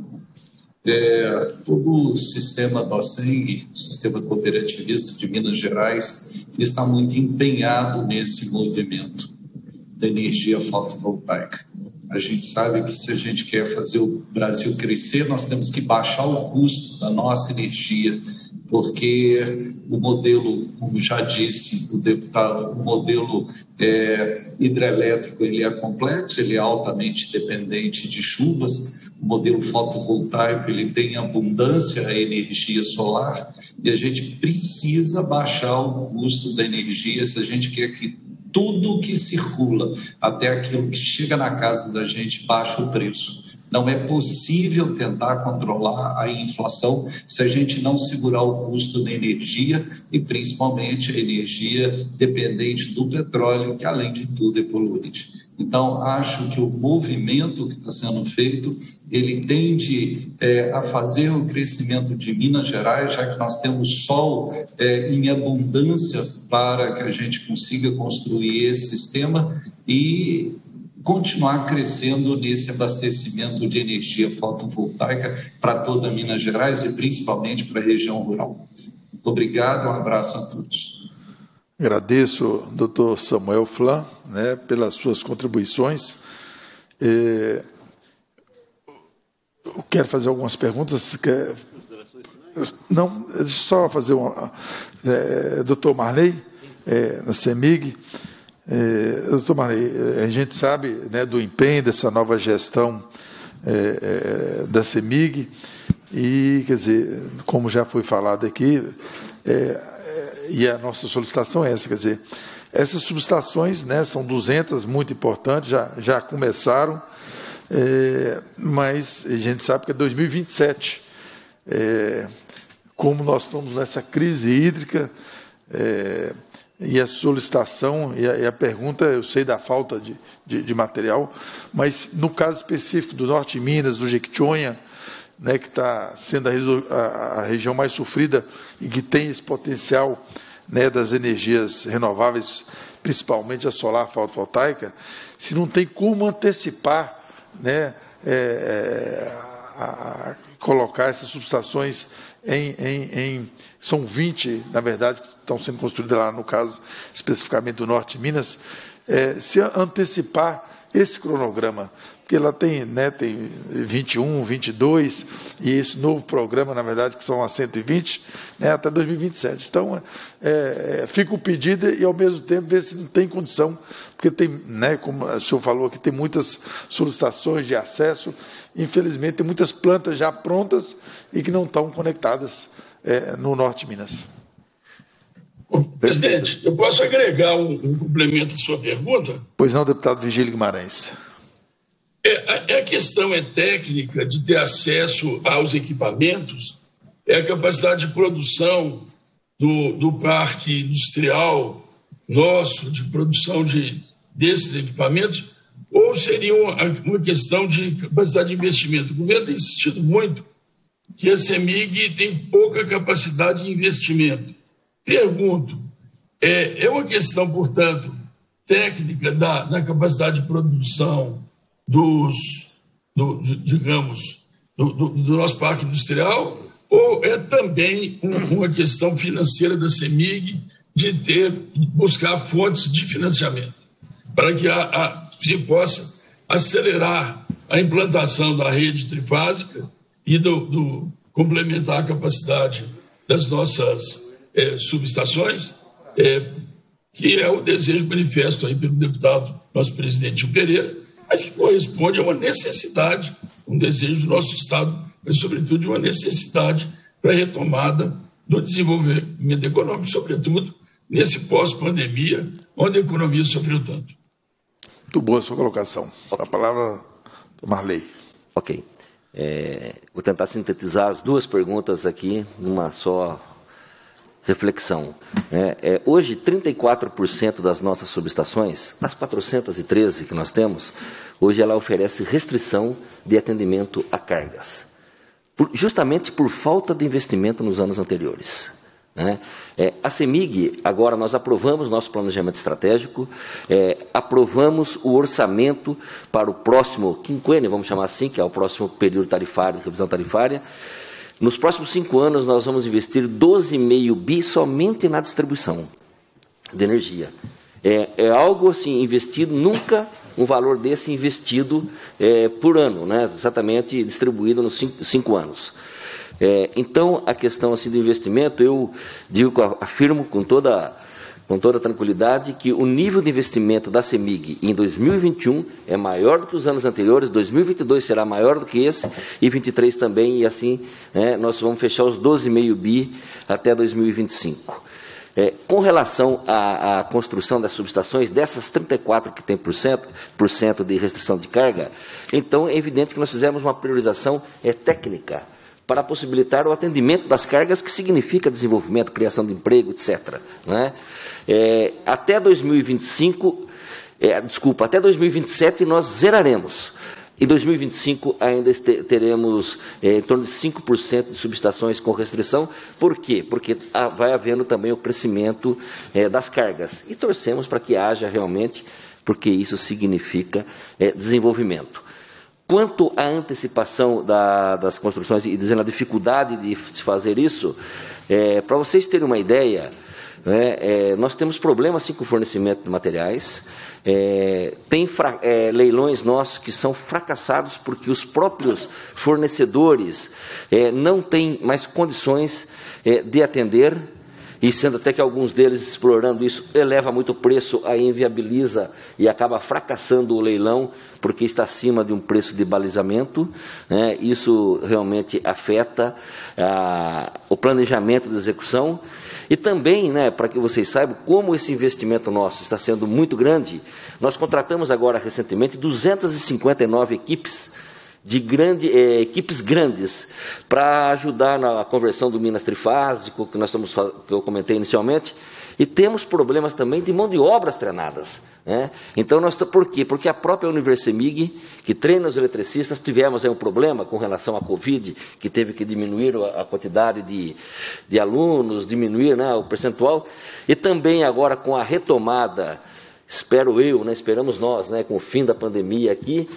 N: É, todo o sistema da OSENG, sistema cooperativista de Minas Gerais, está muito empenhado nesse movimento da energia fotovoltaica. A gente sabe que se a gente quer fazer o Brasil crescer, nós temos que baixar o custo da nossa energia, porque o modelo, como já disse o deputado, o modelo é, hidrelétrico ele é complexo, ele é altamente dependente de chuvas. O modelo fotovoltaico ele tem abundância a energia solar e a gente precisa baixar o custo da energia se a gente quer que tudo que circula, até aquilo que chega na casa da gente, baixe o preço. Não é possível tentar controlar a inflação se a gente não segurar o custo da energia e, principalmente, a energia dependente do petróleo, que, além de tudo, é poluente. Então, acho que o movimento que está sendo feito, ele tende é, a fazer o crescimento de Minas Gerais, já que nós temos sol é, em abundância para que a gente consiga construir esse sistema e continuar crescendo nesse abastecimento de energia fotovoltaica para toda Minas Gerais e principalmente para a região rural. Muito obrigado, um abraço a todos.
A: Agradeço, doutor Samuel Flan, né, pelas suas contribuições. É, eu quero fazer algumas perguntas. Quer... Não, deixa eu só fazer uma. É, doutor Marley, é, na CEMIG. É, doutor Marley, a gente sabe, né, do empenho dessa nova gestão é, é, da CEMIG e, quer dizer, como já foi falado aqui, é, e a nossa solicitação é essa, quer dizer, essas subestações, né, são duzentas, muito importantes, já, já começaram, é, mas a gente sabe que é dois mil e vinte e sete. É, como nós estamos nessa crise hídrica, é, e a solicitação, e a, e a pergunta, eu sei da falta de, de, de material, mas no caso específico do Norte de Minas, do Jequitinhonha, né, que está sendo a, a, a região mais sofrida e que tem esse potencial, né, das energias renováveis, principalmente a solar fotovoltaica, se não tem como antecipar, né, é, a, a colocar essas subestações em, em, em... São vinte, na verdade, que estão sendo construídas lá, no caso, especificamente do Norte de Minas, é, se antecipar esse cronograma, porque ela tem, né, tem vinte e um, vinte e dois, e esse novo programa, na verdade, que são as cento e vinte, né, até dois mil e vinte e sete. Então, é, fica o pedido e, ao mesmo tempo, ver se não tem condição, porque tem, né, como o senhor falou aqui, tem muitas solicitações de acesso, infelizmente, tem muitas plantas já prontas e que não estão conectadas é, no Norte de Minas.
L: Presidente, eu posso agregar um, um complemento à sua pergunta?
A: Pois não, deputado Vigílio Guimarães.
L: É, a questão é técnica de ter acesso aos equipamentos, é a capacidade de produção do, do parque industrial nosso, de produção de, desses equipamentos, ou seria uma, uma questão de capacidade de investimento? O governo tem insistido muito que a CEMIG tem pouca capacidade de investimento. Pergunto, é, é uma questão, portanto, técnica da, da capacidade de produção dos, do, digamos, do, do, do nosso parque industrial, ou é também um, uma questão financeira da CEMIG de ter, buscar fontes de financiamento, para que a, a, se possa acelerar a implantação da rede trifásica e do, do complementar a capacidade das nossas é, subestações, é, que é o desejo manifesto aí pelo deputado, nosso presidente Gil Pereira, mas que corresponde a uma necessidade, um desejo do nosso Estado, mas, sobretudo, de uma necessidade para a retomada do desenvolvimento econômico, sobretudo nesse pós-pandemia, onde a economia sofreu tanto.
A: Muito boa a sua colocação. A palavra do Marley.
C: Ok. É, vou tentar sintetizar as duas perguntas aqui numa só reflexão. É, é, hoje, trinta e quatro por cento das nossas subestações, as quatrocentas e treze que nós temos, hoje ela oferece restrição de atendimento a cargas, por, justamente por falta de investimento nos anos anteriores. Né? É, a CEMIG, agora nós aprovamos nosso planejamento estratégico, é, aprovamos o orçamento para o próximo quinquênio, vamos chamar assim, que é o próximo período tarifário, revisão tarifária. Nos próximos cinco anos, nós vamos investir doze vírgula cinco bi somente na distribuição de energia. É, é algo assim, investido, nunca um valor desse investido é, por ano, né? Exatamente distribuído nos cinco, cinco anos. É, então, a questão assim, do investimento, eu digo, afirmo com toda, com toda tranquilidade que o nível de investimento da CEMIG em dois mil e vinte e um é maior do que os anos anteriores, dois mil e vinte e dois será maior do que esse, e vinte e três também, e assim, né, nós vamos fechar os doze vírgula cinco bi até dois mil e vinte e cinco. É, com relação à, à construção das subestações, dessas trinta e quatro que tem por cento, por cento de restrição de carga, então é evidente que nós fizemos uma priorização é, técnica para possibilitar o atendimento das cargas, que significa desenvolvimento, criação de emprego, etcétera. Né? É, até dois mil e vinte e cinco, é, desculpa, até dois mil e vinte e sete nós zeraremos. Em dois mil e vinte e cinco, ainda teremos é, em torno de cinco por cento de subestações com restrição. Por quê? Porque vai havendo também o crescimento é, das cargas. E torcemos para que haja realmente, porque isso significa é, desenvolvimento. Quanto à antecipação da, das construções, e dizendo a dificuldade de se fazer isso, é, para vocês terem uma ideia, é, é, nós temos problemas sim, com o fornecimento de materiais. É, tem fra, é, leilões nossos que são fracassados porque os próprios fornecedores é, não têm mais condições é, de atender, e sendo até que alguns deles explorando isso, eleva muito o preço, aí inviabiliza e acaba fracassando o leilão, porque está acima de um preço de balizamento. Né? Isso realmente afeta a, o planejamento de execução. E também, né, para que vocês saibam, como esse investimento nosso está sendo muito grande, nós contratamos agora recentemente duzentas e cinquenta e nove equipes, de grande, eh, equipes grandes, para ajudar na conversão do Minas trifásico, que, nós estamos, que eu comentei inicialmente, e temos problemas também de mão de obras treinadas. Né? Então, nós, por quê? Porque a própria Universemig, que treina os eletricistas, tivemos aí um problema com relação à Covid, que teve que diminuir a, a quantidade de, de alunos, diminuir, né, o percentual, e também agora com a retomada, espero eu, né, esperamos nós, né, com o fim da pandemia aqui,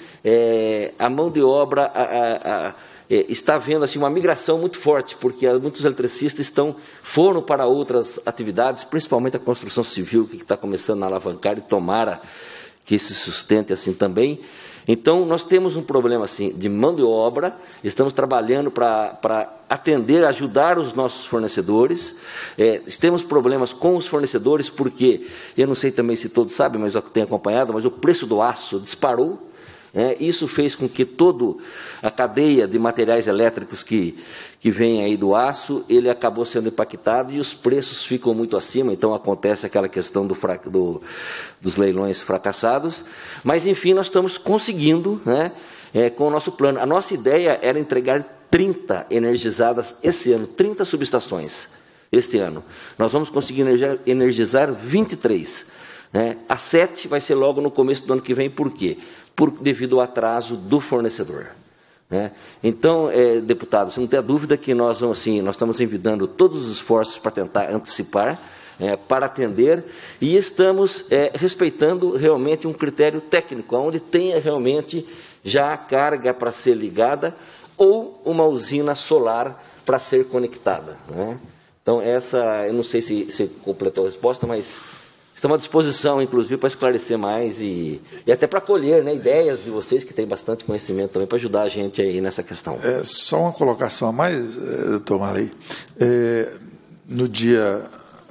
C: é, a mão de obra a, a, a, é, está havendo assim, uma migração muito forte, porque muitos eletricistas estão, foram para outras atividades, principalmente a construção civil, que está começando a alavancar, e tomara que se sustente assim também. Então, nós temos um problema assim, de mão de obra, estamos trabalhando para atender, ajudar os nossos fornecedores. É, temos problemas com os fornecedores, porque, eu não sei também se todos sabem, mas eu tenho acompanhado, mas o preço do aço disparou. É, isso fez com que toda a cadeia de materiais elétricos que, que vem aí do aço, ele acabou sendo impactado e os preços ficam muito acima, então acontece aquela questão do, do, dos leilões fracassados. Mas, enfim, nós estamos conseguindo, né, é, com o nosso plano. A nossa ideia era entregar trinta energizadas esse ano, trinta subestações este ano. Nós vamos conseguir energizar, energizar vinte e três. Né? A sete vai ser logo no começo do ano que vem, por quê? Por, devido ao atraso do fornecedor. Né? Então, é, deputado, você não tem a dúvida que nós, vamos, assim, nós estamos envidando todos os esforços para tentar antecipar, é, para atender, e estamos é, respeitando realmente um critério técnico, onde tenha realmente já a carga para ser ligada ou uma usina solar para ser conectada. Né? Então, essa, eu não sei se, se completou a resposta, mas estamos à disposição, inclusive, para esclarecer mais e, e até para colher, né, ideias de vocês, que têm bastante conhecimento também, para ajudar a gente aí nessa questão.
A: É, só uma colocação a mais, doutor Marley. É, no dia,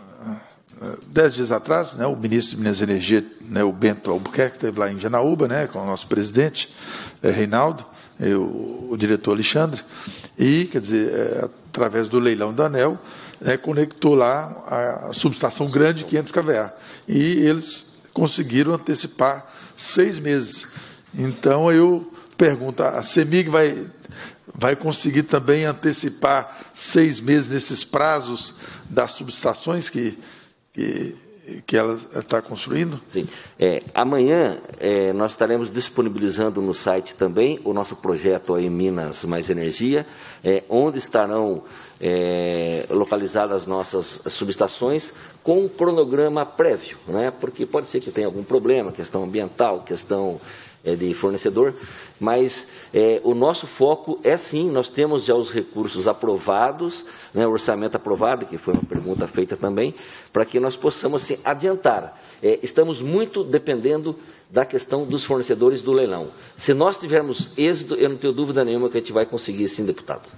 A: dez dias atrás, né, o ministro de Minas e Energia, né, o Bento Albuquerque, esteve lá em Janaúba, né, com o nosso presidente, é, Reinaldo, e o, o diretor Alexandre, e, quer dizer, é, através do leilão da ANEEL, é, conectou lá a subestação grande, quinhentos kVA. E eles conseguiram antecipar seis meses. Então, eu pergunto, a CEMIG vai, vai conseguir também antecipar seis meses nesses prazos das subestações que, que, que ela está construindo?
C: Sim. É, amanhã, é, nós estaremos disponibilizando no site também o nosso projeto aí, Minas Mais Energia, é, onde estarão É, localizadas as nossas subestações com um cronograma prévio, né? Porque pode ser que tenha algum problema, questão ambiental, questão é, de fornecedor, mas é, o nosso foco é sim, nós temos já os recursos aprovados, né, o orçamento aprovado, que foi uma pergunta feita também, para que nós possamos assim, adiantar. É, estamos muito dependendo da questão dos fornecedores do leilão. Se nós tivermos êxito, eu não tenho dúvida nenhuma que a gente vai conseguir sim, deputado.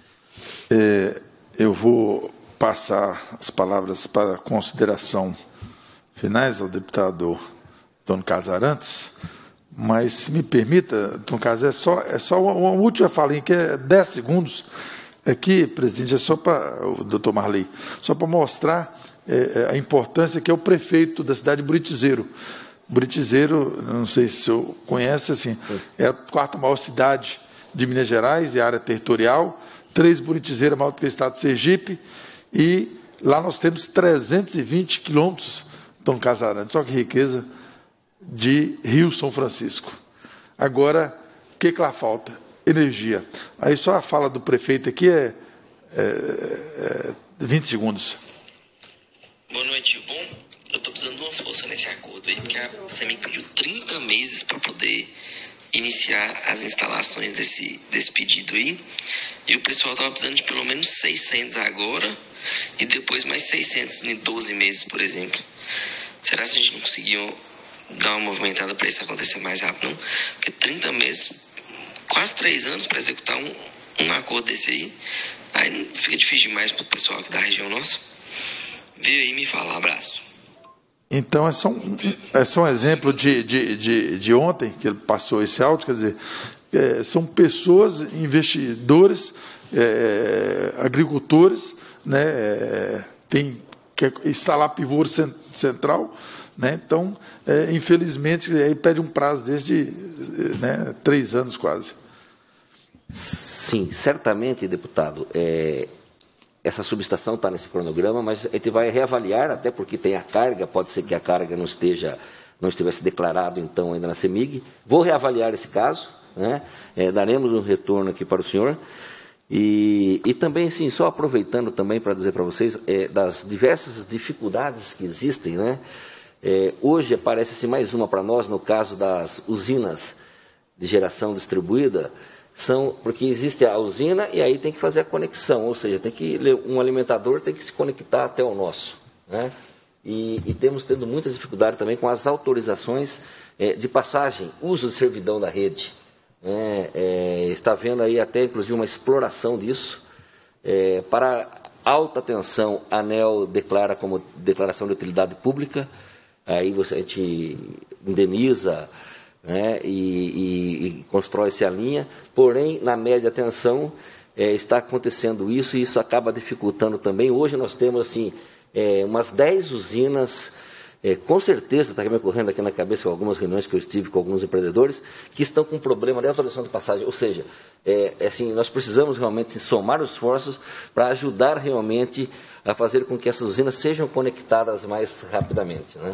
A: É, eu vou passar as palavras para consideração finais ao deputado Antônio Casarantes, mas, se me permita, Antônio Casarantes, é só, é só uma, uma última falinha, que é dez segundos. Aqui, presidente, é só para, o doutor Marley, só para mostrar é, a importância que é o prefeito da cidade de Buritizeiro. Buritizeiro, não sei se o senhor conhece, assim, é a quarta maior cidade de Minas Gerais, é a área territorial, três Buritizeiros maior do que o estado de Sergipe, e lá nós temos trezentos e vinte quilômetros, Tom Casarantes, só que riqueza, de Rio São Francisco. Agora, o que, que lá falta? Energia. Aí só a fala do prefeito aqui é, é, é vinte segundos.
O: Boa noite, bom? Eu estou precisando de uma força nesse acordo aí, porque a CEMIG pediu trinta meses para poder iniciar as instalações desse, desse pedido aí, e o pessoal estava precisando de pelo menos seiscentos agora, e depois mais seiscentos em doze meses, por exemplo. Será que a gente não conseguiu dar uma movimentada para isso acontecer mais rápido, não? Porque trinta meses, quase três anos para executar um, um acordo desse aí, aí fica difícil demais para o pessoal aqui da região nossa. Vê aí e me fala. Abraço.
A: Então, é só um, é só um exemplo de, de, de, de ontem, que ele passou esse áudio, quer dizer, é, são pessoas, investidores, é, agricultores, né, é, tem que instalar pivô central, né, então, é, infelizmente, aí pede um prazo desde né, três anos quase.
C: Sim, certamente, deputado, é, essa subestação está nesse cronograma, mas a gente vai reavaliar, até porque tem a carga, pode ser que a carga não esteja, não estivesse declarado, então, ainda na CEMIG. Vou reavaliar esse caso, né? É, daremos um retorno aqui para o senhor. E, e também, sim, só aproveitando também para dizer para vocês é, das diversas dificuldades que existem, né? É, hoje aparece-se mais uma para nós, no caso das usinas de geração distribuída, são, porque existe a usina e aí tem que fazer a conexão, ou seja, tem que, um alimentador tem que se conectar até o nosso, né? E, e temos tendo muitas dificuldades também com as autorizações é, de passagem, uso de servidão da rede. É, é, está havendo aí até, inclusive, uma exploração disso. É, para alta tensão, a ANEEL declara como declaração de utilidade pública, aí você, a gente indeniza, né, e, e, e constrói-se a linha, porém, na média tensão, é, está acontecendo isso, e isso acaba dificultando também. Hoje nós temos, assim, é, umas dez usinas, é, com certeza, está me ocorrendo aqui na cabeça com algumas reuniões que eu estive com alguns empreendedores, que estão com problema de autorização de passagem, ou seja, é, é assim, nós precisamos realmente somar os esforços para ajudar realmente a fazer com que essas usinas sejam conectadas mais rapidamente, né?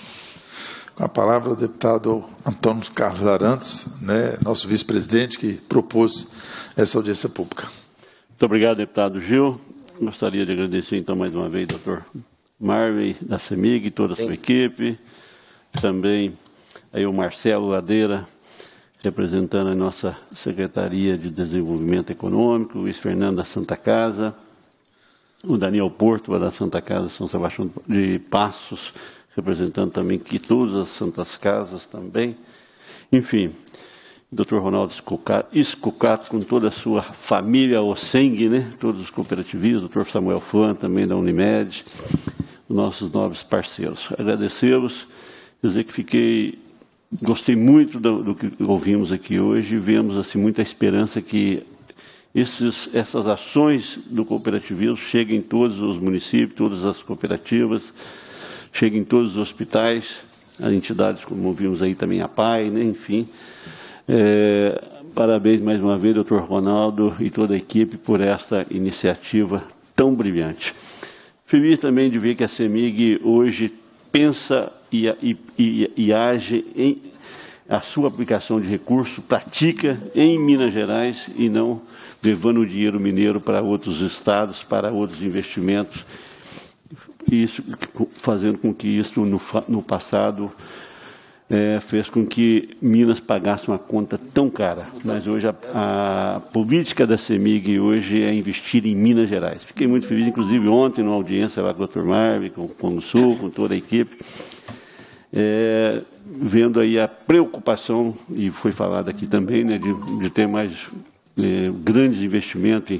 A: Com a palavra o deputado Antônio Carlos Arantes, né, nosso vice-presidente, que propôs essa audiência pública.
B: Muito obrigado, deputado Gil. Gostaria de agradecer, então, mais uma vez, doutor Marvey, da CEMIG, e toda a sua equipe. Também aí o Marcelo Ladeira, representando a nossa Secretaria de Desenvolvimento Econômico, o Luiz Fernando da Santa Casa, o Daniel Porto, da Santa Casa São Sebastião de Passos, representando também que todas as Santas Casas também. Enfim, o doutor Ronaldo Escucato, com toda a sua família Osseng, né? Todos os cooperativistas, o doutor Samuel Fan, também da Unimed, os nossos nobres parceiros. Agradecemos, dizer que fiquei, gostei muito do, do que ouvimos aqui hoje, e vemos assim, muita esperança que esses, essas ações do cooperativismo cheguem em todos os municípios, todas as cooperativas, chega em todos os hospitais, as entidades, como vimos aí também, a P A I, né, enfim. É, parabéns mais uma vez, doutor Ronaldo, e toda a equipe por esta iniciativa tão brilhante. Feliz também de ver que a CEMIG hoje pensa e, e, e, e age em a sua aplicação de recurso, pratica em Minas Gerais e não levando o dinheiro mineiro para outros estados, para outros investimentos, isso, fazendo com que isso, no, no passado, é, fez com que Minas pagasse uma conta tão cara. Mas hoje a, a política da CEMIG hoje é investir em Minas Gerais. Fiquei muito feliz, inclusive ontem, numa audiência lá com o doutor Marvey, com, com o Sul, com toda a equipe, é, vendo aí a preocupação, e foi falado aqui também, né, de, de ter mais é, grandes investimentos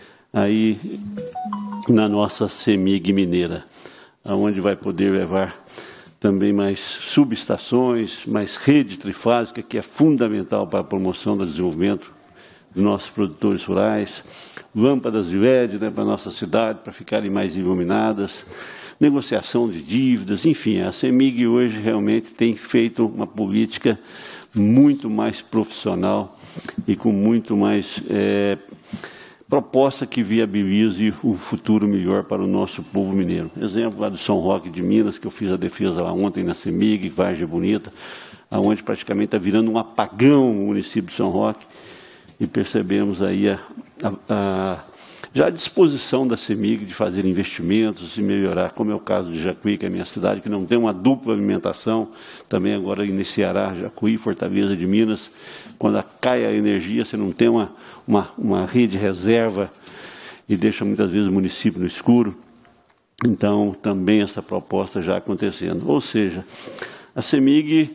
B: aí na nossa CEMIG mineira, onde vai poder levar também mais subestações, mais rede trifásica, que é fundamental para a promoção do desenvolvimento dos nossos produtores rurais, lâmpadas de L E D, né, para a nossa cidade, para ficarem mais iluminadas, negociação de dívidas, enfim, a CEMIG hoje realmente tem feito uma política muito mais profissional e com muito mais é, proposta que viabilize um futuro melhor para o nosso povo mineiro. Exemplo lá do São Roque de Minas, que eu fiz a defesa lá ontem na CEMIG, Vargem Bonita, onde praticamente está virando um apagão o município de São Roque, e percebemos aí a, a, a, já a disposição da CEMIG de fazer investimentos e melhorar, como é o caso de Jacuí, que é a minha cidade, que não tem uma dupla alimentação, também agora iniciará Jacuí, Fortaleza de Minas, quando cai a energia, você não tem uma, uma, uma rede reserva e deixa muitas vezes o município no escuro. Então, também essa proposta já acontecendo. Ou seja, a CEMIG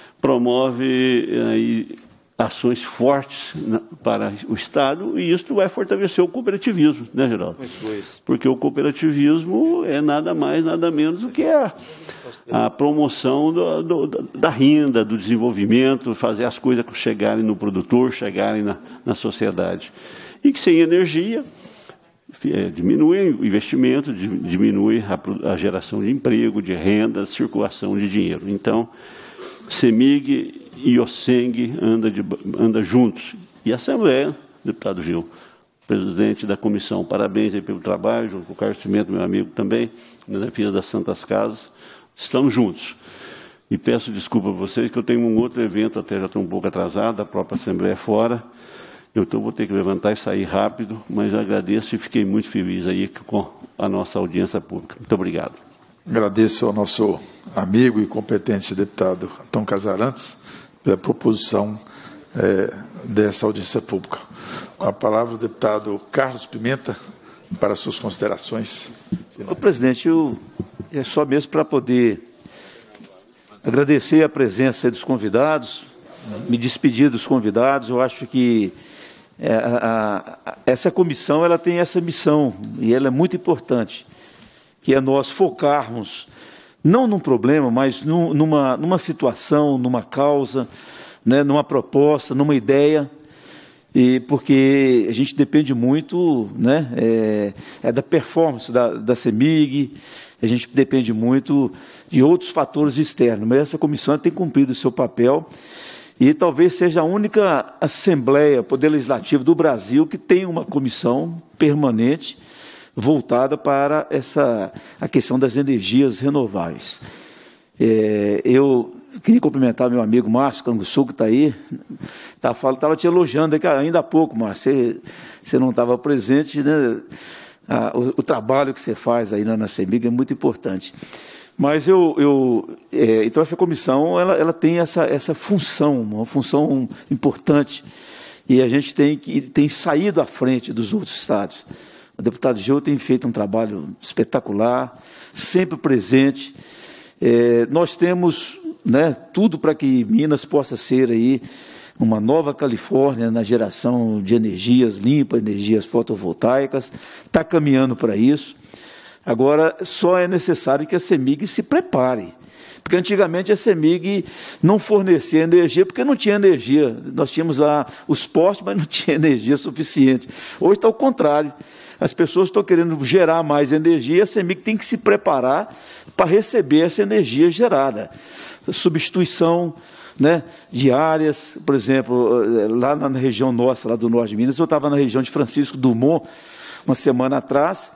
B: promove aí ações fortes na, para o Estado, e isso vai fortalecer o cooperativismo, né, Geraldo? Porque o cooperativismo é nada mais, nada menos do que a, a promoção do, do, da renda, do desenvolvimento, fazer as coisas chegarem no produtor, chegarem na, na sociedade. E que sem energia é, diminui o investimento, diminui a, a geração de emprego, de renda, circulação de dinheiro. Então, CEMIG e o OSENG andam anda juntos. E a Assembleia, deputado Gil, presidente da comissão, parabéns aí pelo trabalho, junto com o Carlos Cimento, meu amigo também, na defesa das Santas Casas, estamos juntos. E peço desculpa a vocês que eu tenho um outro evento, até já estou um pouco atrasado, a própria Assembleia fora, eu tô, vou ter que levantar e sair rápido, mas agradeço e fiquei muito feliz aí com a nossa audiência pública. Muito obrigado.
A: Agradeço ao nosso amigo e competente deputado Antônio Casarantes pela proposição é, dessa audiência pública. Com a palavra o deputado Carlos Pimenta para suas considerações.
M: Ô, presidente, eu, é só mesmo para poder agradecer a presença dos convidados, me despedir dos convidados. Eu acho que é, a, a, essa comissão ela tem essa missão, e ela é muito importante, que é nós focarmos não num problema, mas num, numa, numa situação, numa causa, né, numa proposta, numa ideia, e porque a gente depende muito, né, é, é da performance da, da CEMIG, a gente depende muito de outros fatores externos, mas essa comissão tem cumprido o seu papel, e talvez seja a única Assembleia, Poder Legislativo do Brasil, que tem uma comissão permanente voltada para essa, a questão das energias renováveis. É, eu queria cumprimentar meu amigo Márcio Canguçu, que está aí, estava tá, te elogiando aqui ainda há pouco, Márcio, você, você não estava presente, né? Ah, o, o trabalho que você faz aí na CEMIG é muito importante. Mas eu, eu é, então essa comissão ela, ela tem essa, essa função, uma função importante, e a gente tem, que, tem saído à frente dos outros estados. O deputado Gil tem feito um trabalho espetacular, sempre presente. É, nós temos, né, tudo para que Minas possa ser aí uma nova Califórnia na geração de energias limpas, energias fotovoltaicas, está caminhando para isso. Agora, só é necessário que a CEMIG se prepare, porque antigamente a CEMIG não fornecia energia porque não tinha energia. Nós tínhamos lá os postos, mas não tinha energia suficiente. Hoje está ao contrário. As pessoas estão querendo gerar mais energia e a CEMIG tem que se preparar para receber essa energia gerada. Substituição, né, de áreas, por exemplo, lá na região nossa, lá do norte de Minas, eu estava na região de Francisco Dumont, uma semana atrás,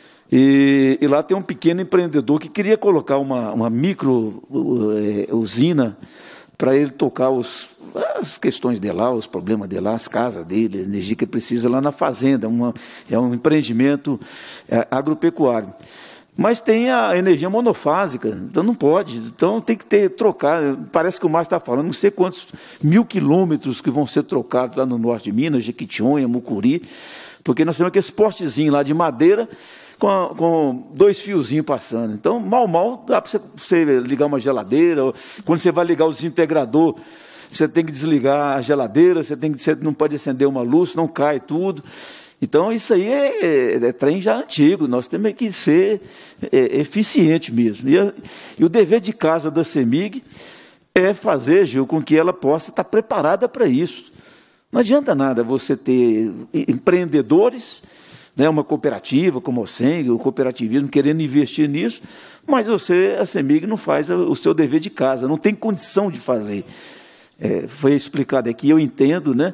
M: e, e lá tem um pequeno empreendedor que queria colocar uma, uma micro uh, usina para ele tocar os, as questões de lá, os problemas de lá, as casas dele, a energia que precisa lá na fazenda, uma, é um empreendimento é, agropecuário. Mas tem a energia monofásica, então não pode, então tem que ter, trocar, parece que o Márcio está falando, não sei quantos mil quilômetros que vão ser trocados lá no norte de Minas, Jequitinhonha, Mucuri, porque nós temos aqueles postezinhos lá de madeira, Com, com dois fiozinhos passando. Então, mal, mal, dá para você, você ligar uma geladeira. Ou, quando você vai ligar o desintegrador, você tem que desligar a geladeira, você, tem que, você não pode acender uma luz, não cai tudo. Então, isso aí é, é, é trem já antigo, nós temos que ser é, eficiente mesmo. E, a, e o dever de casa da CEMIG é fazer, Gil, com que ela possa estar preparada para isso. Não adianta nada você ter empreendedores, né, uma cooperativa como o Seng, o cooperativismo, querendo investir nisso, mas você, a CEMIG, não faz o seu dever de casa, não tem condição de fazer. É, foi explicado aqui, eu entendo, né,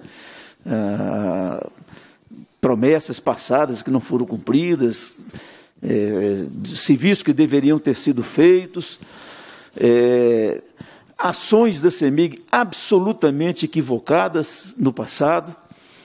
M: ah, promessas passadas que não foram cumpridas, é, serviços que deveriam ter sido feitos, é, ações da CEMIG absolutamente equivocadas no passado.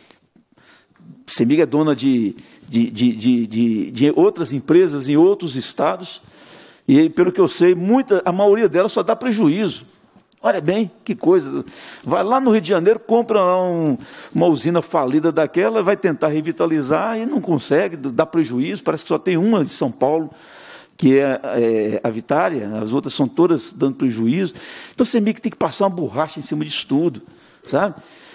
M: A CEMIG é dona de, de, de, de, de, de outras empresas em outros estados, e, pelo que eu sei, muita, a maioria delas só dá prejuízo. Olha bem, que coisa. Vai lá no Rio de Janeiro, compra um, uma usina falida daquela, vai tentar revitalizar e não consegue, dá prejuízo. Parece que só tem uma de São Paulo, que é, é a Vitária, as outras são todas dando prejuízo. Então, você meio que tem que passar uma borracha em cima disso tudo, sabe?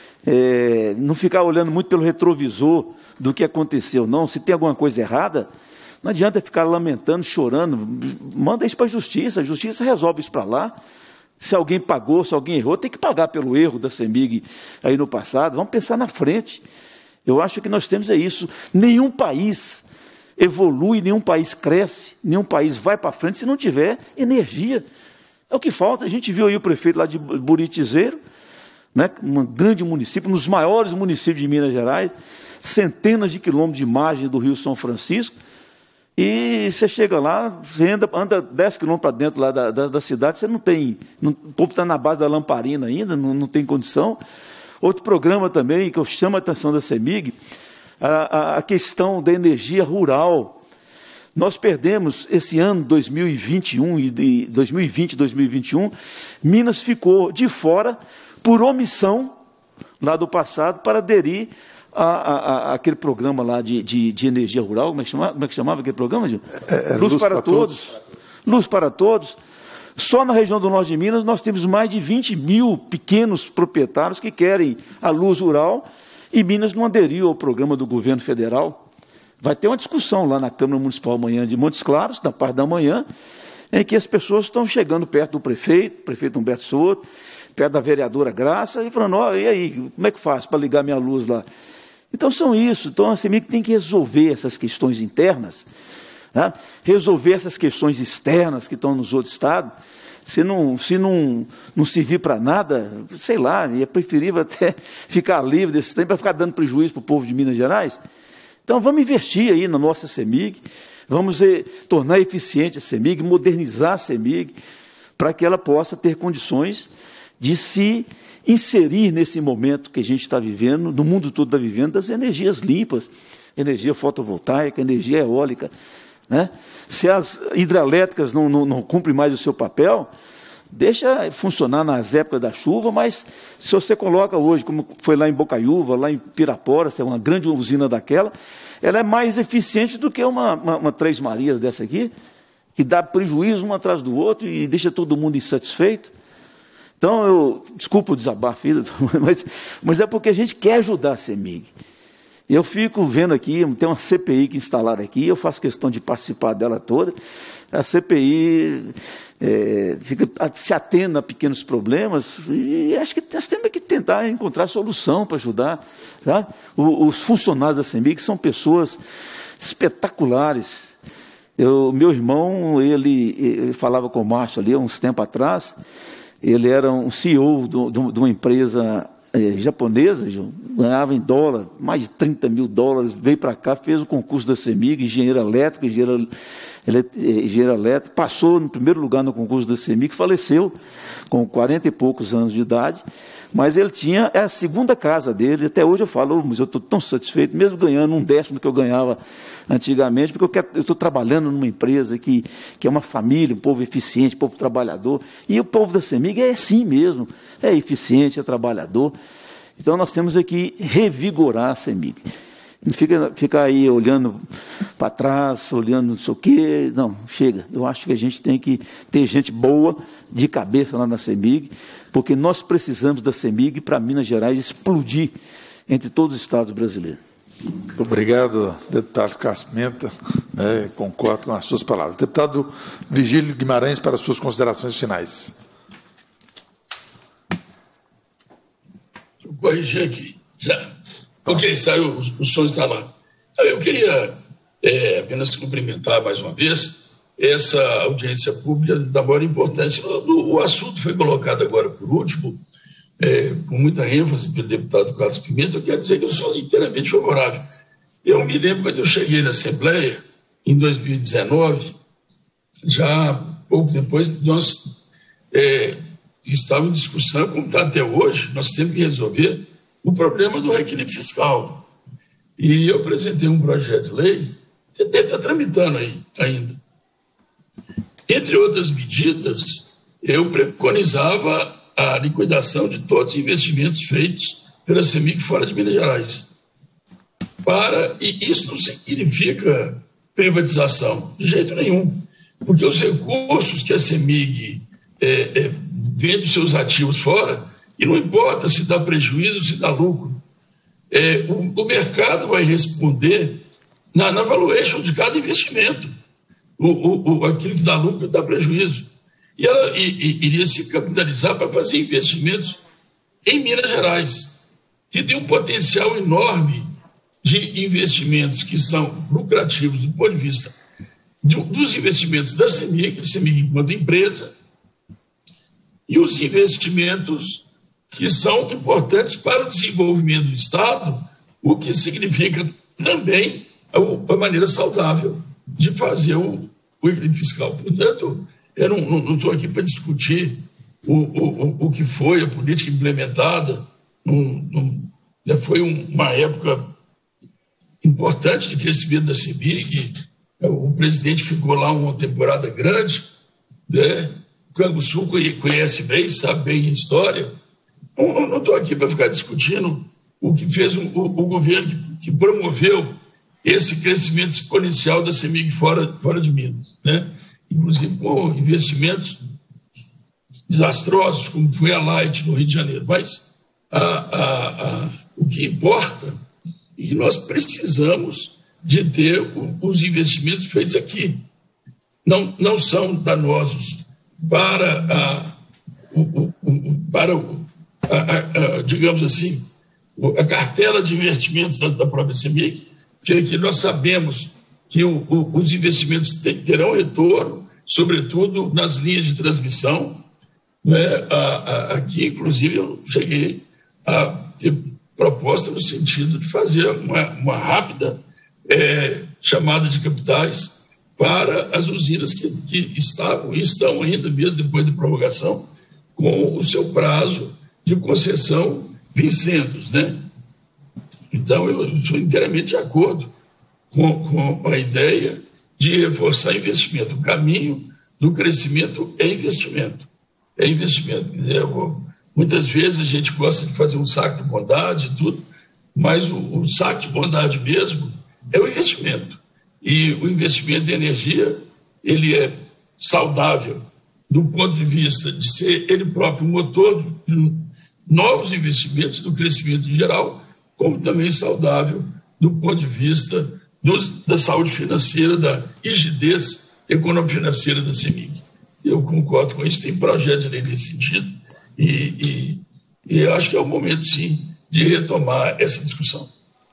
M: É, não ficar olhando muito pelo retrovisor do que aconteceu, não. Se tem alguma coisa errada, não adianta ficar lamentando, chorando. Manda isso para a justiça, a justiça resolve isso para lá. Se alguém pagou, se alguém errou, tem que pagar pelo erro da CEMIG aí no passado. Vamos pensar na frente. Eu acho que nós temos é isso. Nenhum país evolui, nenhum país cresce, nenhum país vai para frente se não tiver energia. É o que falta. A gente viu aí o prefeito lá de Buritizeiro, né, um grande município, um dos maiores municípios de Minas Gerais, centenas de quilômetros de margem do Rio São Francisco, e você chega lá, você anda, anda dez quilômetros para dentro lá da, da, da cidade, você não tem, não, o povo está na base da lamparina ainda, não, não tem condição. Outro programa também, que eu chamo a atenção da CEMIG, a, a questão da energia rural. Nós perdemos esse ano, dois mil e vinte e um, e de dois mil e vinte, dois mil e vinte e um, Minas ficou de fora por omissão, lá do passado, para aderir a, a, a, aquele programa lá de, de, de energia rural. Como é que chamava, como é que chamava aquele programa, Gil? É, é, Luz, Luz para, para todos. todos. Luz para Todos. Só na região do norte de Minas nós temos mais de vinte mil pequenos proprietários que querem a luz rural, e Minas não aderiu ao programa do governo federal. Vai ter uma discussão lá na Câmara Municipal amanhã de Montes Claros, da parte da manhã, em que as pessoas estão chegando perto do prefeito, prefeito Humberto Souto, perto da vereadora Graça, e falando, ó, oh, e aí, como é que faço para ligar minha luz lá? Então, são isso. Então, a CEMIG tem que resolver essas questões internas, né? Resolver essas questões externas que estão nos outros estados. Se não, se não, não servir para nada, sei lá, é preferível até ficar livre desse tempo para ficar dando prejuízo para o povo de Minas Gerais. Então, vamos investir aí na nossa CEMIG, vamos eh, tornar eficiente a CEMIG, modernizar a CEMIG, para que ela possa ter condições de se inserir nesse momento que a gente está vivendo, no mundo todo está vivendo, das energias limpas, energia fotovoltaica, energia eólica, né? Se as hidrelétricas não, não, não cumprem mais o seu papel, deixa funcionar nas épocas da chuva, mas se você coloca hoje, como foi lá em Bocaiúva, lá em Pirapora, é uma grande usina daquela, ela é mais eficiente do que uma, uma, uma Três Marias dessa aqui, que dá prejuízo um atrás do outro e deixa todo mundo insatisfeito. Então, eu, desculpa o desabafo, mas, mas é porque a gente quer ajudar a CEMIG. Eu fico vendo aqui, tem uma C P I que instalaram aqui, eu faço questão de participar dela toda. A C P I é, fica se atendo a pequenos problemas, e acho que nós temos que tentar encontrar solução para ajudar. Tá? Os funcionários da CEMIG são pessoas espetaculares. Eu, meu irmão, ele, ele falava com o Márcio ali há uns tempos atrás. Ele era um C E O de, de, de uma empresa eh, japonesa, ganhava em dólar, mais de trinta mil dólares, veio para cá, fez o concurso da CEMIG, engenheiro elétrico, engenheiro, engenheiro elétrico, passou no primeiro lugar no concurso da CEMIG, faleceu com quarenta e poucos anos de idade, mas ele tinha, é a segunda casa dele, até hoje eu falo, oh, mas eu estou tão satisfeito, mesmo ganhando um décimo que eu ganhava antigamente, porque eu estou trabalhando numa empresa que, que é uma família, um povo eficiente, um povo trabalhador, e o povo da CEMIG é assim mesmo, é eficiente, é trabalhador. Então nós temos aqui revigorar a CEMIG. Não fica, fica aí olhando para trás, olhando não sei o quê, não, chega. Eu acho que a gente tem que ter gente boa de cabeça lá na CEMIG, porque nós precisamos da CEMIG para Minas Gerais explodir entre todos os estados brasileiros.
A: Obrigado, deputado Cássio Pimenta, né, concordo com as suas palavras. Deputado Virgílio Guimarães, para as suas considerações finais.
L: Deixa eu corrigir aqui, já. Ok, saiu, o som está lá. Eu queria é, apenas cumprimentar mais uma vez essa audiência pública da maior importância. O, o assunto foi colocado agora por último, é, com muita ênfase pelo deputado Carlos Pimenta. Eu quero dizer que eu sou inteiramente favorável. Eu me lembro quando eu cheguei na Assembleia, em dois mil e dezenove, já pouco depois, nós é, estávamos em discussão, como está até hoje, nós temos que resolver o problema do reequilíbrio fiscal. E eu apresentei um projeto de lei, que deve estar tramitando aí ainda. Entre outras medidas, eu preconizava a liquidação de todos os investimentos feitos pela CEMIG fora de Minas Gerais. Para, e isso não significa privatização, de jeito nenhum, porque os recursos que a CEMIG é, é, vende os seus ativos fora, e não importa se dá prejuízo ou se dá lucro, é, o, o mercado vai responder na, na valuation de cada investimento, o, o, o, aquilo que dá lucro dá prejuízo. E ela e, e, iria se capitalizar para fazer investimentos em Minas Gerais, que tem um potencial enorme de investimentos que são lucrativos do ponto de vista de, dos investimentos da CEMIG, a CEMIG enquanto empresa, e os investimentos que são importantes para o desenvolvimento do Estado, o que significa também a, a maneira saudável de fazer o, o equilíbrio fiscal. Portanto, eu não estou aqui para discutir o, o, o que foi a política implementada. Num, num, foi um, uma época importante de crescimento da CEMIG. O presidente ficou lá uma temporada grande, né? O Canguçu conhece bem, sabe bem a história. Não estou aqui para ficar discutindo o que fez o, o, o governo que, que promoveu esse crescimento exponencial da CEMIG fora, fora de Minas, né? Inclusive com investimentos desastrosos, como foi a Light no Rio de Janeiro. Mas a, a, a, o que importa é que nós precisamos de ter o, os investimentos feitos aqui. Não, não são danosos para a, o, o, para o, a, a, a, digamos assim, a cartela de investimentos da, da própria CEMIG, que nós sabemos que o, o, os investimentos terão retorno, sobretudo nas linhas de transmissão, né? a, a, aqui, inclusive, eu cheguei a ter proposta no sentido de fazer uma, uma rápida é, chamada de capitais para as usinas que, que estavam e estão ainda, mesmo depois da prorrogação, com o seu prazo de concessão vencendo, né? Então, eu sou inteiramente de acordo com, com a ideia de reforçar investimento. O caminho do crescimento é investimento. É investimento. Quer dizer, muitas vezes a gente gosta de fazer um saco de bondade e tudo, mas o, o saco de bondade mesmo é o investimento. E o investimento em energia, ele é saudável do ponto de vista de ser ele próprio motor de novos investimentos, do crescimento em geral, como também saudável do ponto de vista dos, da saúde financeira, da rigidez econômico-financeira da CEMIG. Eu concordo com isso, tem projeto de lei nesse sentido, e, e, e eu acho que é o momento, sim, de retomar essa discussão.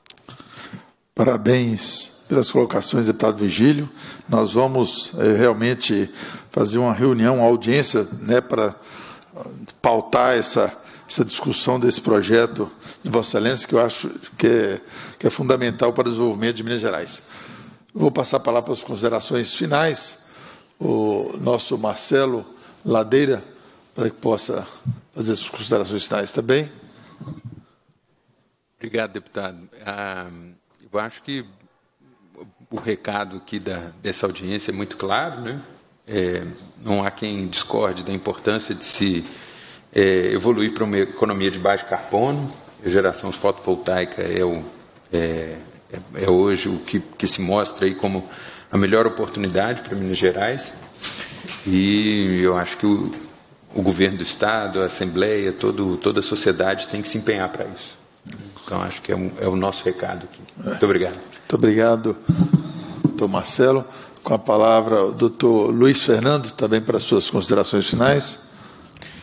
A: Parabéns pelas colocações, deputado Virgílio. Nós vamos é, realmente fazer uma reunião, uma audiência, né, para pautar essa, essa discussão desse projeto de Vossa Excelência, que eu acho que é, que é fundamental para o desenvolvimento de Minas Gerais. Vou passar a palavra para as considerações finais, o nosso Marcelo Ladeira, para que possa fazer as considerações finais também.
H: Obrigado, deputado. Ah, eu acho que o recado aqui da, dessa audiência é muito claro, né? É, não há quem discorde da importância de se é, evoluir para uma economia de baixo carbono. A geração fotovoltaica é, o, é, é hoje o que, que se mostra aí como a melhor oportunidade para Minas Gerais, e eu acho que o, o governo do Estado, a Assembleia, todo, toda a sociedade tem que se empenhar para isso. Então, acho que é, um, é o nosso recado aqui. Muito obrigado.
A: Muito obrigado, doutor Marcelo. Com a palavra, o doutor Luiz Fernando, também para suas considerações finais.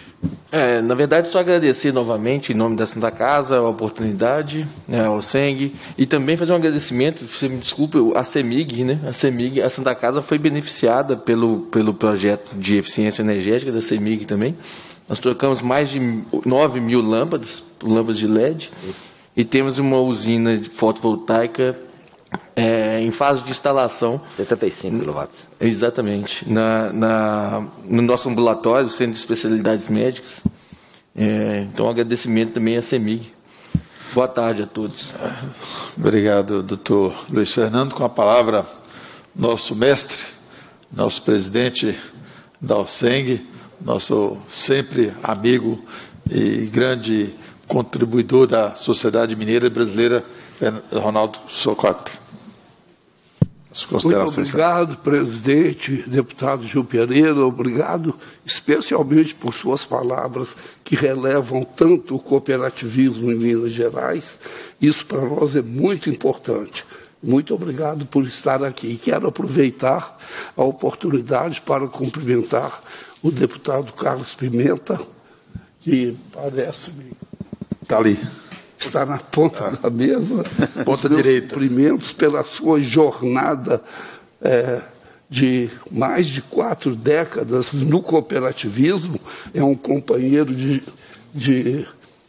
J: É, na verdade, só agradecer novamente, em nome da Santa Casa, a oportunidade, né, ao SENG, e também fazer um agradecimento, você me desculpa, a CEMIG, né? A CEMIG, a Santa Casa foi beneficiada pelo, pelo projeto de eficiência energética da CEMIG também. Nós trocamos mais de nove mil lâmpadas, lâmpadas de L E D, e temos uma usina de fotovoltaica é, em fase de instalação.
C: setenta e cinco quilowatts.
J: Exatamente. Na, na, no nosso ambulatório, Centro de Especialidades Médicas. É, então, um agradecimento também à CEMIG. Boa tarde a todos.
A: Obrigado, doutor Luiz Fernando. Com a palavra, nosso mestre, nosso presidente da O S E N G, nosso sempre amigo e grande contribuidor da Sociedade Mineira Brasileira, Ronaldo Socota. As considerações.
D: Muito obrigado, presidente, deputado Gil Pereira, obrigado especialmente por suas palavras que relevam tanto o cooperativismo em Minas Gerais. Isso para nós é muito importante. Muito obrigado por estar aqui. Quero aproveitar a oportunidade para cumprimentar o deputado Carlos Pimenta, que parece-me...
A: Está ali.
D: Está na ponta ah. da mesa.
A: Ponta direita.
D: Cumprimentos pela sua jornada é, de mais de quatro décadas no cooperativismo. É um companheiro de, de,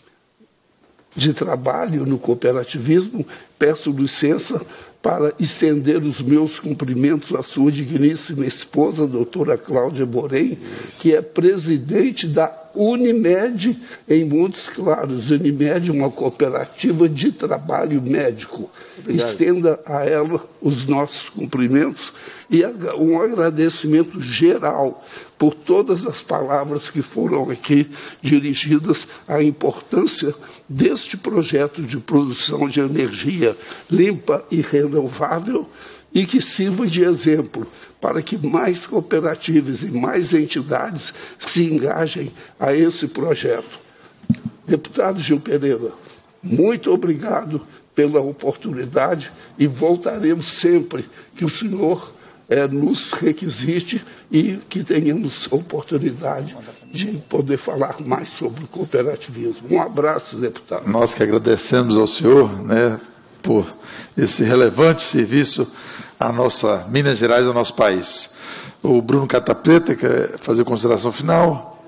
D: de trabalho no cooperativismo. Peço licença para estender os meus cumprimentos à sua digníssima esposa, doutora Cláudia Borém, que é presidente da Unimed em Montes Claros. Unimed é uma cooperativa de trabalho médico. Obrigado. Estenda a ela os nossos cumprimentos e um agradecimento geral por todas as palavras que foram aqui dirigidas à importância deste projeto de produção de energia limpa e renovável e que sirva de exemplo para que mais cooperativas e mais entidades se engajem a esse projeto. Deputado Gil Pereira, muito obrigado pela oportunidade e voltaremos sempre que o senhor é, nos requisite e que tenhamos oportunidade de poder falar mais sobre o cooperativismo. Um abraço, deputado.
A: Nós que agradecemos ao senhor, né, por esse relevante serviço à nossa Minas Gerais, ao nosso país. O Bruno Catapreta quer fazer consideração final?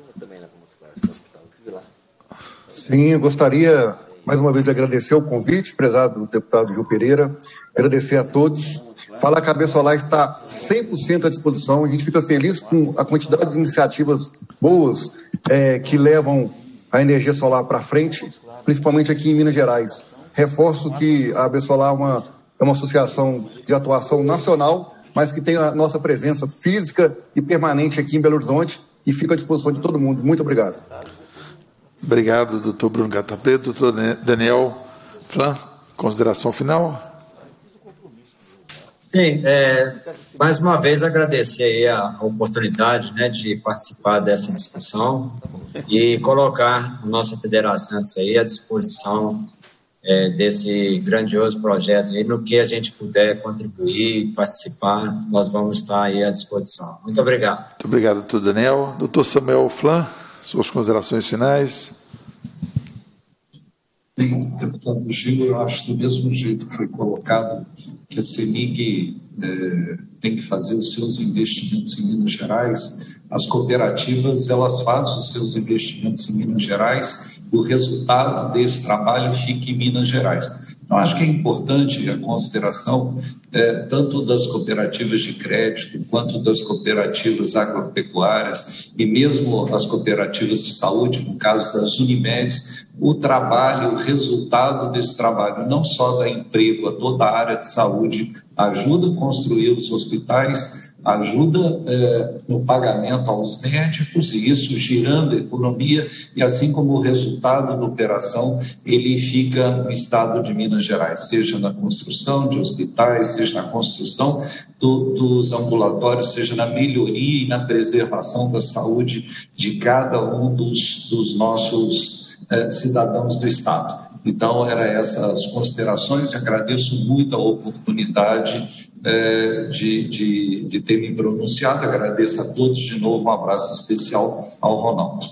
I: Sim, eu gostaria, mais uma vez, de agradecer o convite, prezado deputado Gil Pereira, agradecer a todos. Falar que a B Solar está cem por cento à disposição, a gente fica feliz com a quantidade de iniciativas boas é, que levam a energia solar para frente, principalmente aqui em Minas Gerais. Reforço que a B Solar é uma, é uma associação de atuação nacional, mas que tem a nossa presença física e permanente aqui em Belo Horizonte e fica à disposição de todo mundo. Muito obrigado.
A: Obrigado, doutor Bruno Catapreta. Doutor Daniel Flan, consideração final?
K: Sim, é, mais uma vez agradecer aí a, a oportunidade, né, de participar dessa discussão e colocar a nossa federação aí à disposição é, desse grandioso projeto aí, no que a gente puder contribuir, participar, nós vamos estar aí à disposição. Muito obrigado.
A: Muito obrigado, doutor Daniel. Doutor Samuel Flan, suas considerações finais.
N: Bem, deputado Gil, eu acho do mesmo jeito que foi colocado que a CEMIG eh, tem que fazer os seus investimentos em Minas Gerais, as cooperativas elas fazem os seus investimentos em Minas Gerais e o resultado desse trabalho fica em Minas Gerais. Então, acho que é importante a consideração eh, tanto das cooperativas de crédito quanto das cooperativas agropecuárias e mesmo as cooperativas de saúde, no caso das Unimedes, o trabalho, o resultado desse trabalho não só dá emprego a toda a área de saúde, ajuda a construir os hospitais, ajuda eh, no pagamento aos médicos e isso girando a economia e assim como o resultado da operação ele fica no estado de Minas Gerais, seja na construção de hospitais, seja na construção do, dos ambulatórios, seja na melhoria e na preservação da saúde de cada um dos, dos nossos eh, cidadãos do estado. Então, eram essas considerações e agradeço muito a oportunidade é, de, de, de ter me pronunciado. Agradeço a todos de novo, um abraço especial ao Ronaldo.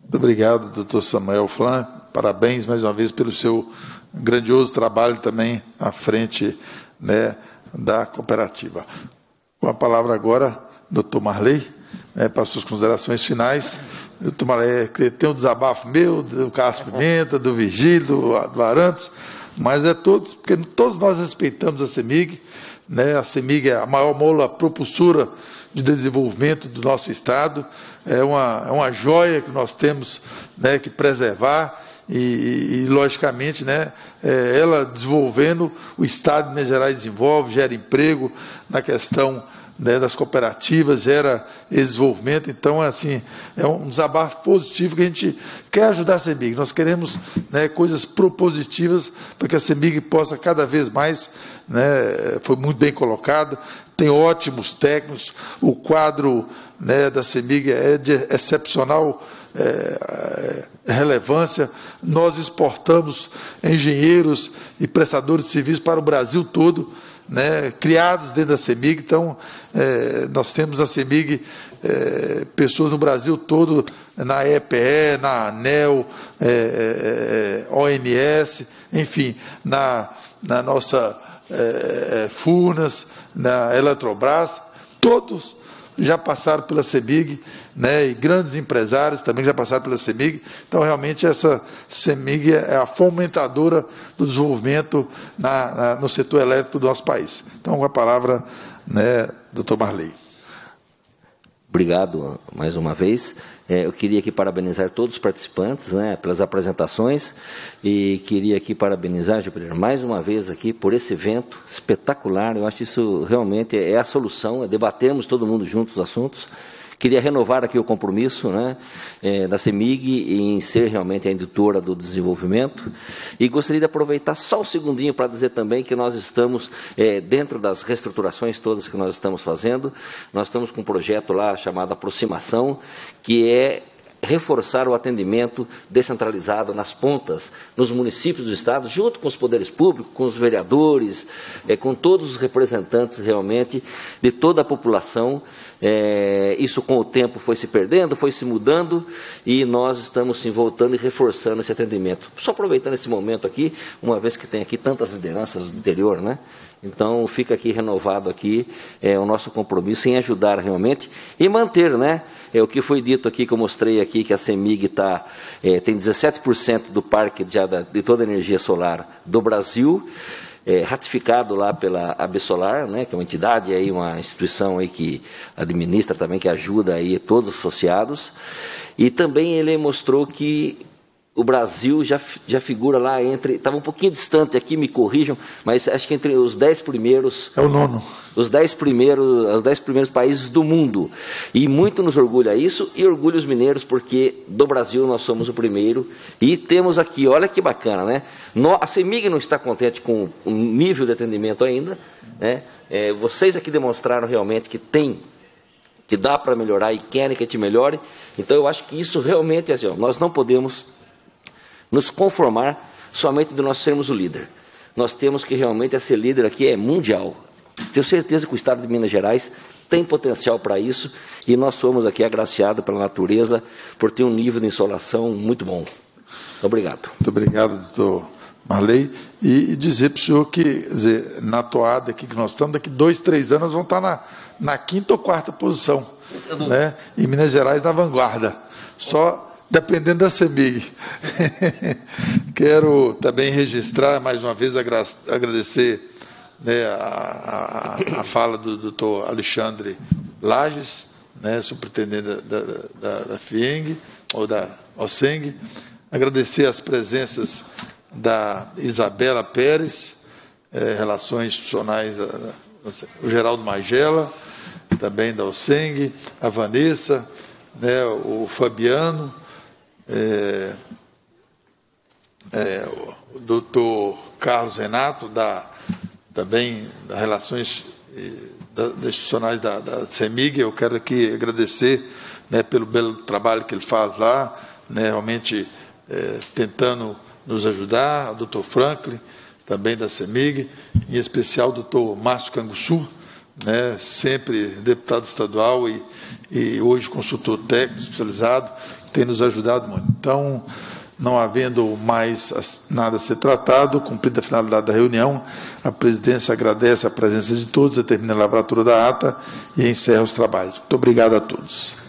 A: Muito obrigado, doutor Samuel Flan. Parabéns mais uma vez pelo seu grandioso trabalho também à frente, né, da cooperativa. Com a palavra agora, doutor Marley, né, para suas considerações finais. Doutor Marley, tem um desabafo meu, do Carlos Pimenta, do Virgílio, do, do Arantes, mas é todos, porque todos nós respeitamos a CEMIG, né? A CEMIG é a maior mola propulsora de desenvolvimento do nosso Estado, é uma, é uma joia que nós temos, né, que preservar e, e, e logicamente, né, é, ela desenvolvendo, o Estado de Minas Gerais desenvolve, gera emprego na questão, né, das cooperativas, gera desenvolvimento. Então, assim, é um desabafo positivo que a gente quer ajudar a CEMIG. Nós queremos, né, coisas propositivas para que a CEMIG possa cada vez mais, né, foi muito bem colocado, tem ótimos técnicos, o quadro, né, da CEMIG é de excepcional é, é, relevância. Nós exportamos engenheiros e prestadores de serviços para o Brasil todo, né, criados dentro da CEMIG. Então, é, nós temos a CEMIG, é, pessoas no Brasil todo, na E P E, na ANEEL, é, é, O M S, enfim, na, na nossa é, Furnas, na Eletrobras, todos já passaram pela CEMIG, né, e grandes empresários também já passaram pela CEMIG. Então, realmente, essa CEMIG é a fomentadora do desenvolvimento na, na, no setor elétrico do nosso país. Então, com a palavra, né, doutor Marley.
C: Obrigado mais uma vez. É, eu queria aqui parabenizar todos os participantes, né, pelas apresentações, e queria aqui parabenizar, Gilberto, mais uma vez aqui por esse evento espetacular. Eu acho que isso realmente é a solução, é debatermos todo mundo juntos os assuntos. Queria renovar aqui o compromisso, né, é, da CEMIG em ser realmente a indutora do desenvolvimento, e gostaria de aproveitar só um segundinho para dizer também que nós estamos, é, dentro das reestruturações todas que nós estamos fazendo, nós estamos com um projeto lá chamado Aproximação, que é reforçar o atendimento descentralizado nas pontas, nos municípios do Estado, junto com os poderes públicos, com os vereadores, é, com todos os representantes realmente de toda a população. É, isso com o tempo foi se perdendo, foi se mudando, e nós estamos se voltando e reforçando esse atendimento. Só aproveitando esse momento aqui, uma vez que tem aqui tantas lideranças do interior, né? Então, fica aqui renovado aqui é, o nosso compromisso em ajudar realmente e manter, né? É, o que foi dito aqui, que eu mostrei aqui, que a CEMIG tá, é, tem dezessete por cento do parque de, de toda a energia solar do Brasil, é, ratificado lá pela Absolar, né, que é uma entidade, aí, uma instituição aí que administra também, que ajuda aí todos os associados. E também ele mostrou que o Brasil já, já figura lá entre, estava um pouquinho distante aqui, me corrijam, mas acho que entre os dez primeiros...
A: É o nono.
C: Os dez primeiros, os dez primeiros países do mundo. E muito nos orgulha isso, e orgulha os mineiros, porque do Brasil nós somos o primeiro. E temos aqui, olha que bacana, né? A CEMIG não está contente com o nível de atendimento ainda, né? É, vocês aqui demonstraram realmente que tem, que dá para melhorar e querem que a gente melhore. Então, eu acho que isso realmente é assim, ó, nós não podemos nos conformar somente de nós sermos o líder. Nós temos que realmente ser líder aqui é mundial. Tenho certeza que o Estado de Minas Gerais tem potencial para isso, e nós somos aqui agraciados pela natureza por ter um nível de insolação muito bom. Obrigado.
A: Muito obrigado, doutor Marley. E, e dizer para o senhor que, quer dizer, na toada aqui que nós estamos, daqui dois, três anos, nós vamos estar na, na quinta ou quarta posição, né? E Minas Gerais na vanguarda. Só dependendo da CEMIG. Quero também registrar, mais uma vez, agra agradecer, né, a, a, a fala do doutor Alexandre Lages, né, superintendente da, da, da, da FIENG, ou da OSENG. Agradecer as presenças da Isabela Pérez, eh, Relações Institucionais, a, a, o Geraldo Magela, também da OSENG, a Vanessa, né, o Fabiano, É, é, o doutor Carlos Renato, da, também das Relações da, das Institucionais da, da CEMIG. Eu quero aqui agradecer, né, pelo belo trabalho que ele faz lá, né, realmente é, tentando nos ajudar, o doutor Franklin, também da CEMIG, em especial o doutor Márcio Canguçu, né, sempre deputado estadual e, e hoje consultor técnico especializado, tem nos ajudado muito. Então, não havendo mais nada a ser tratado, cumprida a finalidade da reunião, a presidência agradece a presença de todos, determina a lavratura da ata e encerra os trabalhos. Muito obrigado a todos.